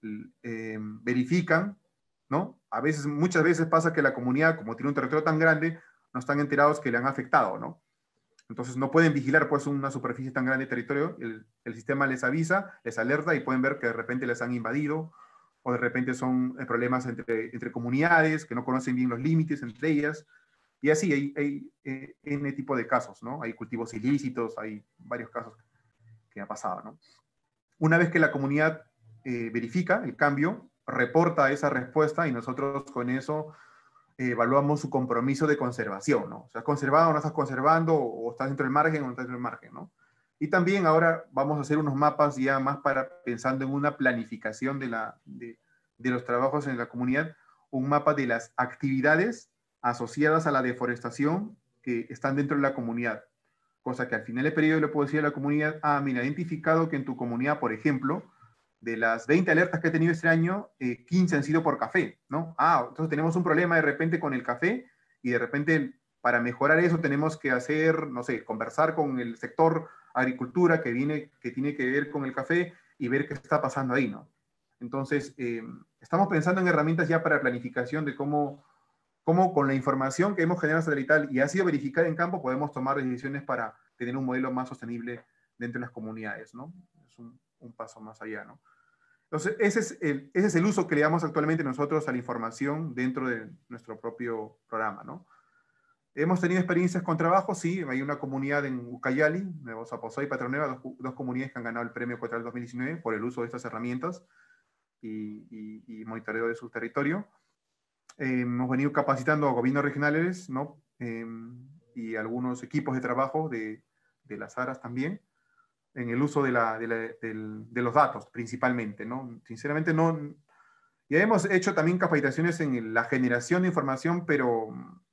verifican, ¿no? Muchas veces pasa que la comunidad, como tiene un territorio tan grande, no están enterados que le han afectado, ¿no? Entonces no pueden vigilar pues una superficie tan grande de territorio, el sistema les avisa, les alerta y pueden ver que de repente les han invadido, o de repente son problemas entre comunidades que no conocen bien los límites entre ellas, y así hay N tipo de casos, ¿no? Hay cultivos ilícitos, hay varios casos que ha pasado, ¿no? Una vez que la comunidad verifica el cambio, reporta esa respuesta y nosotros con eso evaluamos su compromiso de conservación, ¿no? O sea, ¿has conservado o no estás conservando? ¿O estás dentro del margen o no estás dentro del margen, ¿no? Y también ahora vamos a hacer unos mapas ya más pensando en una planificación de los trabajos en la comunidad, un mapa de las actividades asociadas a la deforestación que están dentro de la comunidad. Cosa que al final del periodo le puedo decir a la comunidad, mira, he identificado que en tu comunidad, por ejemplo, de las 20 alertas que he tenido este año, 15 han sido por café, ¿no? Entonces tenemos un problema de repente con el café y de repente para mejorar eso tenemos que hacer, no sé, conversar con el sector agricultura que tiene que ver con el café y ver qué está pasando ahí, ¿no? Entonces, estamos pensando en herramientas ya para planificación de cómo con la información que hemos generado satelital y ha sido verificada en campo podemos tomar decisiones para tener un modelo más sostenible dentro de las comunidades, ¿no? Es un paso más allá, ¿no? Entonces, ese es el uso que le damos actualmente nosotros a la información dentro de nuestro propio programa, ¿no? Hemos tenido experiencias con trabajo, sí, hay una comunidad en Ucayali, Nuevo Zaposoy y Patronueva, dos comunidades que han ganado el premio Ecuatorial 2019 por el uso de estas herramientas y monitoreo de su territorio. Hemos venido capacitando a gobiernos regionales, ¿no? Y algunos equipos de trabajo de las ARAS también, en el uso de los datos, principalmente, ¿no? Sinceramente, no. Ya hemos hecho también capacitaciones en la generación de información, pero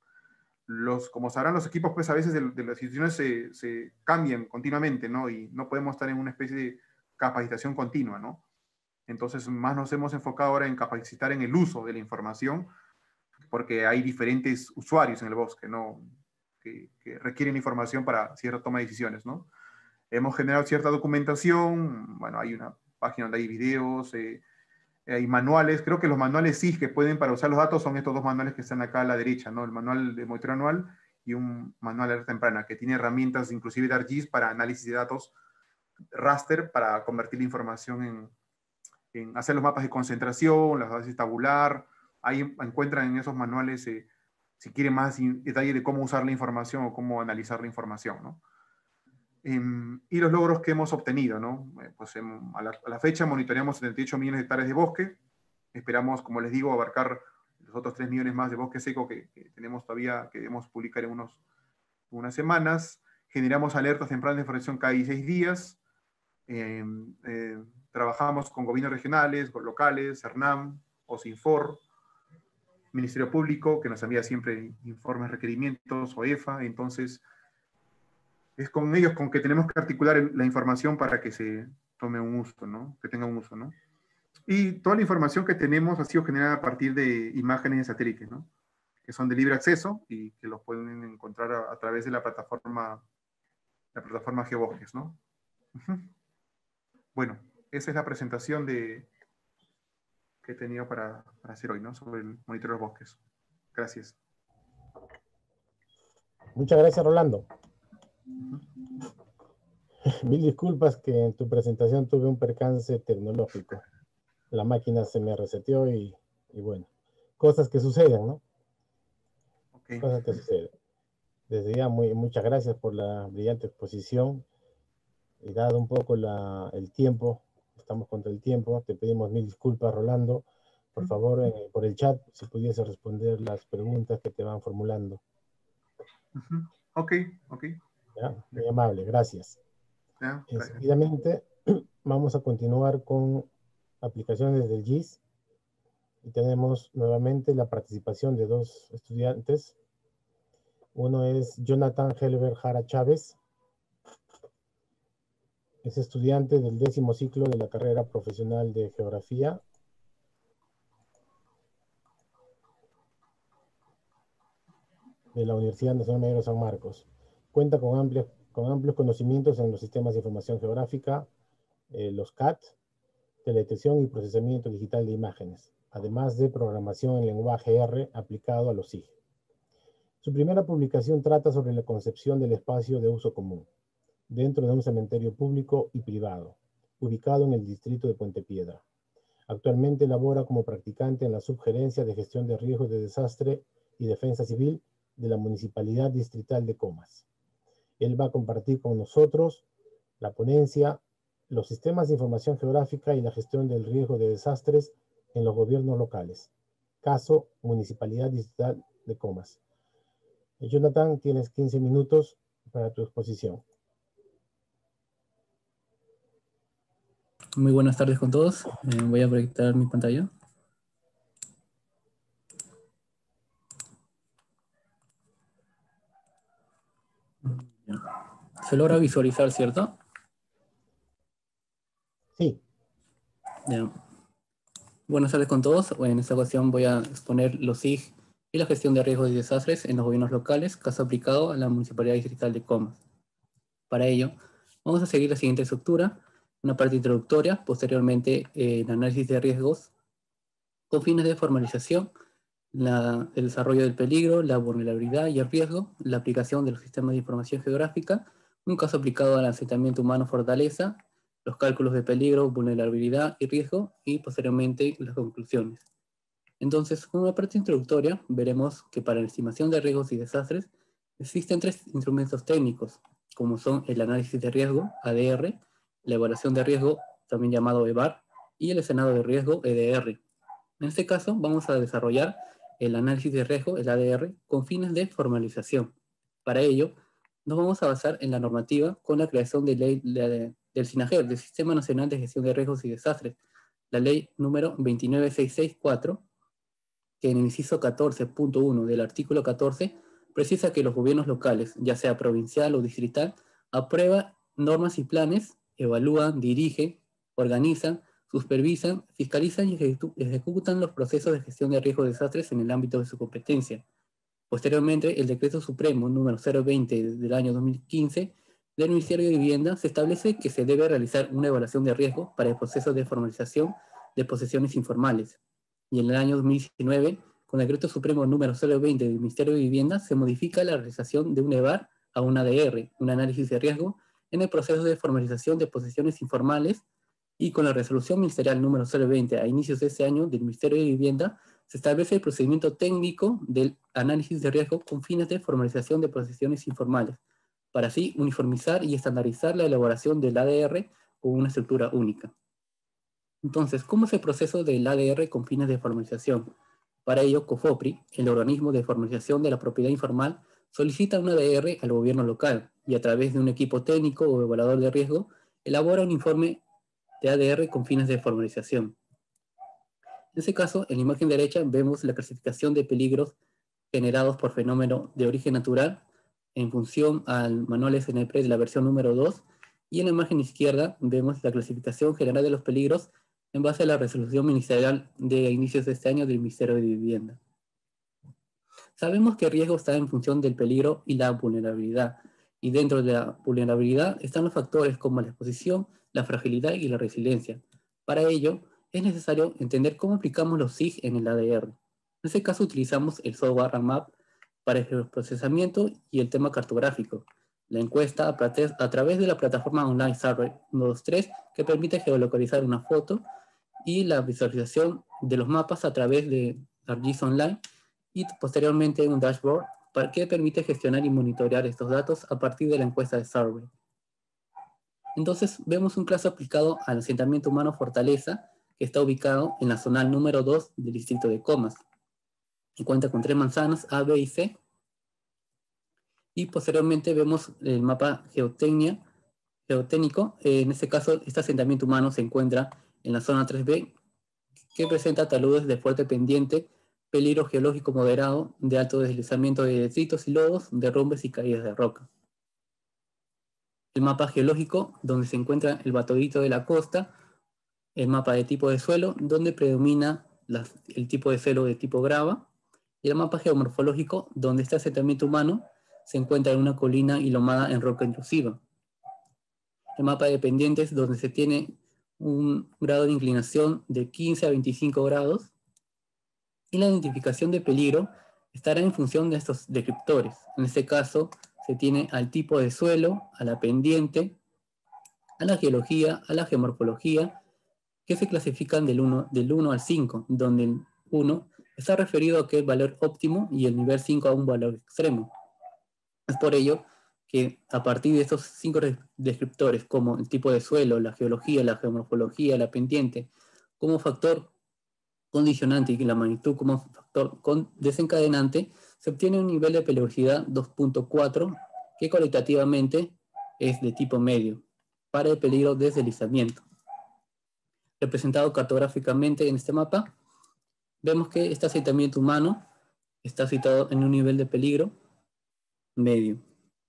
como sabrán, los equipos, pues, a veces de las instituciones se cambian continuamente, ¿no? Y no podemos estar en una especie de capacitación continua, ¿no? Entonces, más nos hemos enfocado ahora en capacitar en el uso de la información, porque hay diferentes usuarios en el bosque, ¿no? Que requieren información para cierta toma de decisiones, ¿no? Hemos generado cierta documentación, bueno, hay una página donde hay videos, hay manuales, creo que los manuales sí que pueden para usar los datos son estos dos manuales que están acá a la derecha, ¿no? El manual de monitoreo anual y un manual de alerta temprana, que tiene herramientas inclusive de ArcGIS para análisis de datos raster, para convertir la información en hacer los mapas de concentración, las bases tabular. Ahí encuentran en esos manuales, si quieren más detalle de cómo usar la información o cómo analizar la información, ¿no? Y los logros que hemos obtenido, ¿no? Pues a la fecha monitoreamos 78 millones de hectáreas de bosque. Esperamos, como les digo, abarcar los otros 3 millones más de bosque seco que tenemos todavía, que debemos publicar en unas semanas. Generamos alertas tempranas de deforestación cada 16 días. Trabajamos con gobiernos regionales, locales, CERNAM, OSINFOR, Ministerio Público, que nos envía siempre informes, requerimientos, OEFA. Entonces, es con ellos con que tenemos que articular la información para que se tome un uso, ¿no? Que tenga un uso, ¿no? Y toda la información que tenemos ha sido generada a partir de imágenes de satélite, ¿no? Que son de libre acceso y que los pueden encontrar a través de la plataforma GeoBosques, ¿no? Bueno, esa es la presentación que he tenido para hacer hoy, ¿no? Sobre el monitoreo de los bosques. Gracias. Muchas gracias, Rolando. Mil disculpas que en tu presentación tuve un percance tecnológico. La máquina se me reseteó y bueno, cosas que suceden, ¿no? Okay. Cosas que suceden. Desde ya, muchas gracias por la brillante exposición. Y dado un poco el tiempo, estamos contra el tiempo, te pedimos mil disculpas, Rolando. Por favor, por el chat, si pudiese responder las preguntas que te van formulando. Ok. ¿Ya? Muy amable, gracias. Gracias. Seguidamente, vamos a continuar con aplicaciones del GIS. Y tenemos nuevamente la participación de dos estudiantes. Uno es Jonathan Helber Jara Chávez. Es estudiante del 10º ciclo de la carrera profesional de Geografía. De la Universidad Nacional Mayor de San Marcos. Cuenta con amplios conocimientos en los sistemas de información geográfica, los CAT, detección y procesamiento digital de imágenes, además de programación en lenguaje R aplicado a los SIG. Su primera publicación trata sobre la concepción del espacio de uso común, dentro de un cementerio público y privado, ubicado en el distrito de Puente Piedra. Actualmente labora como practicante en la Subgerencia de Gestión de Riesgos de Desastre y Defensa Civil de la Municipalidad Distrital de Comas. Él va a compartir con nosotros la ponencia, los sistemas de información geográfica y la gestión del riesgo de desastres en los gobiernos locales. Caso Municipalidad Distrital de Comas. Jonathan, tienes 15 minutos para tu exposición. Muy buenas tardes con todos. Voy a proyectar mi pantalla. Se logra visualizar, ¿cierto? Sí. Ya. Buenas tardes con todos. En esta ocasión voy a exponer los SIG y la gestión de riesgos y desastres en los gobiernos locales, caso aplicado a la Municipalidad Distrital de Comas. Para ello, vamos a seguir la siguiente estructura: una parte introductoria, posteriormente el análisis de riesgos con fines de formalización, el desarrollo del peligro, la vulnerabilidad y el riesgo, la aplicación de los sistemas de información geográfica, un caso aplicado al asentamiento humano fortaleza, los cálculos de peligro, vulnerabilidad y riesgo, y posteriormente las conclusiones. Entonces, con una parte introductoria, veremos que para la estimación de riesgos y desastres existen tres instrumentos técnicos, como son el análisis de riesgo, ADR, la evaluación de riesgo, también llamado EVAR, y el escenario de riesgo, EDR. En este caso, vamos a desarrollar el análisis de riesgo, el ADR, con fines de formalización. Para ello, nos vamos a basar en la normativa con la creación de ley del SINAGER, del Sistema Nacional de Gestión de Riesgos y Desastres, la ley número 29664, que en el inciso 14.1 del artículo 14 precisa que los gobiernos locales, ya sea provincial o distrital, aprueban normas y planes, evalúan, dirigen, organizan, supervisan, fiscalizan y ejecutan los procesos de gestión de riesgos de desastres en el ámbito de su competencia. Posteriormente, el Decreto Supremo número 020 del año 2015 del Ministerio de Vivienda se establece que se debe realizar una evaluación de riesgo para el proceso de formalización de posesiones informales. Y en el año 2019, con el Decreto Supremo número 020 del Ministerio de Vivienda, se modifica la realización de un EVAR a un ADR, un análisis de riesgo, en el proceso de formalización de posesiones informales, y con la resolución ministerial número 020 a inicios de este año del Ministerio de Vivienda, se establece el procedimiento técnico del análisis de riesgo con fines de formalización de posesiones informales, para así uniformizar y estandarizar la elaboración del ADR con una estructura única. Entonces, ¿cómo es el proceso del ADR con fines de formalización? Para ello, COFOPRI, el organismo de formalización de la propiedad informal, solicita un ADR al gobierno local y a través de un equipo técnico o evaluador de riesgo, elabora un informe de ADR con fines de formalización. En este caso, en la imagen derecha vemos la clasificación de peligros generados por fenómeno de origen natural, en función al manual SNPRE de la versión número 2, y en la imagen izquierda vemos la clasificación general de los peligros en base a la resolución ministerial de inicios de este año del Ministerio de Vivienda. Sabemos que el riesgo está en función del peligro y la vulnerabilidad, y dentro de la vulnerabilidad están los factores como la exposición, la fragilidad y la resiliencia. Para ello, es necesario entender cómo aplicamos los SIG en el ADR. En este caso utilizamos el software AMAP para el procesamiento y el tema cartográfico, la encuesta a través de la plataforma online Survey 123 que permite geolocalizar una foto, y la visualización de los mapas a través de ArcGIS Online, y posteriormente un dashboard que permite gestionar y monitorear estos datos a partir de la encuesta de Survey. Entonces vemos un caso aplicado al asentamiento humano Fortaleza, que está ubicado en la zonal número 2 del distrito de Comas, y cuenta con 3 manzanas A, B y C. Y posteriormente vemos el mapa geotécnico. En este caso, este asentamiento humano se encuentra en la zona 3B, que presenta taludes de fuerte pendiente, peligro geológico moderado, de alto deslizamiento de detritos y lodos, derrumbes y caídas de roca. El mapa geológico, donde se encuentra el batodito de la costa, el mapa de tipo de suelo, donde predomina el tipo de suelo de tipo grava, y el mapa geomorfológico, donde este asentamiento humano se encuentra en una colina y lomada en roca intrusiva. El mapa de pendientes, donde se tiene un grado de inclinación de 15 a 25 grados, y la identificación de peligro estará en función de estos descriptores. En este caso, se tiene al tipo de suelo, a la pendiente, a la geología, a la geomorfología, que se clasifican del 1 al 5, donde el 1 está referido a aquel valor óptimo y el nivel 5 a un valor extremo. Es por ello que a partir de estos 5 descriptores, como el tipo de suelo, la geología, la geomorfología, la pendiente, como factor condicionante y la magnitud como factor desencadenante, se obtiene un nivel de peligrosidad 2.4 que cualitativamente es de tipo medio para el peligro de deslizamiento. Representado cartográficamente en este mapa, vemos que este asentamiento humano está situado en un nivel de peligro medio.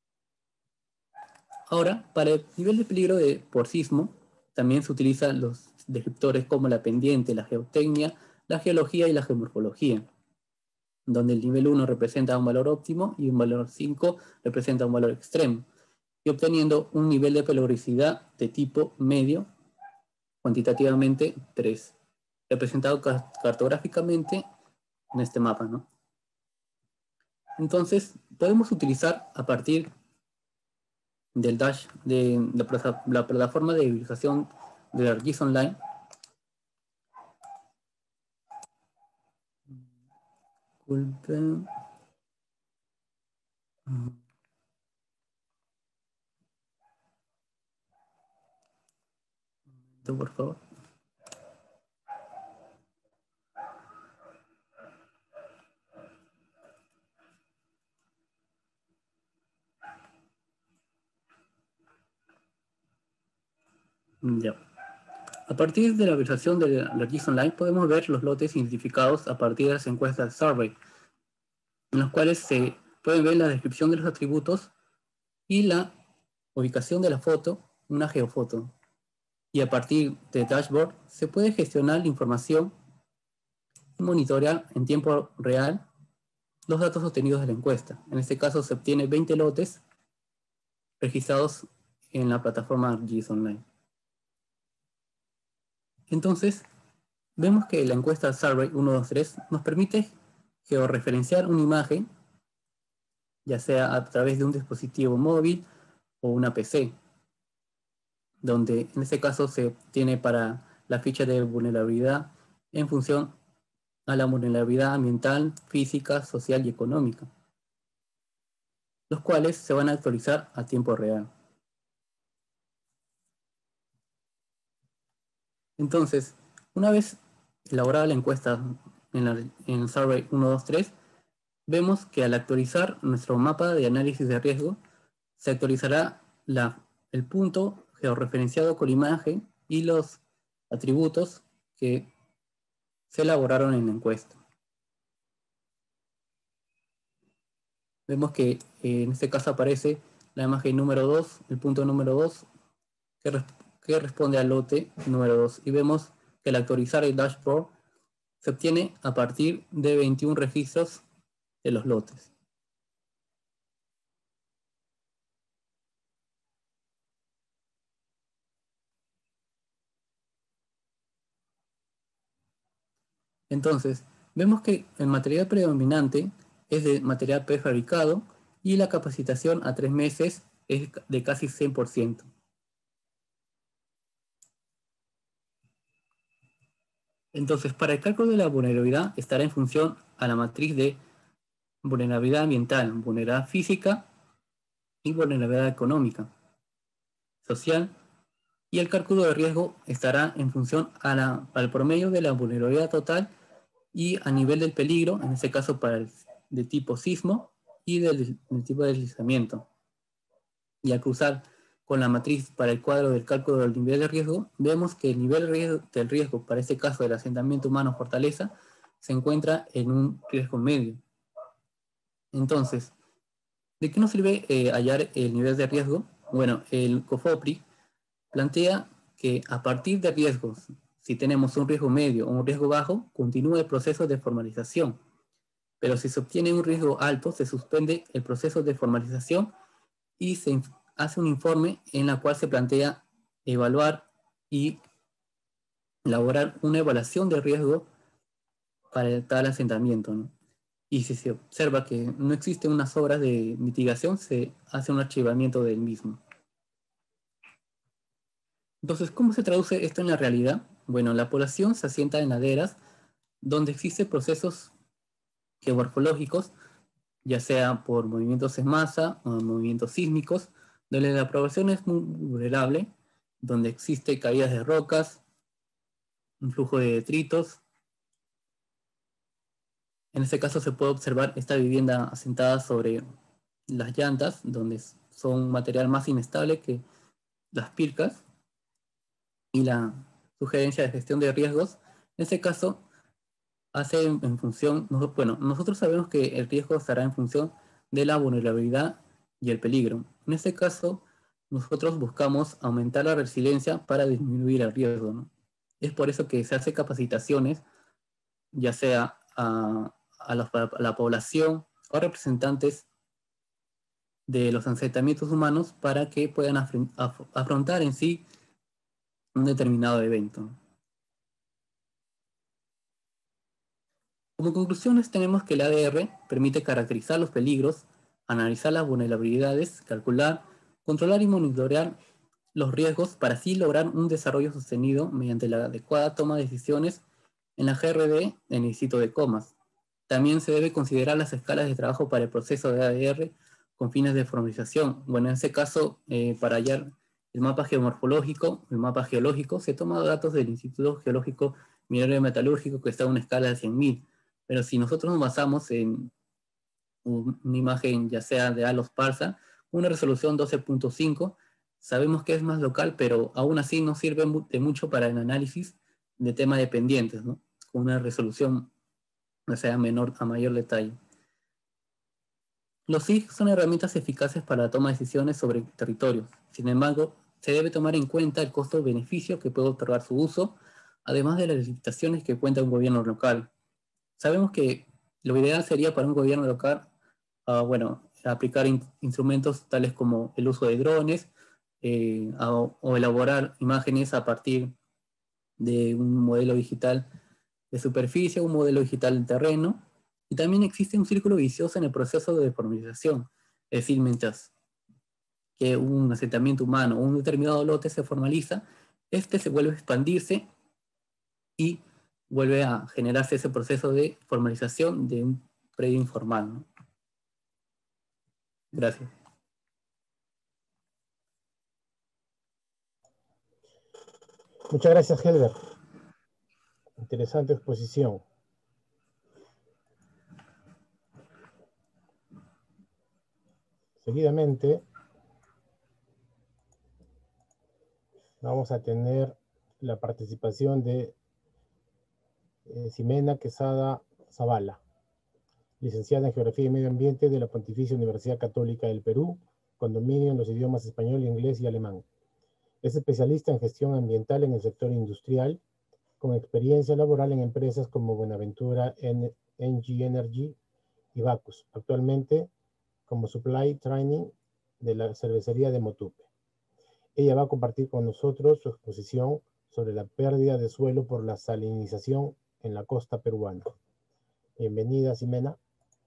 Ahora, para el nivel de peligro por sismo, también se utilizan los descriptores como la pendiente, la geotecnia, la geología y la geomorfología, donde el nivel 1 representa un valor óptimo y un valor 5 representa un valor extremo, y obteniendo un nivel de peligrosidad de tipo medio, cuantitativamente 3, representado cartográficamente en este mapa, ¿no? Entonces, podemos utilizar a partir del dash de la plataforma de visualización de ArcGIS Online, por favor. Ya. A partir de la visualización de la ArcGIS Online podemos ver los lotes identificados a partir de las encuestas Survey, en los cuales se puede ver la descripción de los atributos y la ubicación de la foto, una geofoto. Y a partir de dashboard se puede gestionar la información y monitorear en tiempo real los datos obtenidos de la encuesta. En este caso se obtiene 20 lotes registrados en la plataforma ArcGIS Online. Entonces, vemos que la encuesta Survey 123 nos permite georreferenciar una imagen, ya sea a través de un dispositivo móvil o una PC, donde en este caso se obtiene para la ficha de vulnerabilidad en función a la vulnerabilidad ambiental, física, social y económica, los cuales se van a actualizar a tiempo real. Entonces, una vez elaborada la encuesta en Survey 123, vemos que al actualizar nuestro mapa de análisis de riesgo, se actualizará el punto georreferenciado con la imagen y los atributos que se elaboraron en la encuesta. vemos que en este caso aparece la imagen número 2, el punto número 2, que responde al lote número 2. Y vemos que al actualizar el dashboard se obtiene a partir de 21 registros de los lotes. Entonces, vemos que el material predominante es de material prefabricado y la capacitación a 3 meses es de casi 100%. Entonces, para el cálculo de la vulnerabilidad estará en función a la matriz de vulnerabilidad ambiental, vulnerabilidad física y vulnerabilidad económica, social, y el cálculo de riesgo estará en función al promedio de la vulnerabilidad total y a nivel del peligro, en este caso para el de tipo sismo y del tipo de deslizamiento. Y al cruzar con la matriz para el cuadro del cálculo del nivel de riesgo, vemos que el nivel del riesgo para este caso del asentamiento humano fortaleza se encuentra en un riesgo medio. Entonces, ¿de qué nos sirve hallar el nivel de riesgo? Bueno, el COFOPRI plantea que a partir de riesgos, si tenemos un riesgo medio o un riesgo bajo, continúa el proceso de formalización. Pero si se obtiene un riesgo alto, se suspende el proceso de formalización y se hace un informe en el cual se plantea evaluar y elaborar una evaluación de riesgo para tal asentamiento, ¿no? Y si se observa que no existen unas obras de mitigación, se hace un archivamiento del mismo. Entonces, ¿cómo se traduce esto en la realidad? Bueno, la población se asienta en laderas donde existen procesos geomorfológicos, ya sea por movimientos en masa o movimientos sísmicos, donde la población es muy vulnerable, donde existe caídas de rocas, un flujo de detritos. En este caso se puede observar esta vivienda asentada sobre las llantas, donde son un material más inestable que las pircas, y la sugerencia de gestión de riesgos, en este caso, hace en función, bueno, nosotros sabemos que el riesgo estará en función de la vulnerabilidad y el peligro. En este caso, nosotros buscamos aumentar la resiliencia para disminuir el riesgo, ¿no? Es por eso que se hace capacitaciones, ya sea a la población o representantes de los asentamientos humanos para que puedan afrontar en sí un determinado evento. Como conclusiones tenemos que el ADR permite caracterizar los peligros, analizar las vulnerabilidades, calcular, controlar y monitorear los riesgos para así lograr un desarrollo sostenido mediante la adecuada toma de decisiones en la GRD en el sitio de comas. También se debe considerar las escalas de trabajo para el proceso de ADR con fines de formalización. Bueno, en este caso, para hallar el mapa geomorfológico, el mapa geológico, se toma datos del Instituto Geológico Minero y Metalúrgico que está a una escala de 100.000. Pero si nosotros nos basamos en una imagen ya sea de ALOS Parsa, una resolución 12.5, sabemos que es más local, pero aún así no sirve de mucho para el análisis de temas dependientes, ¿no? Con una resolución, o sea, menor a mayor detalle. Los SIG son herramientas eficaces para la toma de decisiones sobre territorios. Sin embargo, se debe tomar en cuenta el costo-beneficio que puede otorgar su uso, además de las limitaciones que cuenta un gobierno local. Sabemos que lo ideal sería para un gobierno local, bueno, aplicar instrumentos tales como el uso de drones o elaborar imágenes a partir de un modelo digital de superficie, un modelo digital de terreno. Y también existe un círculo vicioso en el proceso de formalización. Es decir, mientras que un asentamiento humano o un determinado lote se formaliza, este se vuelve a expandirse y vuelve a generarse ese proceso de formalización de un predio informal, ¿no? Gracias. Muchas gracias, Helber. Interesante exposición. Seguidamente vamos a tener la participación de Ximena Quesada Zavala. licenciada en Geografía y Medio Ambiente de la Pontificia Universidad Católica del Perú, con dominio en los idiomas español, inglés y alemán. Es especialista en gestión ambiental en el sector industrial, con experiencia laboral en empresas como Buenaventura, NG Energy y Bacus, actualmente como Supply Training de la cervecería de Motupe. Ella va a compartir con nosotros su exposición sobre la pérdida de suelo por la salinización en la costa peruana. Bienvenida, Ximena.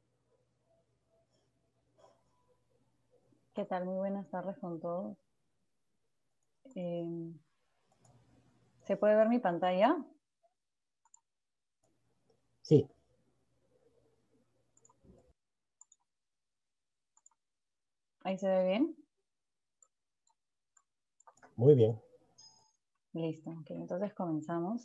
¿Qué tal? Muy buenas tardes con todos. ¿Se puede ver mi pantalla? Sí. ¿Ahí se ve bien? Muy bien. Listo, ok, entonces comenzamos.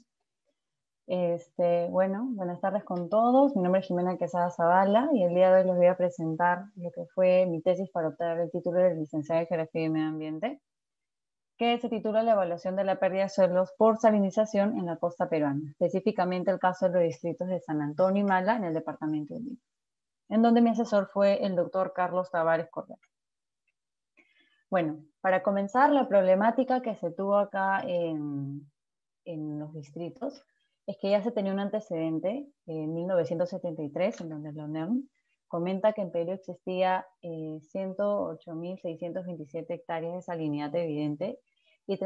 Bueno, buenas tardes con todos. Mi nombre es Ximena Quesada Zavala y el día de hoy les voy a presentar lo que fue mi tesis para obtener el título de licenciada en Geografía y Medio Ambiente, que se titula La evaluación de la pérdida de suelos por salinización en la costa peruana, específicamente el caso de los distritos de San Antonio y Mala en el departamento de Lima, en donde mi asesor fue el doctor Carlos Tavares Cordero. Bueno, para comenzar, la problemática que se tuvo acá en los distritos es que ya se tenía un antecedente en 1973, en donde la UNERM comenta que en Perú existía 108.627 hectáreas de salinidad evidente y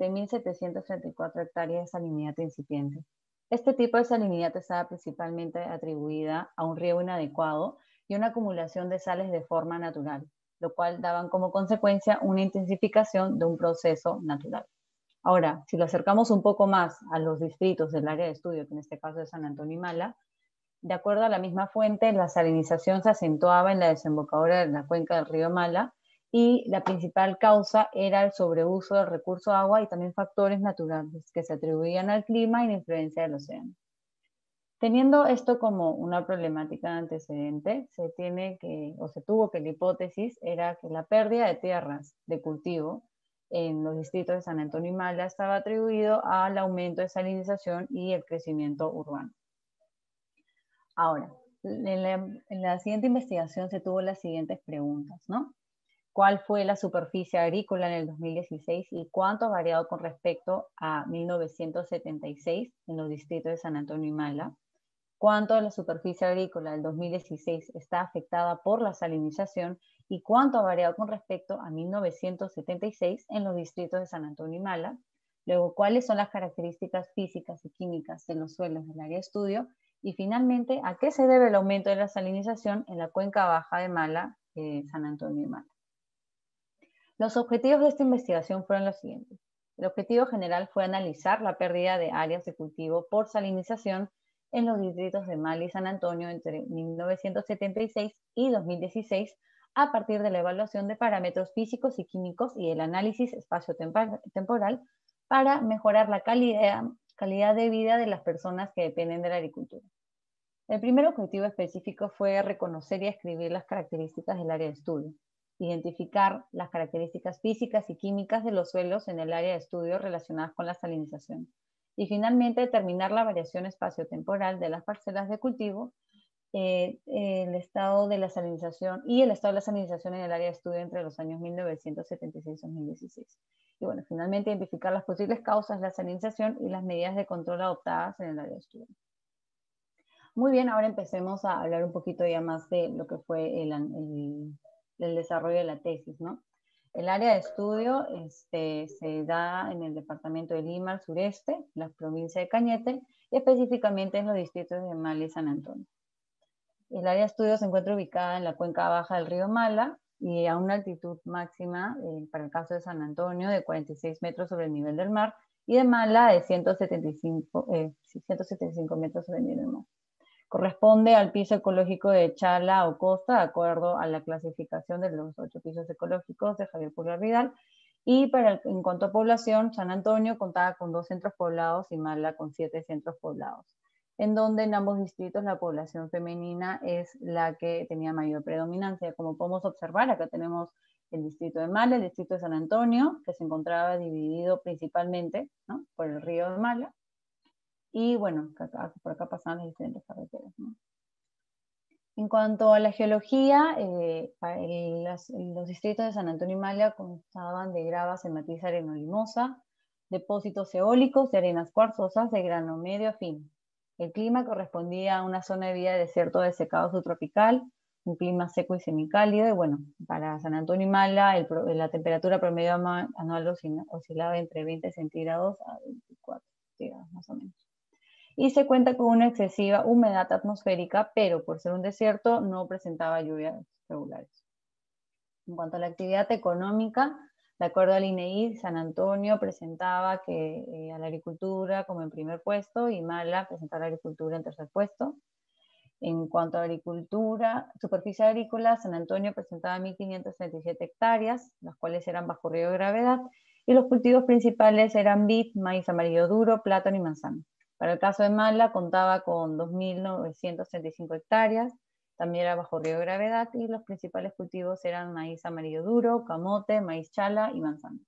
37.734 hectáreas de salinidad incipiente. Este tipo de salinidad estaba principalmente atribuida a un riego inadecuado y una acumulación de sales de forma natural, lo cual daban como consecuencia una intensificación de un proceso natural. Ahora, si lo acercamos un poco más a los distritos del área de estudio, que en este caso es San Antonio y Mala, de acuerdo a la misma fuente, la salinización se acentuaba en la desembocadura de la cuenca del río Mala y la principal causa era el sobreuso del recurso agua y también factores naturales que se atribuían al clima y la influencia del océano. Teniendo esto como una problemática de antecedente, se tuvo que la hipótesis era que la pérdida de tierras de cultivo en los distritos de San Antonio y Mala estaba atribuido al aumento de salinización y el crecimiento urbano. Ahora, en la siguiente investigación se tuvo las siguientes preguntas, ¿no? ¿Cuál fue la superficie agrícola en el 2016 y cuánto ha variado con respecto a 1976 en los distritos de San Antonio y Mala? ¿Cuánto de la superficie agrícola del 2016 está afectada por la salinización y cuánto ha variado con respecto a 1976 en los distritos de San Antonio y Mala? Luego, ¿cuáles son las características físicas y químicas de los suelos del área de estudio? Y finalmente, ¿a qué se debe el aumento de la salinización en la cuenca baja de Mala, San Antonio y Mala? Los objetivos de esta investigación fueron los siguientes. El objetivo general fue analizar la pérdida de áreas de cultivo por salinización en los distritos de Mala y San Antonio entre 1976 y 2016 a partir de la evaluación de parámetros físicos y químicos y el análisis espacio-temporal para mejorar la calidad de vida de las personas que dependen de la agricultura. El primer objetivo específico fue reconocer y escribir las características del área de estudio, identificar las características físicas y químicas de los suelos en el área de estudio relacionadas con la salinización, y finalmente determinar la variación espaciotemporal de las parcelas de cultivo, el estado de la salinización y el estado de la salinización en el área de estudio entre los años 1976 y 2016. Y bueno, finalmente identificar las posibles causas de la salinización y las medidas de control adoptadas en el área de estudio. Muy bien, ahora empecemos a hablar un poquito ya más de lo que fue el desarrollo de la tesis, ¿no? El área de estudio se da en el departamento de Lima al sureste, la provincia de Cañete, y específicamente en los distritos de Mala y San Antonio. El área de estudio se encuentra ubicada en la cuenca baja del río Mala y a una altitud máxima, para el caso de San Antonio, de 46 metros sobre el nivel del mar, y de Mala de 175 metros sobre el nivel del mar. Corresponde al piso ecológico de Chala o Costa, de acuerdo a la clasificación de los 8 pisos ecológicos de Javier Pulgar Vidal. Y en cuanto a población, San Antonio contaba con 2 centros poblados y Mala con 7 centros poblados, en donde en ambos distritos la población femenina es la que tenía mayor predominancia. Como podemos observar, acá tenemos el distrito de Mala, el distrito de San Antonio, que se encontraba dividido principalmente, ¿no?, por el río de Mala. Y bueno, por acá pasaban las diferentes carreteras, ¿no? En cuanto a la geología, los distritos de San Antonio y Mala constaban de gravas en matriz arenolimosa, depósitos eólicos de arenas cuarzosas de grano medio a fino. El clima correspondía a una zona de vida de desierto de secado subtropical, un clima seco y semicálido, y bueno, para San Antonio y Mala la temperatura promedio anual oscilaba entre 20 centígrados a 24 centígrados más o menos. Y se cuenta con una excesiva humedad atmosférica, pero por ser un desierto no presentaba lluvias regulares. En cuanto a la actividad económica, de acuerdo al INEI, San Antonio presentaba que a la agricultura como en primer puesto y Mala presentaba a la agricultura en tercer puesto. En cuanto a agricultura, superficie agrícola, San Antonio presentaba 1.537 hectáreas, las cuales eran bajo riesgo de gravedad, y los cultivos principales eran vid, maíz amarillo duro, plátano y manzana. Para el caso de Mala, contaba con 2.935 hectáreas, también era bajo riesgo de gravedad, y los principales cultivos eran maíz amarillo duro, camote, maíz chala y manzana.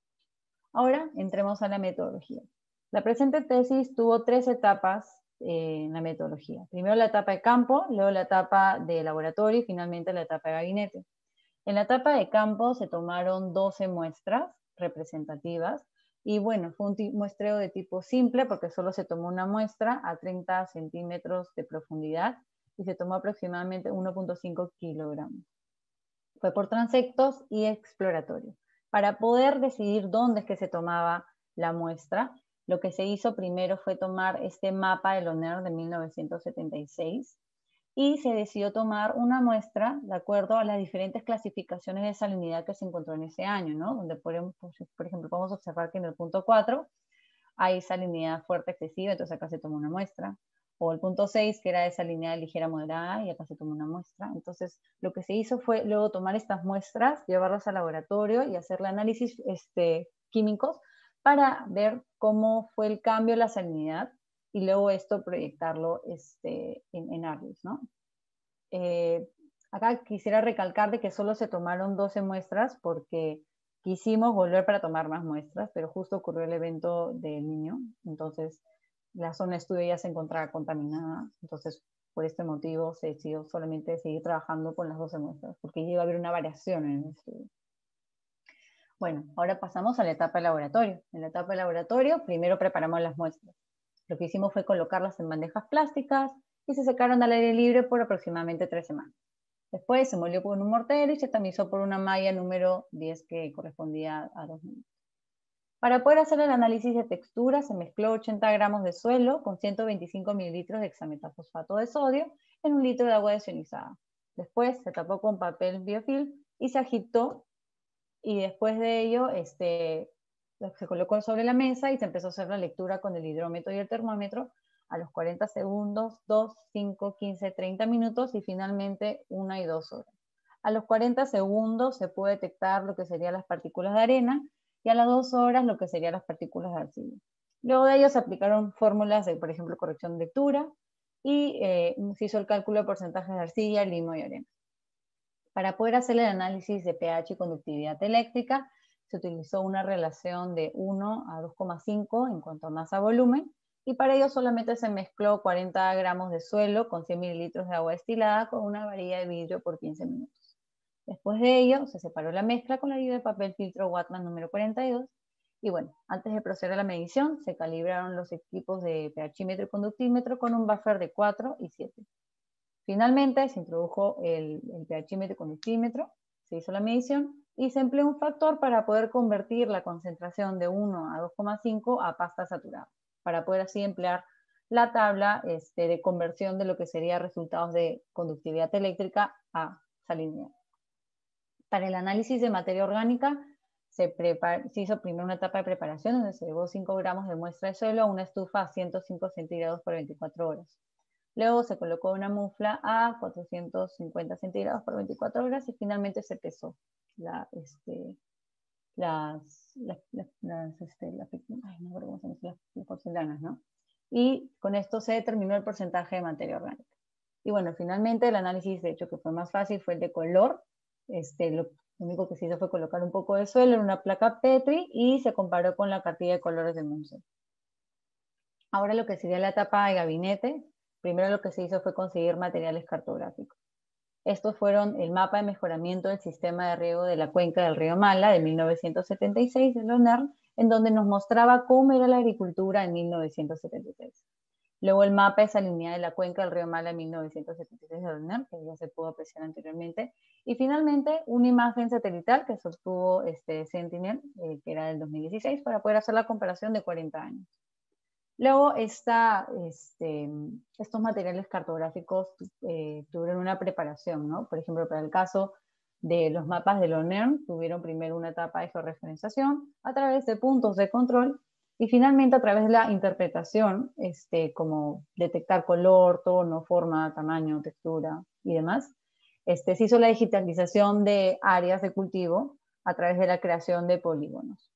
Ahora entremos a la metodología. La presente tesis tuvo 3 etapas en la metodología. Primero la etapa de campo, luego la etapa de laboratorio y finalmente la etapa de gabinete. En la etapa de campo se tomaron 12 muestras representativas y bueno, fue un muestreo de tipo simple porque solo se tomó una muestra a 30 centímetros de profundidad y se tomó aproximadamente 1.5 kilogramos. Fue por transectos y exploratorio. Para poder decidir dónde es que se tomaba la muestra, lo que se hizo primero fue tomar este mapa de Loner de 1976 y se decidió tomar una muestra de acuerdo a las diferentes clasificaciones de salinidad que se encontró en ese año, ¿no? Donde por ejemplo podemos observar que en el punto 4 hay salinidad fuerte excesiva, entonces acá se tomó una muestra, o el punto 6 que era de salinidad ligera moderada y acá se tomó una muestra. Entonces lo que se hizo fue luego tomar estas muestras, llevarlas al laboratorio y hacer el análisis químicos para ver cómo fue el cambio de la salinidad y luego esto proyectarlo en ARGIS, ¿no? Acá quisiera recalcar de que solo se tomaron 12 muestras porque quisimos volver para tomar más muestras, pero justo ocurrió el evento del niño, entonces la zona de estudio ya se encontraba contaminada, entonces por este motivo se decidió solamente seguir trabajando con las 12 muestras, porque iba a haber una variación en el estudio. Bueno, ahora pasamos a la etapa de laboratorio. En la etapa de laboratorio, primero preparamos las muestras. Lo que hicimos fue colocarlas en bandejas plásticas y se secaron al aire libre por aproximadamente 3 semanas. Después se molió con un mortero y se tamizó por una malla número 10 que correspondía a 2 minutos. Para poder hacer el análisis de textura se mezcló 80 gramos de suelo con 125 mililitros de hexametafosfato de sodio en 1 litro de agua desionizada. Después se tapó con papel biofilm y se agitó y después de ello se colocó sobre la mesa y se empezó a hacer la lectura con el hidrómetro y el termómetro a los 40 segundos, 2, 5, 15, 30 minutos y finalmente 1 y 2 horas. A los 40 segundos se puede detectar lo que serían las partículas de arena y a las 2 horas lo que serían las partículas de arcilla. Luego de ello se aplicaron fórmulas de, por ejemplo, corrección de lectura y se hizo el cálculo de porcentajes de arcilla, limo y arena. Para poder hacer el análisis de pH y conductividad eléctrica, se utilizó una relación de 1 a 2,5 en cuanto a masa-volumen, y para ello solamente se mezcló 40 gramos de suelo con 100 mililitros de agua destilada con una varilla de vidrio por 15 minutos. Después de ello, se separó la mezcla con la ayuda de papel filtro Wattman número 42, y bueno, antes de proceder a la medición, se calibraron los equipos de pHímetro y conductímetro con un buffer de 4 y 7. Finalmente se introdujo el pHímetro y conductímetro, se hizo la medición y se empleó un factor para poder convertir la concentración de 1 a 2,5 a pasta saturada, para poder así emplear la tabla de conversión de lo que sería resultados de conductividad eléctrica a salinidad. Para el análisis de materia orgánica se hizo primero una etapa de preparación donde se llevó 5 gramos de muestra de suelo a una estufa a 105 centígrados por 24 horas. Luego se colocó una mufla a 450 centígrados por 24 horas y finalmente se pesó las porcelanas, ¿no? Y con esto se determinó el porcentaje de materia orgánica. Y bueno, finalmente el análisis, de hecho, que fue más fácil fue el de color. Lo único que se hizo fue colocar un poco de suelo en una placa Petri y se comparó con la cartilla de colores de Munson. Ahora lo que sería la etapa de gabinete, primero lo que se hizo fue conseguir materiales cartográficos. Estos fueron el mapa de mejoramiento del sistema de riego de la cuenca del río Mala de 1976 de la UNER, en donde nos mostraba cómo era la agricultura en 1976. Luego el mapa de salinidad de la cuenca del río Mala en 1976 de la UNER, que ya se pudo apreciar anteriormente. Y finalmente una imagen satelital que se obtuvo Sentinel, que era del 2016, para poder hacer la comparación de 40 años. Luego estos materiales cartográficos tuvieron una preparación, ¿no? Por ejemplo, para el caso de los mapas de la UNER, tuvieron primero una etapa de georreferenciación a través de puntos de control y finalmente a través de la interpretación, como detectar color, tono, forma, tamaño, textura y demás. Se hizo la digitalización de áreas de cultivo a través de la creación de polígonos.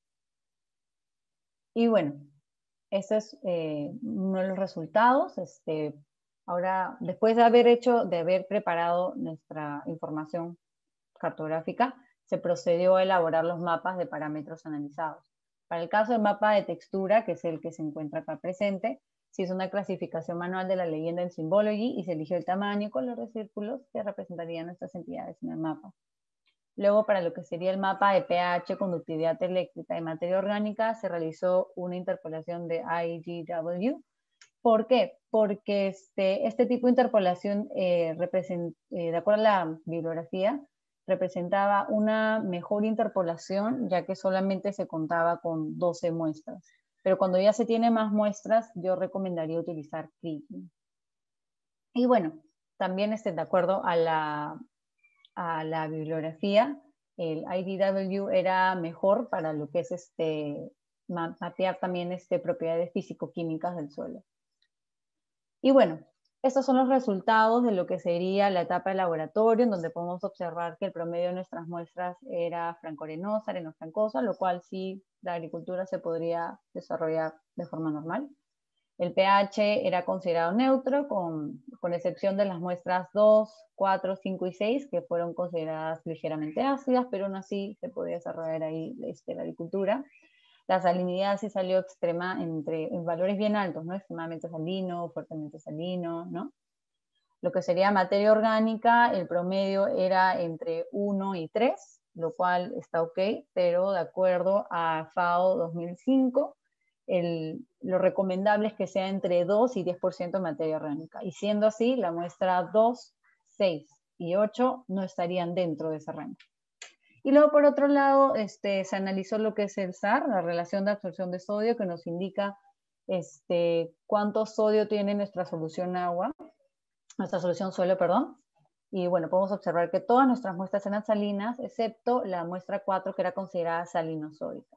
Y bueno, ese es uno de los resultados. Ahora, después de haber preparado nuestra información cartográfica, se procedió a elaborar los mapas de parámetros analizados. Para el caso del mapa de textura, que es el que se encuentra acá presente, se hizo una clasificación manual de la leyenda en Symbology y se eligió el tamaño y color de círculos que representarían nuestras entidades en el mapa. Luego, para lo que sería el mapa de pH, conductividad eléctrica y materia orgánica, se realizó una interpolación de IGW. ¿Por qué? Porque este tipo de interpolación, de acuerdo a la bibliografía, representaba una mejor interpolación, ya que solamente se contaba con 12 muestras. Pero cuando ya se tiene más muestras, yo recomendaría utilizar Kriging. Y bueno, también de acuerdo a la bibliografía, el IDW era mejor para lo que es mapear también propiedades físico-químicas del suelo. Y bueno, estos son los resultados de lo que sería la etapa de laboratorio, en donde podemos observar que el promedio de nuestras muestras era franco-arenosa, areno-francosa, lo cual sí, la agricultura se podría desarrollar de forma normal. El pH era considerado neutro, con excepción de las muestras 2, 4, 5 y 6, que fueron consideradas ligeramente ácidas, pero aún así se podía desarrollar ahí la agricultura. La salinidad sí salió extrema en valores bien altos, ¿no? Extremadamente salino, fuertemente salino, ¿no? Lo que sería materia orgánica, el promedio era entre 1 y 3, lo cual está ok, pero de acuerdo a FAO 2005, lo recomendable es que sea entre 2 y 10% de materia orgánica. Y siendo así, la muestra 2, 6 y 8 no estarían dentro de ese rango. Y luego, por otro lado, se analizó lo que es el SAR, la relación de absorción de sodio, que nos indica cuánto sodio tiene nuestra solución suelo, perdón. Y bueno, podemos observar que todas nuestras muestras eran salinas, excepto la muestra 4, que era considerada salinosódica.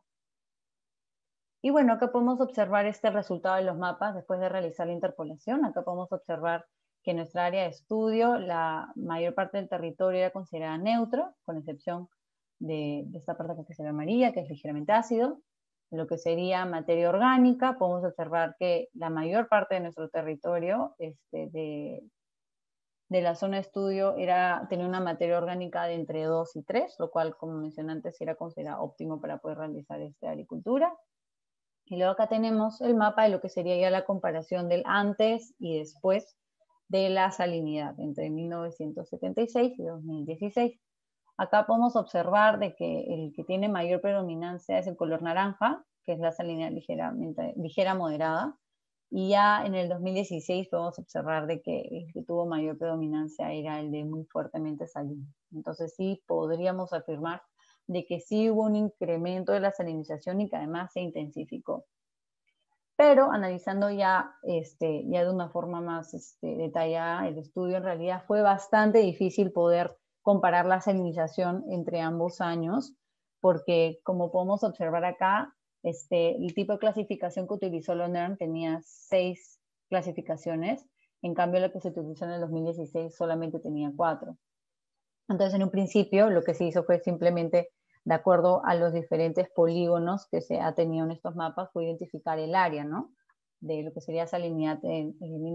Y bueno, acá podemos observar el resultado de los mapas después de realizar la interpolación. Acá podemos observar que en nuestra área de estudio, la mayor parte del territorio era considerada neutro, con excepción de esta parte que se ve amarilla, que es ligeramente ácido. En lo que sería materia orgánica, podemos observar que la mayor parte de nuestro territorio de la zona de estudio tenía una materia orgánica de entre 2 y 3, lo cual, como mencioné antes, era considerado óptimo para poder realizar agricultura. Y luego acá tenemos el mapa de lo que sería ya la comparación del antes y después de la salinidad, entre 1976 y 2016. Acá podemos observar de que el que tiene mayor predominancia es el color naranja, que es la salinidad ligera moderada, y ya en el 2016 podemos observar de que el que tuvo mayor predominancia era el de muy fuertemente salino. Entonces sí podríamos afirmar de que sí hubo un incremento de la salinización y que además se intensificó. Pero analizando ya de una forma más detallada el estudio, en realidad fue bastante difícil poder comparar la salinización entre ambos años, porque como podemos observar acá, el tipo de clasificación que utilizó la UNER tenía 6 clasificaciones, en cambio la que se utilizó en el 2016 solamente tenía 4. Entonces en un principio lo que se hizo fue simplemente, de acuerdo a los diferentes polígonos que se ha tenido en estos mapas, fue identificar el área, ¿no? De lo que sería salinidad en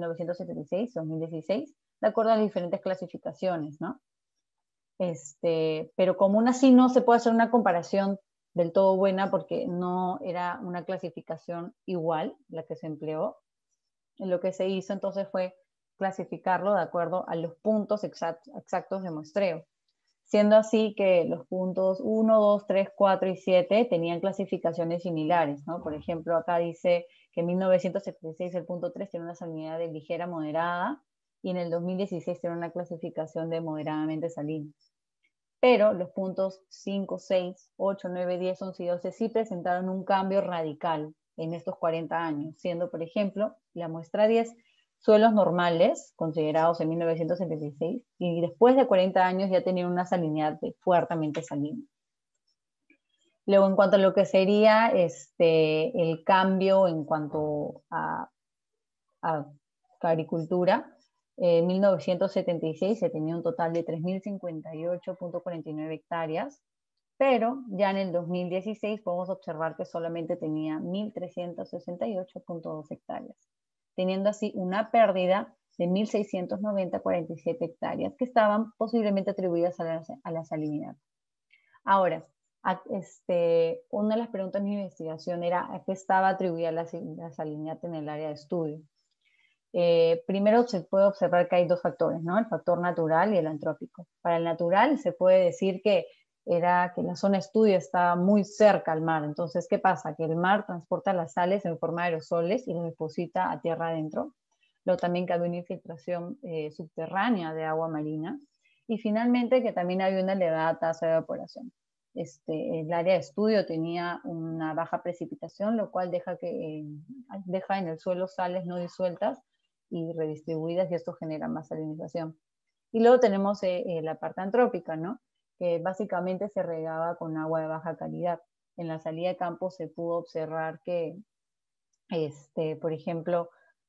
1976-2016, de acuerdo a las diferentes clasificaciones, ¿no? Pero como aún así no se puede hacer una comparación del todo buena porque no era una clasificación igual la que se empleó. Lo que se hizo entonces fue clasificarlo de acuerdo a los puntos exactos de muestreo, siendo así que los puntos 1, 2, 3, 4 y 7 tenían clasificaciones similares, ¿no? Por ejemplo, acá dice que en 1976 el punto 3 tiene una salinidad de ligera moderada y en el 2016 tiene una clasificación de moderadamente salina. Pero los puntos 5, 6, 8, 9, 10, 11 y 12 sí presentaron un cambio radical en estos 40 años, siendo, por ejemplo, la muestra 10 suelos normales, considerados en 1976, y después de 40 años ya tenían una salinidad fuertemente salina. Luego, en cuanto a lo que sería el cambio en cuanto a agricultura, en 1976 se tenía un total de 3.058.49 hectáreas, pero ya en el 2016 podemos observar que solamente tenía 1.368.2 hectáreas, teniendo así una pérdida de 1.690.47 hectáreas que estaban posiblemente atribuidas a la salinidad. Ahora, una de las preguntas de mi investigación era a qué estaba atribuida la salinidad en el área de estudio. Primero se puede observar que hay dos factores, ¿no? El factor natural y el antrópico. Para el natural se puede decir que la zona de estudio está muy cerca al mar. Entonces, ¿qué pasa? Que el mar transporta las sales en forma de aerosoles y los deposita a tierra adentro. Luego también que había una infiltración subterránea de agua marina. Y finalmente que también había una elevada tasa de evaporación. El área de estudio tenía una baja precipitación, lo cual deja en el suelo sales no disueltas y redistribuidas, y esto genera más salinización. Y luego tenemos la parte antrópica, ¿no? Que básicamente se regaba con agua de baja calidad. En la salida de campo se pudo observar que, por ejemplo,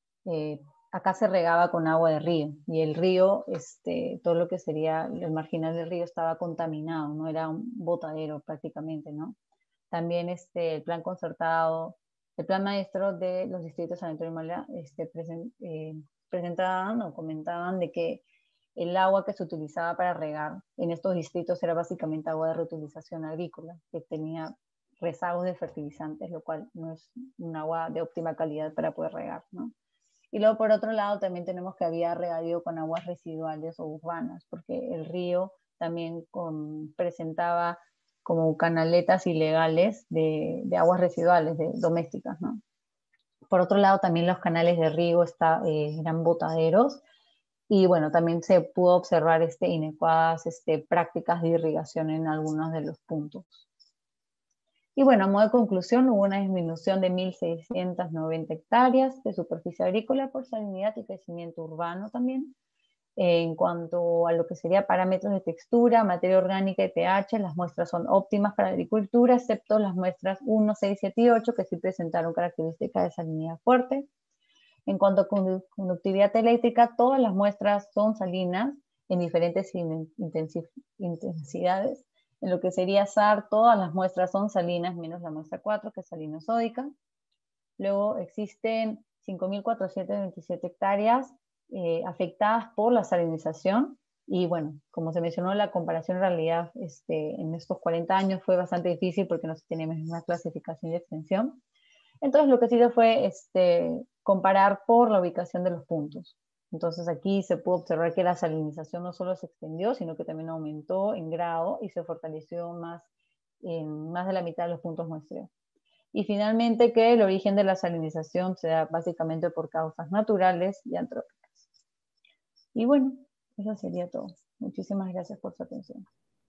acá se regaba con agua de río, y el río, todo lo que sería el marginal del río estaba contaminado, ¿no? Era un botadero prácticamente, ¿no? También el plan concertado, el plan maestro de los distritos San Antonio y Mala presentaban o comentaban de que el agua que se utilizaba para regar en estos distritos era básicamente agua de reutilización agrícola, que tenía rezagos de fertilizantes, lo cual no es un agua de óptima calidad para poder regar, ¿no? Y luego, por otro lado, también tenemos que había regadío con aguas residuales o urbanas, porque el río también presentaba como canaletas ilegales de aguas residuales, domésticas, ¿no? Por otro lado, también los canales de riego eran botaderos, y bueno, también se pudo observar inadecuadas prácticas de irrigación en algunos de los puntos. Y bueno, a modo de conclusión, hubo una disminución de 1.690 hectáreas de superficie agrícola por salinidad y crecimiento urbano también. En cuanto a lo que sería parámetros de textura, materia orgánica y pH, las muestras son óptimas para agricultura, excepto las muestras 1, 6, 7 y 8, que sí presentaron características de salinidad fuerte. En cuanto a conductividad eléctrica, todas las muestras son salinas en diferentes intensidades. En lo que sería SAR, todas las muestras son salinas, menos la muestra 4, que es salinosódica. Luego existen 5.427 hectáreas afectadas por la salinización. Y bueno, como se mencionó, la comparación en realidad en estos 40 años fue bastante difícil porque no se tenía una clasificación y extensión. Entonces lo que se hizo fue comparar por la ubicación de los puntos. Entonces aquí se pudo observar que la salinización no solo se extendió, sino que también aumentó en grado y se fortaleció más en más de la mitad de los puntos muestreo. Y finalmente que el origen de la salinización se da básicamente por causas naturales y antrópicas. Y bueno, eso sería todo. Muchísimas gracias por su atención.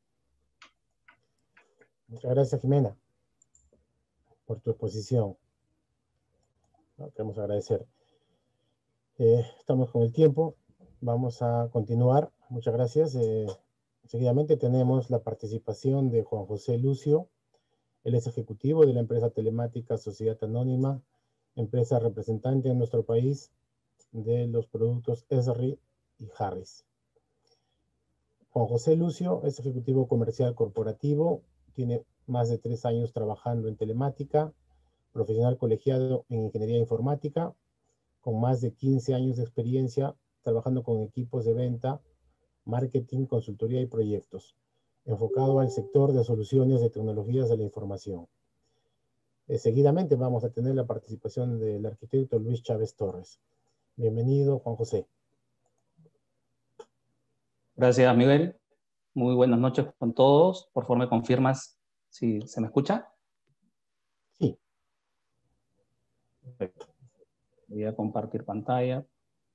Muchas gracias, Jimena, por tu exposición. Queremos agradecer. Estamos con el tiempo. Vamos a continuar. Muchas gracias. Seguidamente tenemos la participación de Juan José Lucio. Él es ejecutivo de la empresa telemática Sociedad Anónima, empresa representante en nuestro país de los productos Esri y Harris. Juan José Lucio es ejecutivo comercial corporativo, tiene más de 3 años trabajando en telemática, profesional colegiado en ingeniería informática, con más de 15 años de experiencia trabajando con equipos de venta, marketing, consultoría y proyectos, enfocado al sector de soluciones de tecnologías de la información. Seguidamente vamos a tener la participación del arquitecto Luis Chávez Torres. Bienvenido, Juan José. Gracias, Miguel. Muy buenas noches con todos. Por favor, ¿me confirmas si se me escucha? Sí. Perfecto. Voy a compartir pantalla.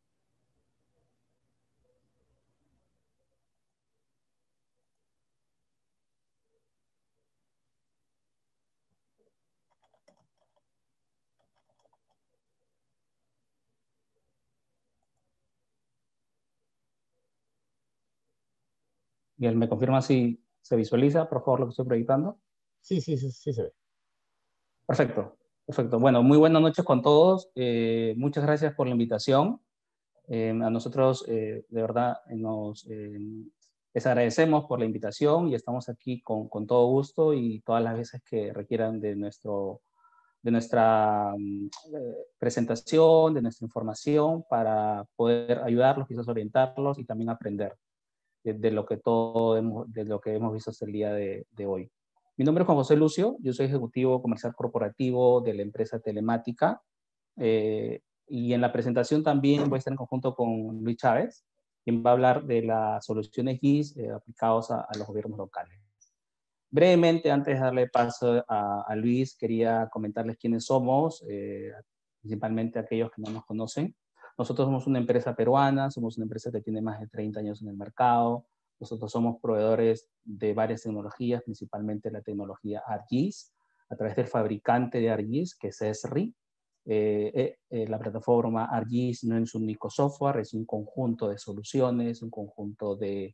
Miguel, ¿me confirma si se visualiza, por favor, lo que estoy proyectando? Sí, sí, sí, sí se ve. Perfecto, perfecto. Bueno, muy buenas noches con todos. Muchas gracias por la invitación. A nosotros, de verdad, les agradecemos por la invitación y estamos aquí con todo gusto y todas las veces que requieran de nuestra presentación, de nuestra información para poder ayudarlos, quizás orientarlos y también aprender de lo que hemos visto hasta el día de hoy. Mi nombre es Juan José Lucio, yo soy ejecutivo comercial corporativo de la empresa Telemática, y en la presentación también voy a estar en conjunto con Luis Chávez, quien va a hablar de las soluciones GIS aplicados a los gobiernos locales. Brevemente, antes de darle paso a Luis, quería comentarles quiénes somos, principalmente aquellos que no nos conocen. Nosotros somos una empresa peruana, somos una empresa que tiene más de 30 años en el mercado. Nosotros somos proveedores de varias tecnologías, principalmente la tecnología ArcGIS, a través del fabricante de ArcGIS, que es Esri. La plataforma ArcGIS no es un único software, es un conjunto de soluciones, un conjunto de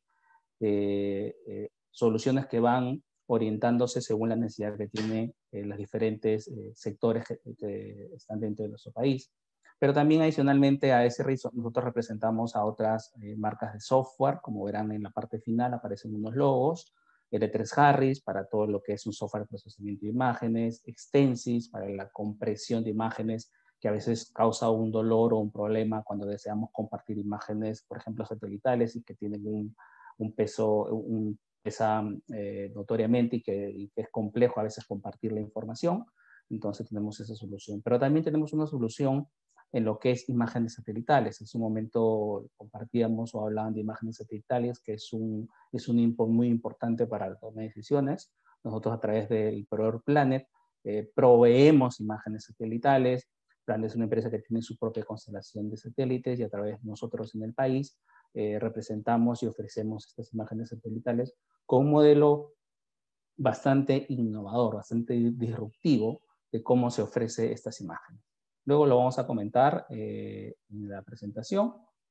soluciones que van orientándose según la necesidad que tienen los diferentes sectores que están dentro de nuestro país. Pero también adicionalmente a ese nosotros representamos a otras marcas de software, como verán en la parte final aparecen unos logos, L3 Harris para todo lo que es un software de procesamiento de imágenes, Extensys para la compresión de imágenes, que a veces causa un dolor o un problema cuando deseamos compartir imágenes, por ejemplo, satelitales y que tienen un peso, pesa notoriamente y que es complejo a veces compartir la información. Entonces tenemos esa solución. Pero también tenemos una solución en lo que es imágenes satelitales. En su momento compartíamos o hablaban de imágenes satelitales, que es un input muy importante para la toma de decisiones. Nosotros a través del proveedor Planet proveemos imágenes satelitales. Planet es una empresa que tiene su propia constelación de satélites y a través de nosotros en el país representamos y ofrecemos estas imágenes satelitales con un modelo bastante innovador, bastante disruptivo de cómo se ofrece estas imágenes. Luego lo vamos a comentar en la presentación.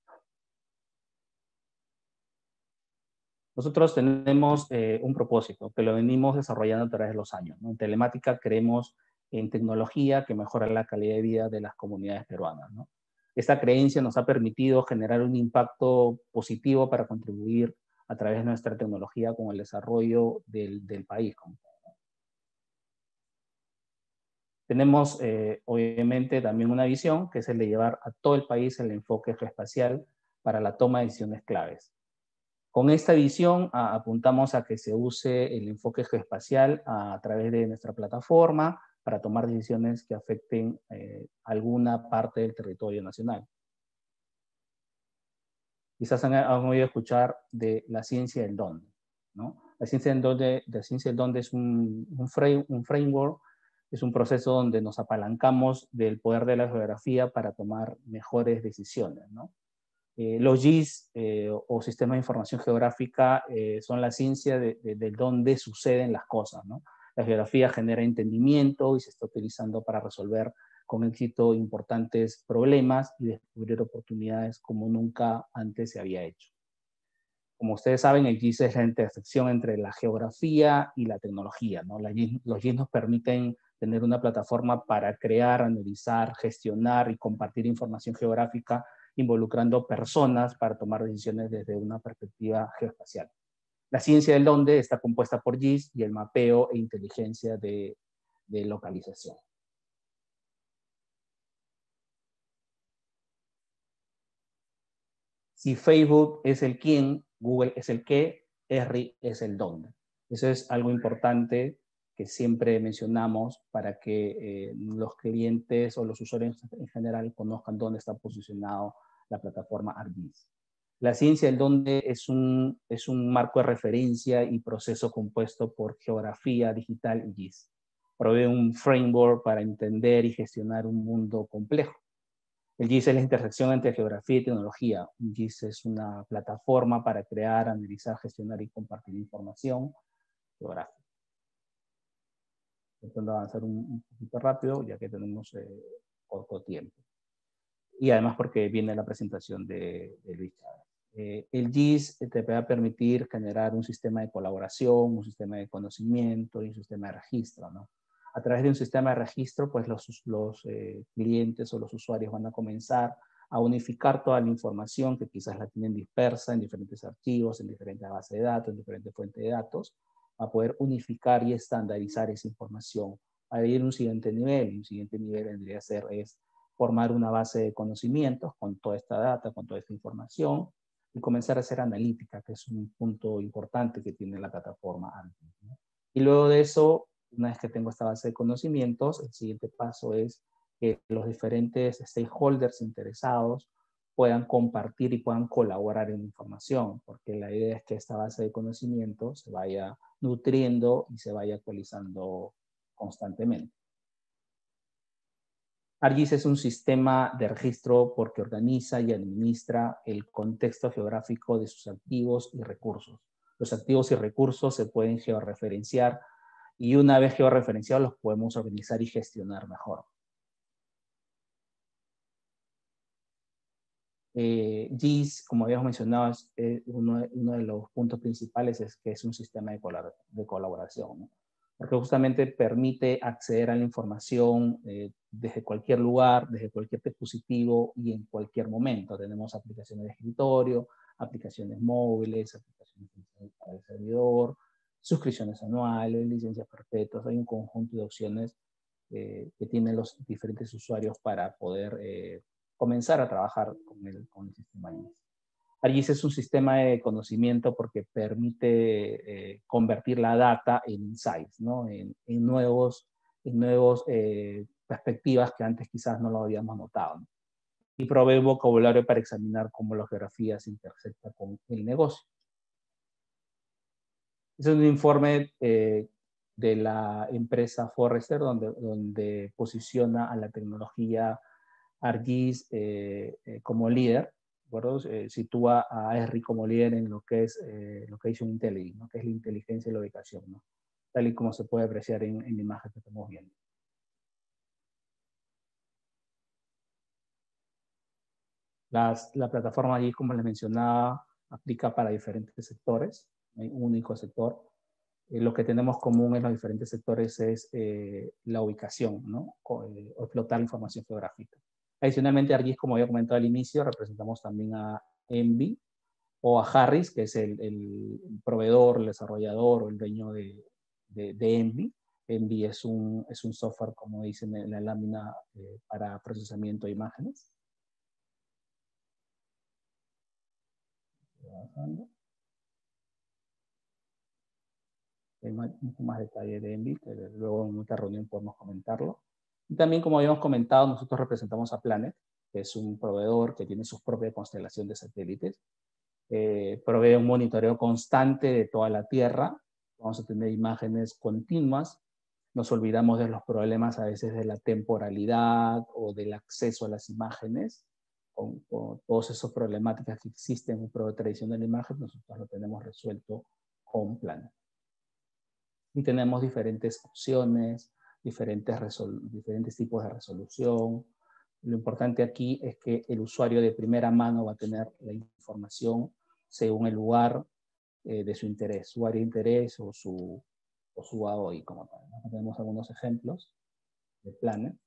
Nosotros tenemos un propósito que lo venimos desarrollando a través de los años, ¿no? En Telemática creemos en tecnología que mejora la calidad de vida de las comunidades peruanas, ¿no? Esta creencia nos ha permitido generar un impacto positivo para contribuir a través de nuestra tecnología con el desarrollo del país. Tenemos, obviamente, también una visión, que es el de llevar a todo el país el enfoque geoespacial para la toma de decisiones claves. Con esta visión apuntamos a que se use el enfoque geoespacial a través de nuestra plataforma para tomar decisiones que afecten alguna parte del territorio nacional. Quizás han oído escuchar de la ciencia del dónde, ¿no? La ciencia del dónde es un framework, es un proceso donde nos apalancamos del poder de la geografía para tomar mejores decisiones, ¿no? Los GIS o sistemas de información geográfica son la ciencia de dónde suceden las cosas, ¿no? La geografía genera entendimiento y se está utilizando para resolver con éxito importantes problemas y descubrir oportunidades como nunca antes se había hecho. Como ustedes saben, el GIS es la intersección entre la geografía y la tecnología, ¿no? Los GIS nos permiten tener una plataforma para crear, analizar, gestionar y compartir información geográfica involucrando personas para tomar decisiones desde una perspectiva geoespacial. La ciencia del dónde está compuesta por GIS y el mapeo e inteligencia de localización. Si Facebook es el quién, Google es el qué, Esri es el dónde. Eso es algo importante que siempre mencionamos para que los clientes o los usuarios en general conozcan dónde está posicionado la plataforma ArcGIS. La ciencia del dónde es un marco de referencia y proceso compuesto por geografía digital y GIS. Provee un framework para entender y gestionar un mundo complejo. El GIS es la intersección entre geografía y tecnología. Un GIS es una plataforma para crear, analizar, gestionar y compartir información geográfica. Intentando avanzar un poquito rápido, ya que tenemos poco tiempo. Y además porque viene la presentación de Luis Chávez. El GIS te va a permitir generar un sistema de colaboración, un sistema de conocimiento y un sistema de registro, ¿no? A través de un sistema de registro, pues los clientes o los usuarios van a comenzar a unificar toda la información que quizás la tienen dispersa en diferentes archivos, en diferentes bases de datos, en diferentes fuentes de datos, a poder unificar y estandarizar esa información. Para ir a un siguiente nivel, y un siguiente nivel vendría a ser formar una base de conocimientos con toda esta data, con toda esta información, y comenzar a hacer analítica, que es un punto importante que tiene la plataforma ARGIS, ¿no? Y luego de eso, una vez que tengo esta base de conocimientos, el siguiente paso es que los diferentes stakeholders interesados puedan compartir y puedan colaborar en información, porque la idea es que esta base de conocimientos se vaya nutriendo y se vaya actualizando constantemente. ARGIS es un sistema de registro porque organiza y administra el contexto geográfico de sus activos y recursos. Los activos y recursos se pueden georreferenciar y una vez georreferenciados los podemos organizar y gestionar mejor. GIS, como habíamos mencionado, uno de los puntos principales es que es un sistema de colaboración, ¿no? Porque justamente permite acceder a la información desde cualquier lugar, desde cualquier dispositivo y en cualquier momento. Tenemos aplicaciones de escritorio, aplicaciones móviles, aplicaciones para el servidor, suscripciones anuales, licencias perpetuas. Hay un conjunto de opciones que tienen los diferentes usuarios para poder comenzar a trabajar con el sistema GIS. ARGIS es un sistema de conocimiento porque permite convertir la data en insights, ¿no? en nuevos perspectivas que antes quizás no lo habíamos notado, ¿no? Y provee un vocabulario para examinar cómo la geografía se intersecta con el negocio. Es un informe de la empresa Forrester donde posiciona a la tecnología ARGIS como líder. Sitúa a ESRI como líder en lo que es Location Intelligence, ¿no? Que es la inteligencia de la ubicación, ¿no? Tal y como se puede apreciar en la imagen que estamos viendo. La plataforma ARGIS, como les mencionaba, aplica para diferentes sectores, no hay un único sector. Lo que tenemos común en los diferentes sectores es la ubicación, ¿no? O explotar la información geográfica. Adicionalmente, ARGIS, como había comentado al inicio, representamos también a ENVI o a Harris, que es el proveedor, el desarrollador o el dueño de ENVI. ENVI es un software, como dicen en la lámina, para procesamiento de imágenes. Hay mucho más detalle de ENVI, que luego en otra reunión podemos comentarlo. Y también, como habíamos comentado, nosotros representamos a Planet, que es un proveedor que tiene su propia constelación de satélites. Provee un monitoreo constante de toda la Tierra. Vamos a tener imágenes continuas. Nos olvidamos de los problemas a veces de la temporalidad o del acceso a las imágenes. Con todas esas problemáticas que existen en un proveedor tradicional de imagen, nosotros lo tenemos resuelto con Planet. Y tenemos diferentes opciones, diferentes tipos de resolución. Lo importante aquí es que el usuario de primera mano va a tener la información según el lugar de su interés, su área de interés o su AOI como tal. Aquí tenemos algunos ejemplos de Planet.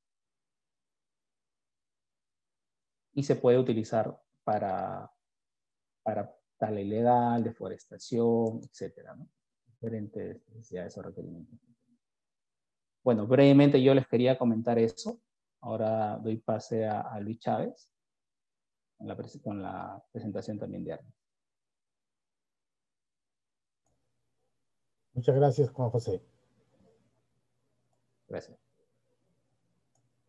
Y se puede utilizar para tala ilegal, deforestación, etcétera, ¿no? Diferentes necesidades o requerimientos. Bueno, brevemente yo les quería comentar eso. Ahora doy pase a Luis Chávez con la presentación también de ARGIS. Muchas gracias, Juan José. Gracias.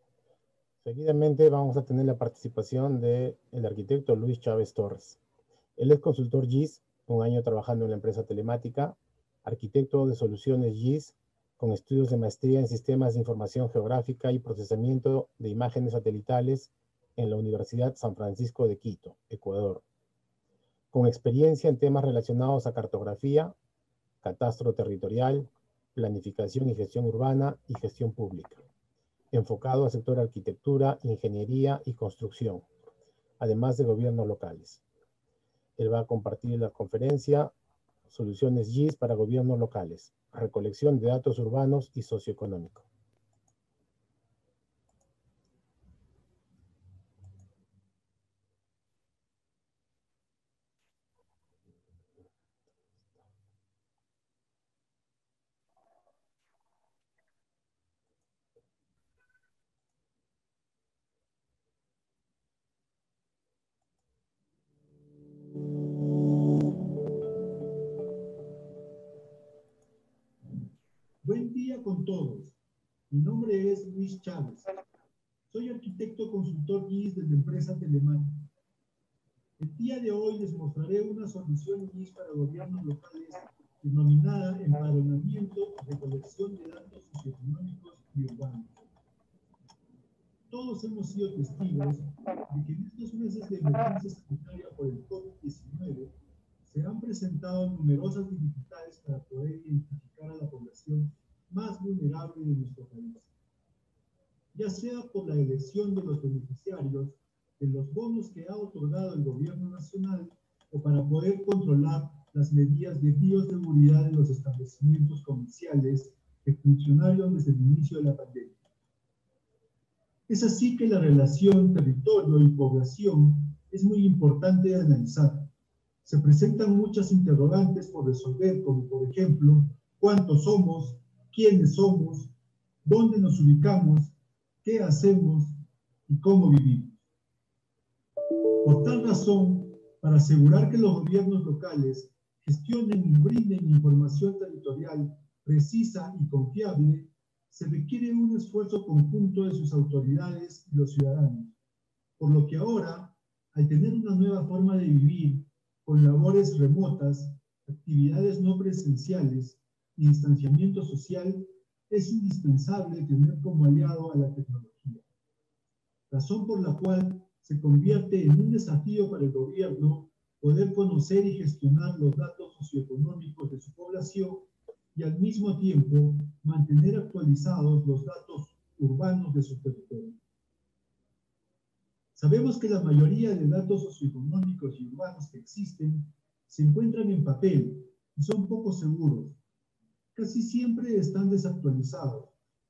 Seguidamente vamos a tener la participación del arquitecto Luis Chávez Torres. Él es consultor GIS, un año trabajando en la empresa telemática, arquitecto de soluciones GIS, con estudios de maestría en sistemas de información geográfica y procesamiento de imágenes satelitales en la Universidad San Francisco de Quito, Ecuador, con experiencia en temas relacionados a cartografía, catastro territorial, planificación y gestión urbana y gestión pública, enfocado al sector arquitectura, ingeniería y construcción, además de gobiernos locales. Él va a compartir la conferencia Soluciones GIS para gobiernos locales, recolección de datos urbanos y socioeconómico. Buen día con todos. Mi nombre es Luis Chávez. Soy arquitecto consultor GIS de la empresa telemática. El día de hoy les mostraré una solución GIS para gobiernos locales denominada empadronamiento y recolección de datos socioeconómicos y urbanos. Todos hemos sido testigos de que en estos meses de emergencia sanitaria por el COVID-19 se han presentado numerosas dificultades para poder identificar a la población más vulnerable de nuestro país, ya sea por la elección de los beneficiarios de los bonos que ha otorgado el gobierno nacional o para poder controlar las medidas de bioseguridad de los establecimientos comerciales que funcionaron desde el inicio de la pandemia. Es así que la relación territorio y población es muy importante de analizar. Se presentan muchas interrogantes por resolver, como por ejemplo, ¿cuántos somos? ¿Quiénes somos? ¿Dónde nos ubicamos? ¿Qué hacemos? ¿Y cómo vivimos? Por tal razón, para asegurar que los gobiernos locales gestionen y brinden información territorial precisa y confiable, se requiere un esfuerzo conjunto de sus autoridades y los ciudadanos, por lo que ahora, al tener una nueva forma de vivir, con labores remotas, actividades no presenciales y distanciamiento social, es indispensable tener como aliado a la tecnología. Razón por la cual se convierte en un desafío para el gobierno poder conocer y gestionar los datos socioeconómicos de su población y al mismo tiempo mantener actualizados los datos urbanos de su territorio. Sabemos que la mayoría de datos socioeconómicos y urbanos que existen se encuentran en papel y son poco seguros. Casi siempre están desactualizados.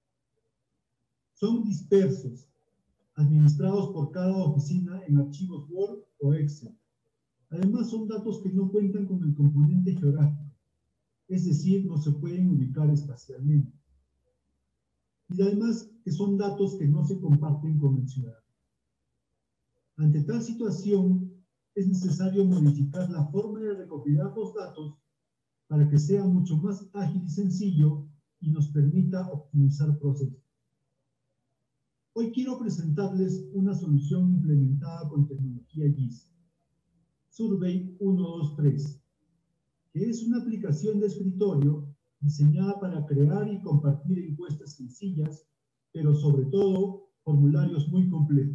Son dispersos, administrados por cada oficina en archivos Word o Excel. Además, son datos que no cuentan con el componente geográfico, es decir, no se pueden ubicar espacialmente. Y además, que son datos que no se comparten con el ciudadano. Ante tal situación, es necesario modificar la forma de recopilar los datos para que sea mucho más ágil y sencillo y nos permita optimizar procesos. Hoy quiero presentarles una solución implementada con tecnología GIS, Survey 123, que es una aplicación de escritorio diseñada para crear y compartir encuestas sencillas, pero sobre todo formularios muy complejos.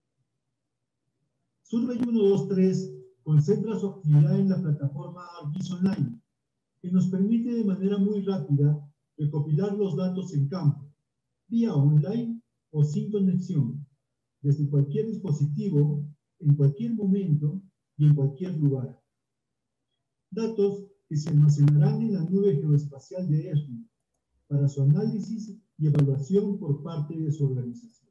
Survey 123 concentra su actividad en la plataforma ArcGIS Online, que nos permite de manera muy rápida recopilar los datos en campo, vía online o sin conexión, desde cualquier dispositivo, en cualquier momento y en cualquier lugar. Datos que se almacenarán en la nube geoespacial de Esri para su análisis y evaluación por parte de su organización.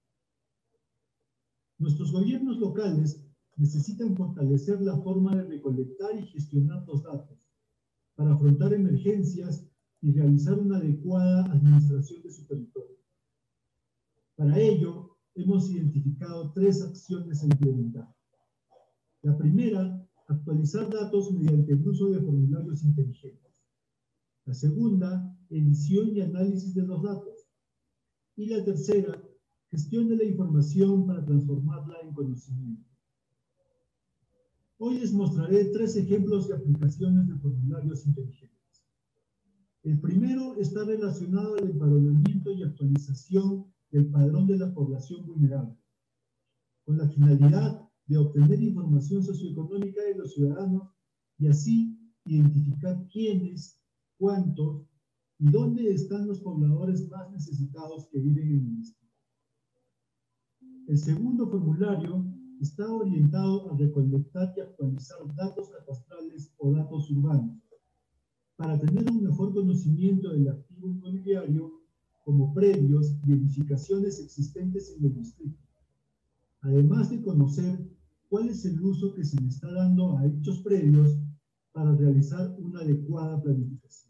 Nuestros gobiernos locales necesitan fortalecer la forma de recolectar y gestionar los datos para afrontar emergencias y realizar una adecuada administración de su territorio. Para ello, hemos identificado 3 acciones a implementar. La primera, actualizar datos mediante el uso de formularios inteligentes. La segunda, edición y análisis de los datos. Y la tercera, gestión de la información para transformarla en conocimiento. Hoy les mostraré 3 ejemplos de aplicaciones de formularios inteligentes. El primero está relacionado al empadronamiento y actualización del padrón de la población vulnerable, con la finalidad de obtener información socioeconómica de los ciudadanos y así identificar quiénes, cuántos y dónde están los pobladores más necesitados que viven en el distrito. El segundo formulario está orientado a recolectar y actualizar datos catastrales o datos urbanos para tener un mejor conocimiento del activo inmobiliario como predios y edificaciones existentes en el distrito, además de conocer cuál es el uso que se le está dando a dichos predios para realizar una adecuada planificación.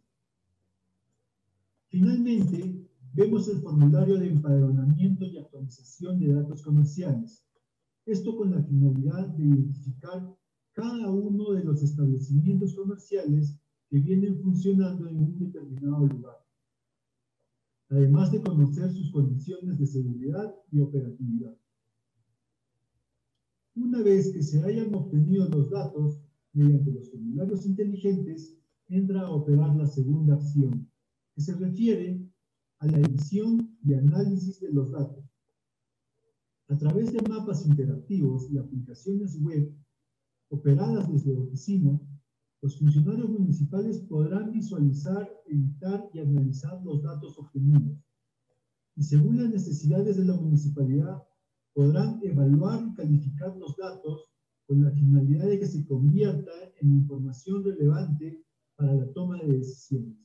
Finalmente, vemos el formulario de empadronamiento y actualización de datos comerciales. Esto con la finalidad de identificar cada uno de los establecimientos comerciales que vienen funcionando en un determinado lugar, además de conocer sus condiciones de seguridad y operatividad. Una vez que se hayan obtenido los datos, mediante los formularios inteligentes, entra a operar la segunda acción, que se refiere a la edición y análisis de los datos. A través de mapas interactivos y aplicaciones web operadas desde la oficina, los funcionarios municipales podrán visualizar, editar y analizar los datos obtenidos. Y según las necesidades de la municipalidad, podrán evaluar y calificar los datos con la finalidad de que se convierta en información relevante para la toma de decisiones.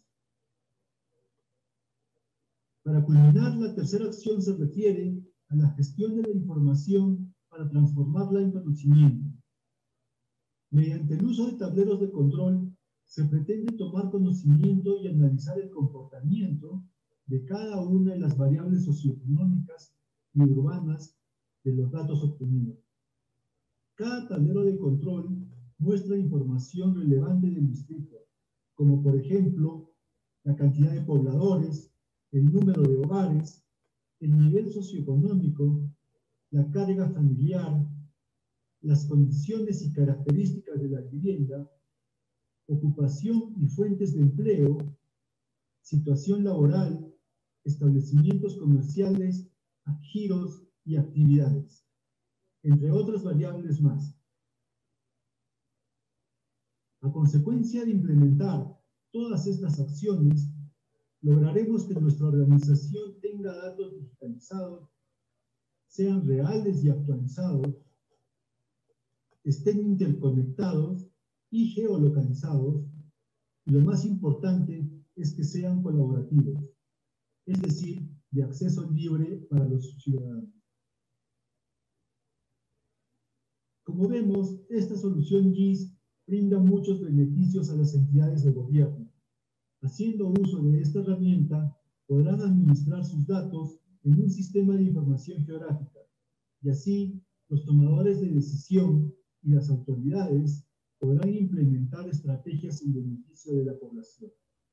Para culminar, la tercera acción se refiere a la gestión de la información para transformarla en conocimiento. Mediante el uso de tableros de control, se pretende tomar conocimiento y analizar el comportamiento de cada una de las variables socioeconómicas y urbanas de los datos obtenidos. Cada tablero de control muestra información relevante del distrito, como por ejemplo, la cantidad de pobladores, el número de hogares, el nivel socioeconómico, la carga familiar, las condiciones y características de la vivienda, ocupación y fuentes de empleo, situación laboral, establecimientos comerciales, giros y actividades, entre otras variables más. A consecuencia de implementar todas estas acciones, lograremos que nuestra organización tenga datos digitalizados, sean reales y actualizados, estén interconectados y geolocalizados, y lo más importante es que sean colaborativos, es decir, de acceso libre para los ciudadanos. Como vemos, esta solución GIS brinda muchos beneficios a las entidades de gobierno. Haciendo uso de esta herramienta, podrán administrar sus datos en un sistema de información geográfica, y así los tomadores de decisión y las autoridades podrán implementar estrategias en beneficio de la población.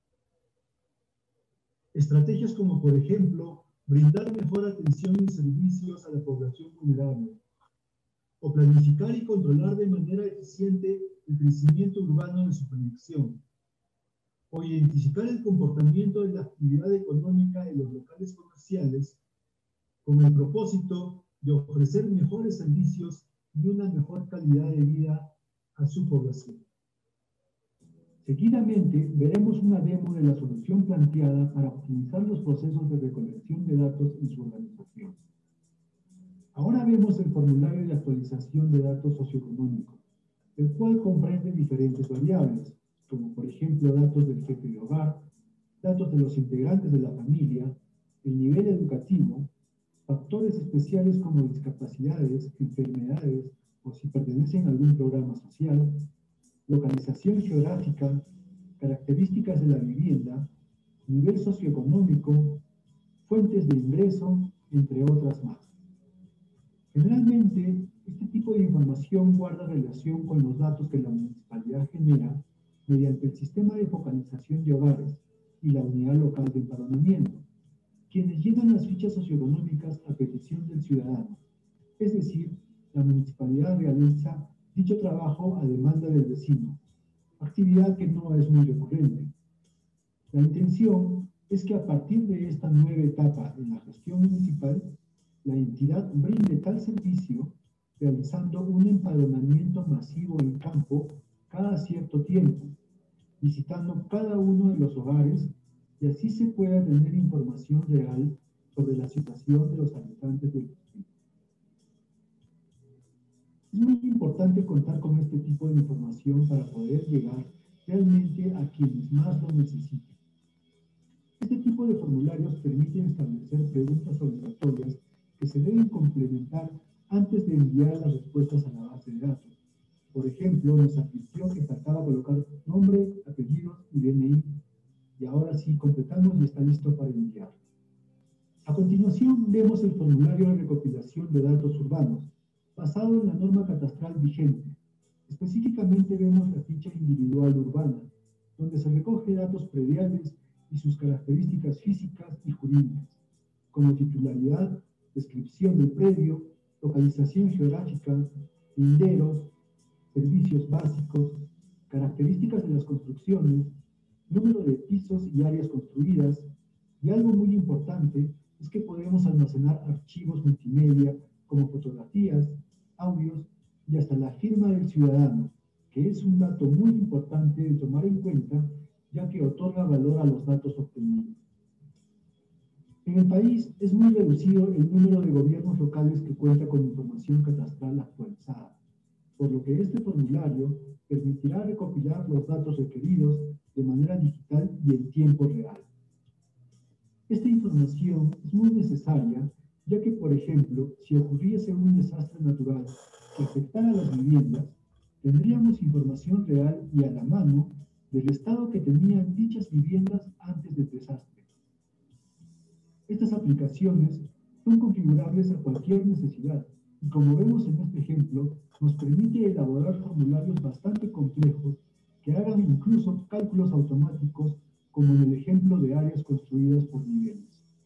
Estrategias como, por ejemplo, brindar mejor atención y servicios a la población vulnerable, o planificar y controlar de manera eficiente el crecimiento urbano de su proyección, o identificar el comportamiento de la actividad económica de los locales comerciales con el propósito de ofrecer mejores servicios y una mejor calidad de vida a su población. Seguidamente, veremos una demo de la solución planteada para optimizar los procesos de recolección de datos en su organización. Ahora vemos el formulario de actualización de datos socioeconómicos, el cual comprende diferentes variables, como por ejemplo datos del jefe de hogar, datos de los integrantes de la familia, el nivel educativo, factores especiales como discapacidades, enfermedades o si pertenecen a algún programa social, localización geográfica, características de la vivienda, nivel socioeconómico, fuentes de ingreso, entre otras más. Generalmente, este tipo de información guarda relación con los datos que la municipalidad genera mediante el sistema de focalización de hogares y la unidad local de empadronamiento, quienes llenan las fichas socioeconómicas a petición del ciudadano. Es decir, la municipalidad realiza dicho trabajo a demanda del vecino, actividad que no es muy recurrente. La intención es que a partir de esta nueva etapa en la gestión municipal, la entidad brinde tal servicio realizando un empadronamiento masivo en campo cada cierto tiempo, visitando cada uno de los hogares y así se pueda tener información real sobre la situación de los habitantes del distrito. Es muy importante contar con este tipo de información para poder llegar realmente a quienes más lo necesiten. Este tipo de formularios permiten establecer preguntas obligatorias que se deben complementar antes de enviar las respuestas a la base de datos. Por ejemplo, nos advirtió que faltaba colocar nombre, apellidos y DNI, y ahora sí completamos y está listo para enviar. A continuación vemos el formulario de recopilación de datos urbanos, basado en la norma catastral vigente. Específicamente vemos la ficha individual urbana, donde se recoge datos prediales y sus características físicas y jurídicas, como titularidad, descripción del predio, localización geográfica, linderos, servicios básicos, características de las construcciones, número de pisos y áreas construidas, y algo muy importante es que podemos almacenar archivos multimedia como fotografías, audios y hasta la firma del ciudadano, que es un dato muy importante de tomar en cuenta, ya que otorga valor a los datos obtenidos. En el país es muy reducido el número de gobiernos locales que cuenta con información catastral actualizada, por lo que este formulario permitirá recopilar los datos requeridos de manera digital y en tiempo real. Esta información es muy necesaria, ya que, por ejemplo, si ocurriese un desastre natural que afectara a las viviendas, tendríamos información real y a la mano del estado que tenían dichas viviendas antes del desastre. Estas aplicaciones son configurables a cualquier necesidad y, como vemos en este ejemplo, nos permite elaborar formularios bastante complejos que hagan incluso cálculos automáticos, como en el ejemplo de áreas construidas por niveles.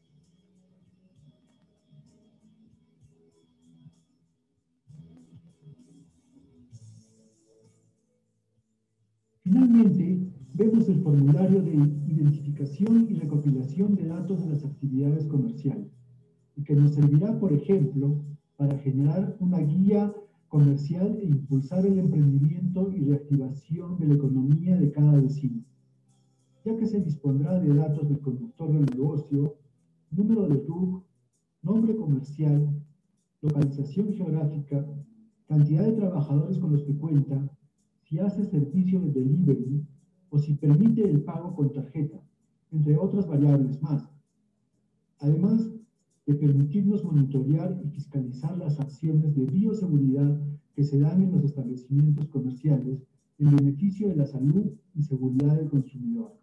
Finalmente, vemos el formulario de identificación y recopilación de datos de las actividades comerciales, y que nos servirá, por ejemplo, para generar una guía comercial e impulsar el emprendimiento y reactivación de la economía de cada vecino, ya que se dispondrá de datos del conductor del negocio, número de RUC, nombre comercial, localización geográfica, cantidad de trabajadores con los que cuenta, si hace servicio de delivery o si permite el pago con tarjeta, entre otras variables más. Además de permitirnos monitorear y fiscalizar las acciones de bioseguridad que se dan en los establecimientos comerciales en beneficio de la salud y seguridad del consumidor.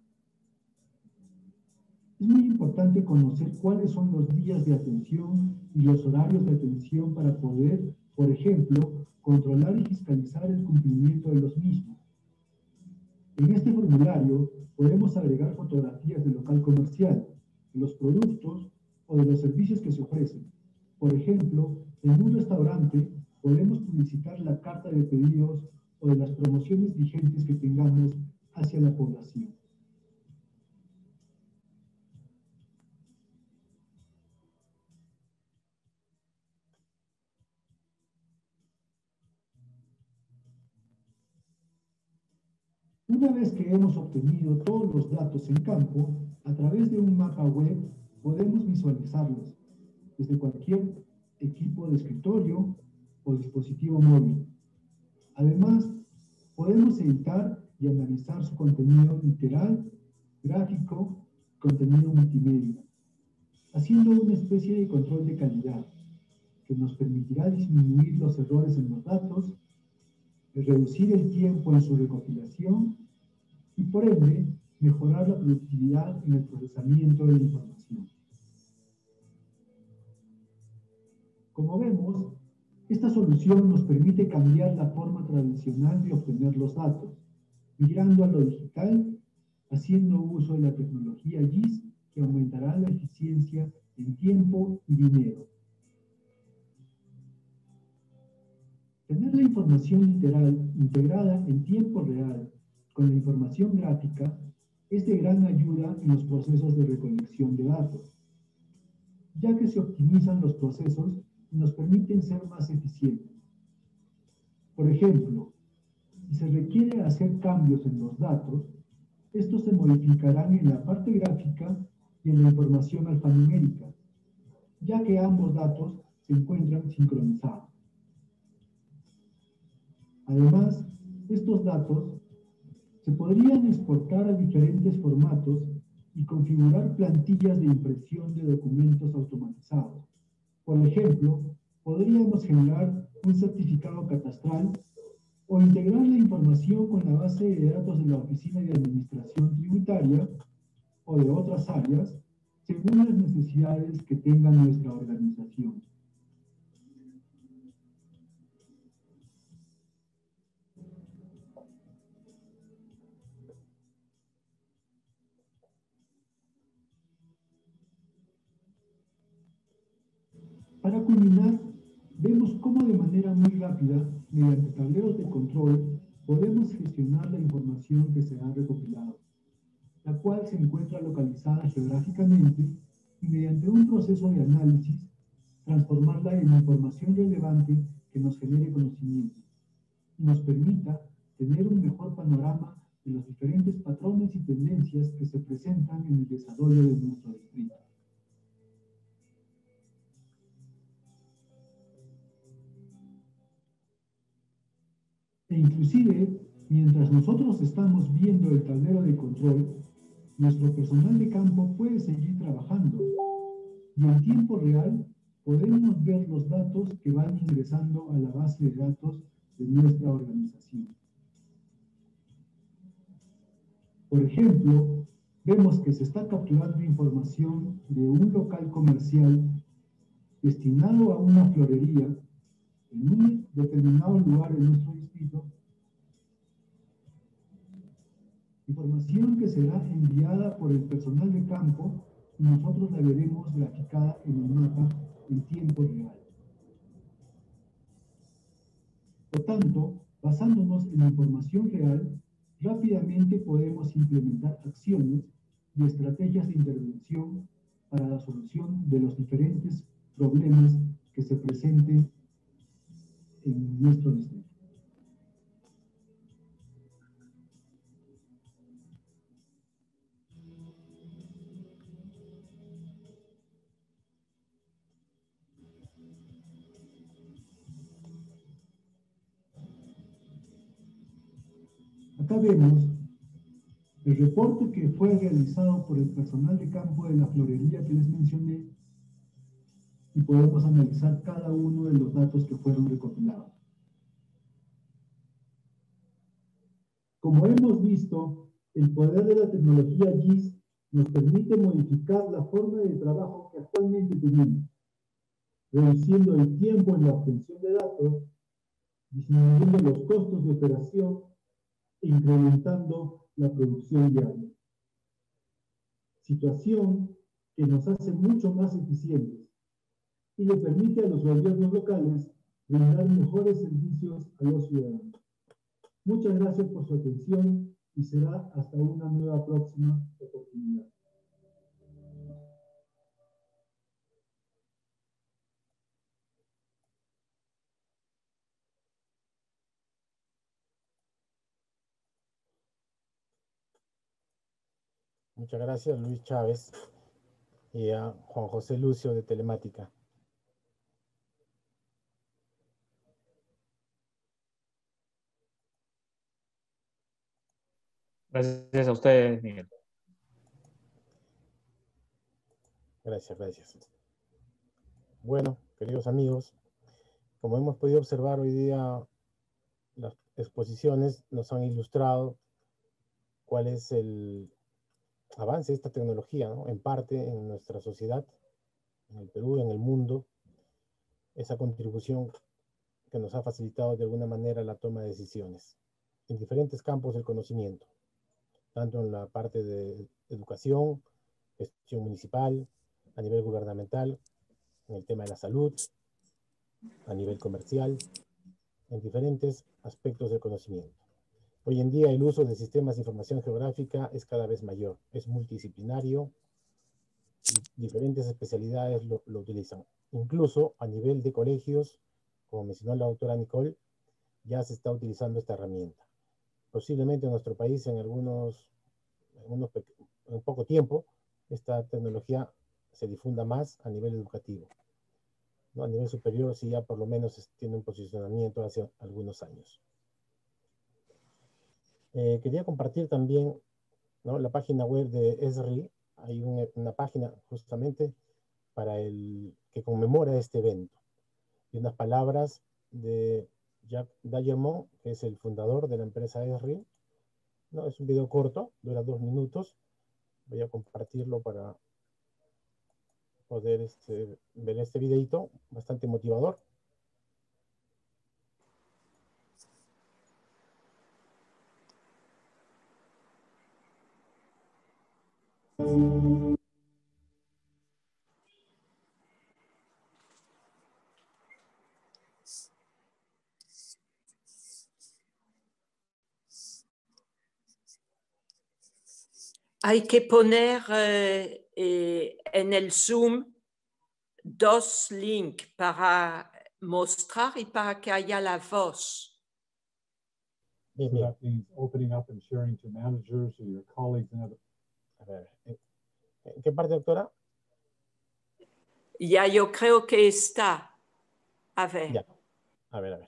Es muy importante conocer cuáles son los días de atención y los horarios de atención para poder, por ejemplo, controlar y fiscalizar el cumplimiento de los mismos. En este formulario podemos agregar fotografías del local comercial, de los productos o de los servicios que se ofrecen. Por ejemplo, en un restaurante podemos publicitar la carta de pedidos o de las promociones vigentes que tengamos hacia la población. Una vez que hemos obtenido todos los datos en campo, a través de un mapa web podemos visualizarlos desde cualquier equipo de escritorio o dispositivo móvil. Además, podemos editar y analizar su contenido literal, gráfico, contenido multimedia, haciendo una especie de control de calidad que nos permitirá disminuir los errores en los datos, reducir el tiempo en su recopilación y, por ende, mejorar la productividad en el procesamiento de la información. Como vemos, esta solución nos permite cambiar la forma tradicional de obtener los datos, migrando a lo digital, haciendo uso de la tecnología GIS que aumentará la eficiencia en tiempo y dinero. Tener la información literal integrada en tiempo real con la información gráfica es de gran ayuda en los procesos de recolección de datos, ya que se optimizan los procesos y nos permiten ser más eficientes. Por ejemplo, si se requiere hacer cambios en los datos, estos se modificarán en la parte gráfica y en la información alfanumérica, ya que ambos datos se encuentran sincronizados. Además, estos datos se podrían exportar a diferentes formatos y configurar plantillas de impresión de documentos automatizados. Por ejemplo, podríamos generar un certificado catastral o integrar la información con la base de datos de la Oficina de Administración Tributaria o de otras áreas, según las necesidades que tenga nuestra organización. Para culminar, vemos cómo de manera muy rápida, mediante tableros de control, podemos gestionar la información que se ha recopilado, la cual se encuentra localizada geográficamente y mediante un proceso de análisis, transformarla en información relevante que nos genere conocimiento y nos permita tener un mejor panorama de los diferentes patrones y tendencias que se presentan en el desarrollo de nuestro distrito. E inclusive, mientras nosotros estamos viendo el tablero de control, nuestro personal de campo puede seguir trabajando y en tiempo real podemos ver los datos que van ingresando a la base de datos de nuestra organización. Por ejemplo, vemos que se está capturando información de un local comercial destinado a una florería en un determinado lugar de nuestro distrito, información que será enviada por el personal de campo y nosotros la veremos graficada en el mapa en tiempo real. Por tanto, basándonos en la información real, rápidamente podemos implementar acciones y estrategias de intervención para la solución de los diferentes problemas que se presenten en nuestro distrito. Acá vemos el reporte que fue realizado por el personal de campo de la florería que les mencioné y podemos analizar cada uno de los datos que fueron recopilados. Como hemos visto, el poder de la tecnología GIS nos permite modificar la forma de trabajo que actualmente tenemos, reduciendo el tiempo en la obtención de datos, disminuyendo los costos de operación e incrementando la producción diaria. Situación que nos hace mucho más eficientes y le permite a los gobiernos locales brindar mejores servicios a los ciudadanos. Muchas gracias por su atención y será hasta una nueva próxima oportunidad. Muchas gracias, Luis Chávez, y a Juan José Lucio de Telemática. Gracias a ustedes, Miguel. Gracias, gracias. Bueno, queridos amigos, como hemos podido observar hoy día, las exposiciones nos han ilustrado cuál es el avance de esta tecnología, ¿no? En parte en nuestra sociedad, en el Perú, en el mundo, esa contribución que nos ha facilitado de alguna manera la toma de decisiones en diferentes campos del conocimiento, tanto en la parte de educación, gestión municipal, a nivel gubernamental, en el tema de la salud, a nivel comercial, en diferentes aspectos del conocimiento. Hoy en día el uso de sistemas de información geográfica es cada vez mayor, es multidisciplinario y diferentes especialidades lo utilizan. Incluso a nivel de colegios, como mencionó la doctora Nicole, ya se está utilizando esta herramienta. Posiblemente en nuestro país en en poco tiempo esta tecnología se difunda más a nivel educativo, ¿no? A nivel superior sí ya por lo menos tiene un posicionamiento hace algunos años. Quería compartir también, ¿no?, la página web de ESRI. Hay una página justamente que conmemora este evento. Y unas palabras de Jacques Dallemont, que es el fundador de la empresa ESRI. ¿No? Es un video corto, dura 2 minutos. Voy a compartirlo para poder ver este videito, bastante motivador. Hay que poner en el Zoom 2 links para mostrar y para que haya la voz. So that means opening up and sharing to managers or your colleagues and other. A ver, ¿en qué parte, doctora? Ya, yo creo que está. A ver. Ya. A ver.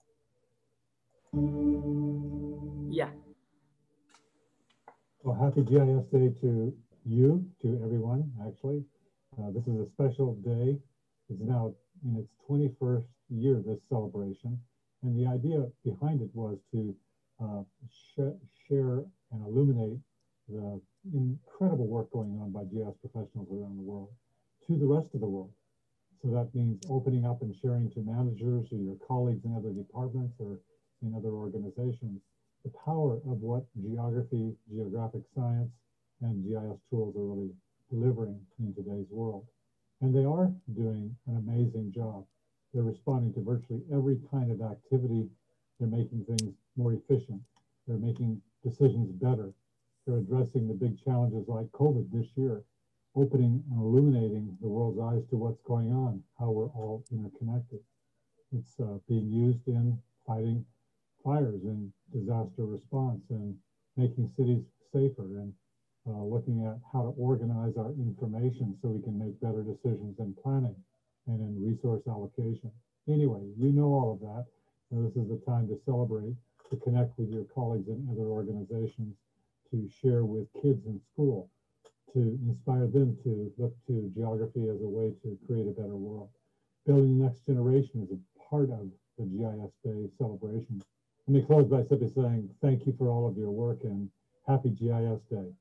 Ya. Well, happy GIS Day to you, to everyone, actually. This is a special day. It's now in its 21st year, this celebration. And the idea behind it was to share and illuminate the incredible work going on by GIS professionals around the world to the rest of the world. So that means opening up and sharing to managers or your colleagues in other departments or in other organizations the power of what geography, geographic science, and GIS tools are really delivering in today's world. And they are doing an amazing job. They're responding to virtually every kind of activity. They're making things more efficient. They're making decisions better. They're addressing the big challenges like COVID this year, opening and illuminating the world's eyes to what's going on, how we're all interconnected. It's being used in fighting fires and disaster response and making cities safer and looking at how to organize our information so we can make better decisions in planning and in resource allocation. Anyway, you know all of that. And this is the time to celebrate, to connect with your colleagues in other organizations, to share with kids in school, to inspire them to look to geography as a way to create a better world. Building the next generation is a part of the GIS Day celebration. Let me close by simply saying thank you for all of your work and happy GIS Day.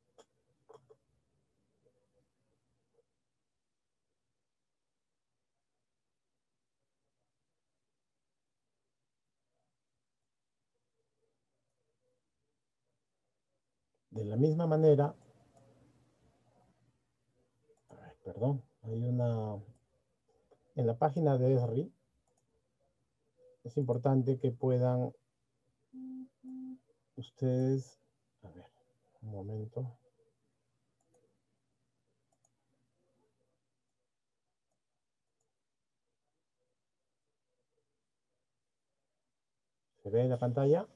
De la misma manera, perdón, en la página de ESRI, es importante que puedan ustedes, a ver, un momento. ¿Se ve en la pantalla?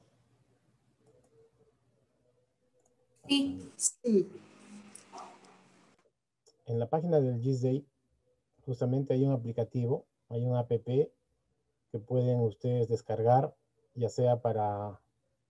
Sí. En la página del GIS Day, justamente hay un aplicativo, hay un app que pueden ustedes descargar, ya sea para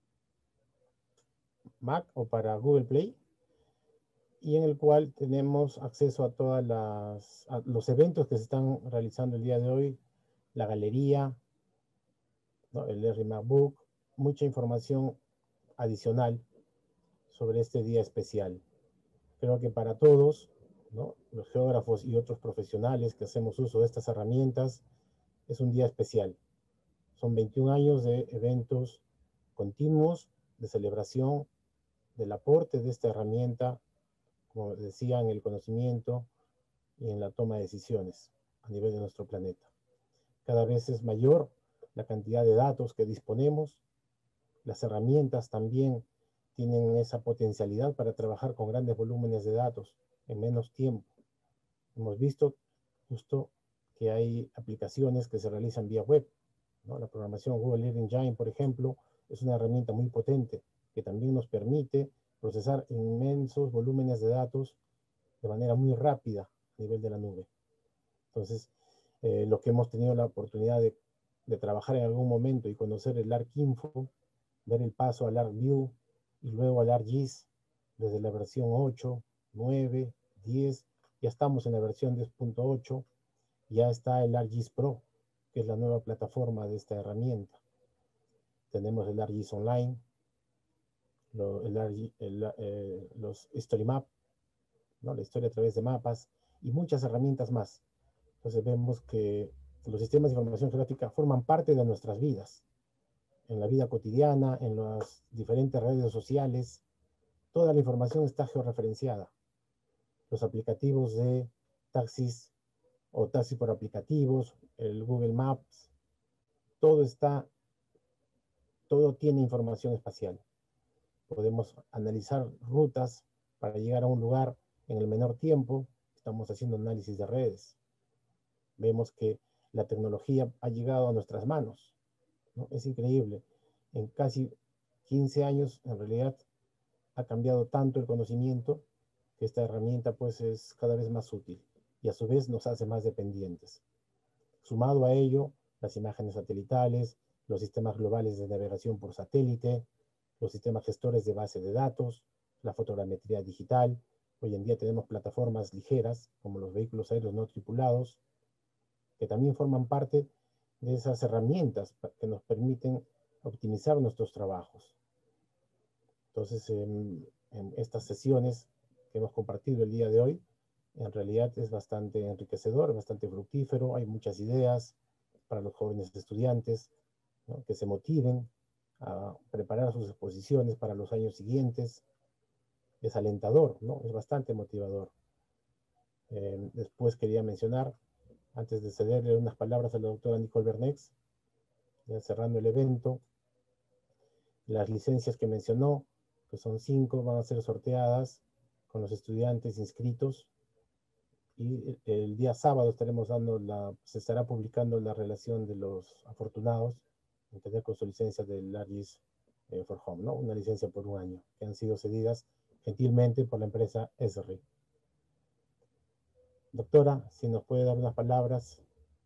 Mac o para Google Play, y en el cual tenemos acceso a todos los eventos que se están realizando el día de hoy, la galería, ¿no?, el ESRI MacBook, mucha información adicional sobre este día especial. Creo que para todos, ¿no?, los geógrafos y otros profesionales que hacemos uso de estas herramientas, es un día especial. Son 21 años de eventos continuos, de celebración, del aporte de esta herramienta, como decía, en el conocimiento y en la toma de decisiones a nivel de nuestro planeta. Cada vez es mayor la cantidad de datos que disponemos. Las herramientas también tienen esa potencialidad para trabajar con grandes volúmenes de datos en menos tiempo. Hemos visto justo que hay aplicaciones que se realizan vía web, ¿no? La programación Google Earth Engine, por ejemplo, es una herramienta muy potente que también nos permite procesar inmensos volúmenes de datos de manera muy rápida a nivel de la nube. Entonces, lo que hemos tenido la oportunidad de trabajar en algún momento y conocer el ArcInfo, ver el paso al ArcView y luego al ArcGIS desde la versión 8, 9, 10, ya estamos en la versión 10.8, ya está el ArcGIS Pro, que es la nueva plataforma de esta herramienta. Tenemos el ArcGIS Online, los History Map, ¿no? La historia a través de mapas y muchas herramientas más. Entonces vemos que los sistemas de información geográfica forman parte de nuestras vidas, en la vida cotidiana, en las diferentes redes sociales. Toda la información está georreferenciada. Los aplicativos de taxis o taxis por aplicativos, el Google Maps, todo tiene información espacial. Podemos analizar rutas para llegar a un lugar en el menor tiempo. Estamos haciendo análisis de redes. Vemos que la tecnología ha llegado a nuestras manos, ¿no? Es increíble. En casi 15 años, en realidad, ha cambiado tanto el conocimiento que esta herramienta pues es cada vez más útil y a su vez nos hace más dependientes. Sumado a ello, las imágenes satelitales, los sistemas globales de navegación por satélite, los sistemas gestores de base de datos, la fotogrametría digital. Hoy en día tenemos plataformas ligeras, como los vehículos aéreos no tripulados, que también forman parte de esas herramientas que nos permiten optimizar nuestros trabajos. Entonces, en estas sesiones que hemos compartido el día de hoy, en realidad es bastante enriquecedor, bastante fructífero. Hay muchas ideas para los jóvenes estudiantes, ¿no? Que se motiven a preparar sus exposiciones para los años siguientes. Es alentador, ¿no? Es bastante motivador. Después quería mencionar, antes de cederle unas palabras a la doctora Nicole Bernex, ya cerrando el evento, las licencias que mencionó, que son 5, van a ser sorteadas con los estudiantes inscritos y el día sábado se estará publicando la relación de los afortunados en tener con su licencia del ArcGIS for Home, ¿no? Una licencia por 1 año, que han sido cedidas gentilmente por la empresa Esri. Doctora, si nos puede dar unas palabras.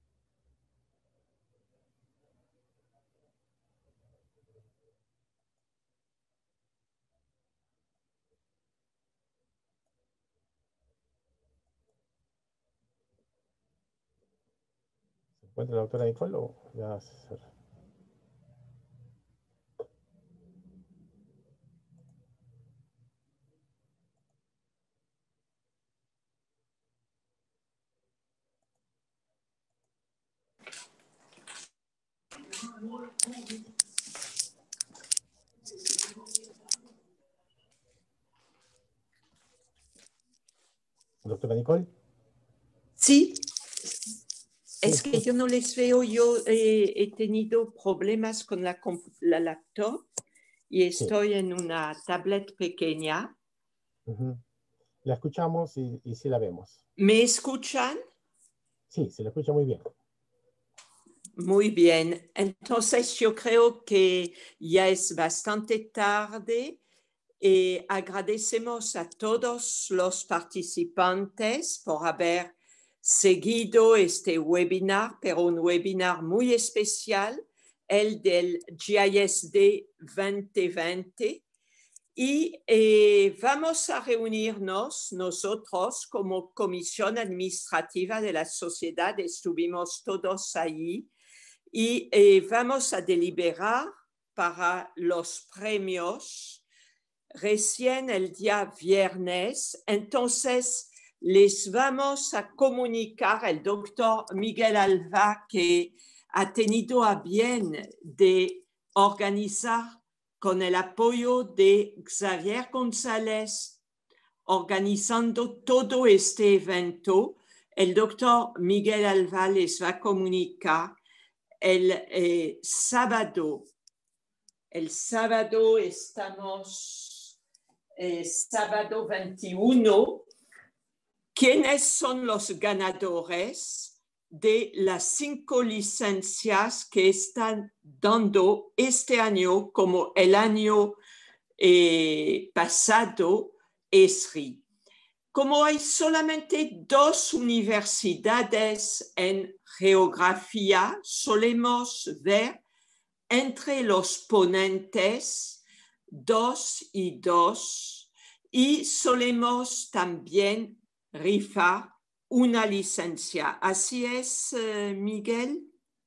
¿Se encuentra la doctora Nicole o ya se cerró? Doctora Nicole. Sí, es que yo no les veo. Yo he tenido problemas con la laptop y estoy en una tablet pequeña. La escuchamos y sí la vemos. ¿Me escuchan? Sí, se la escucha muy bien. Muy bien. Entonces yo creo que ya es bastante tarde. Agradecemos a todos los participantes por haber seguido este webinar, pero un webinar muy especial, el del GISD 2020. Y vamos a reunirnos nosotros como comisión administrativa de la sociedad, estuvimos todos ahí, y vamos a deliberar para los premios recién el día viernes. Entonces les vamos a comunicar el doctor Miguel Alva, que ha tenido a bien de organizar con el apoyo de Xavier González, organizando todo este evento. El doctor Miguel Alva les va a comunicar el sábado. El sábado estamos, sábado 21. ¿Quiénes son los ganadores de las 5 licencias que están dando este año como el año pasado ESRI? Como hay solamente 2 universidades en geografía, solemos ver entre los ponentes 2 y 2 y solemos también rifar una licencia. ¿Así es, Miguel?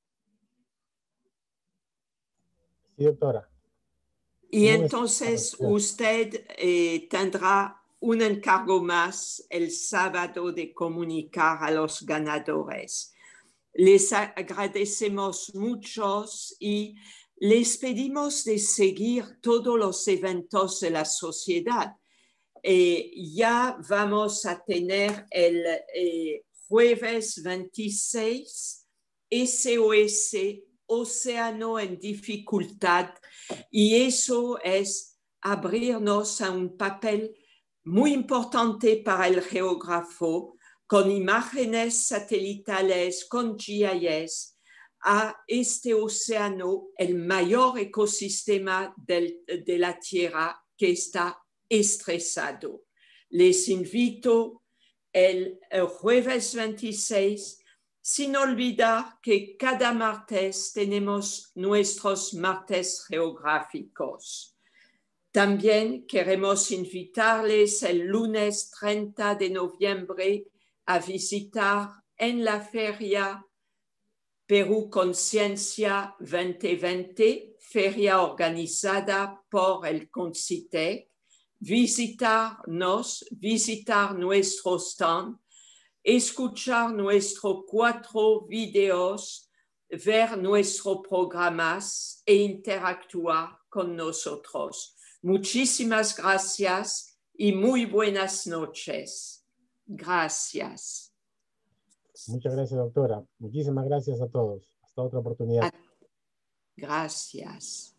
Sí, doctora. Y entonces usted tendrá un encargo más el sábado de comunicar a los ganadores. Les agradecemos muchos y les pedimos de seguir todos los eventos de la sociedad. Ya vamos a tener el jueves 26 SOS Océano en Dificultad, y eso es abrirnos a un papel muy importante para el geógrafo, con imágenes satelitales, con GIS, a este océano, el mayor ecosistema de la Tierra que está estresado. Les invito el jueves 26, sin olvidar que cada martes tenemos nuestros martes geográficos. También queremos invitarles el lunes 30 de noviembre a visitar en la feria Perú Conciencia 2020, feria organizada por el CONCITEC, visitarnos, visitar nuestro stand, escuchar nuestros 4 videos, ver nuestros programas e interactuar con nosotros. Muchísimas gracias y muy buenas noches. Gracias. Muchas gracias, doctora. Muchísimas gracias a todos. Hasta otra oportunidad. Gracias.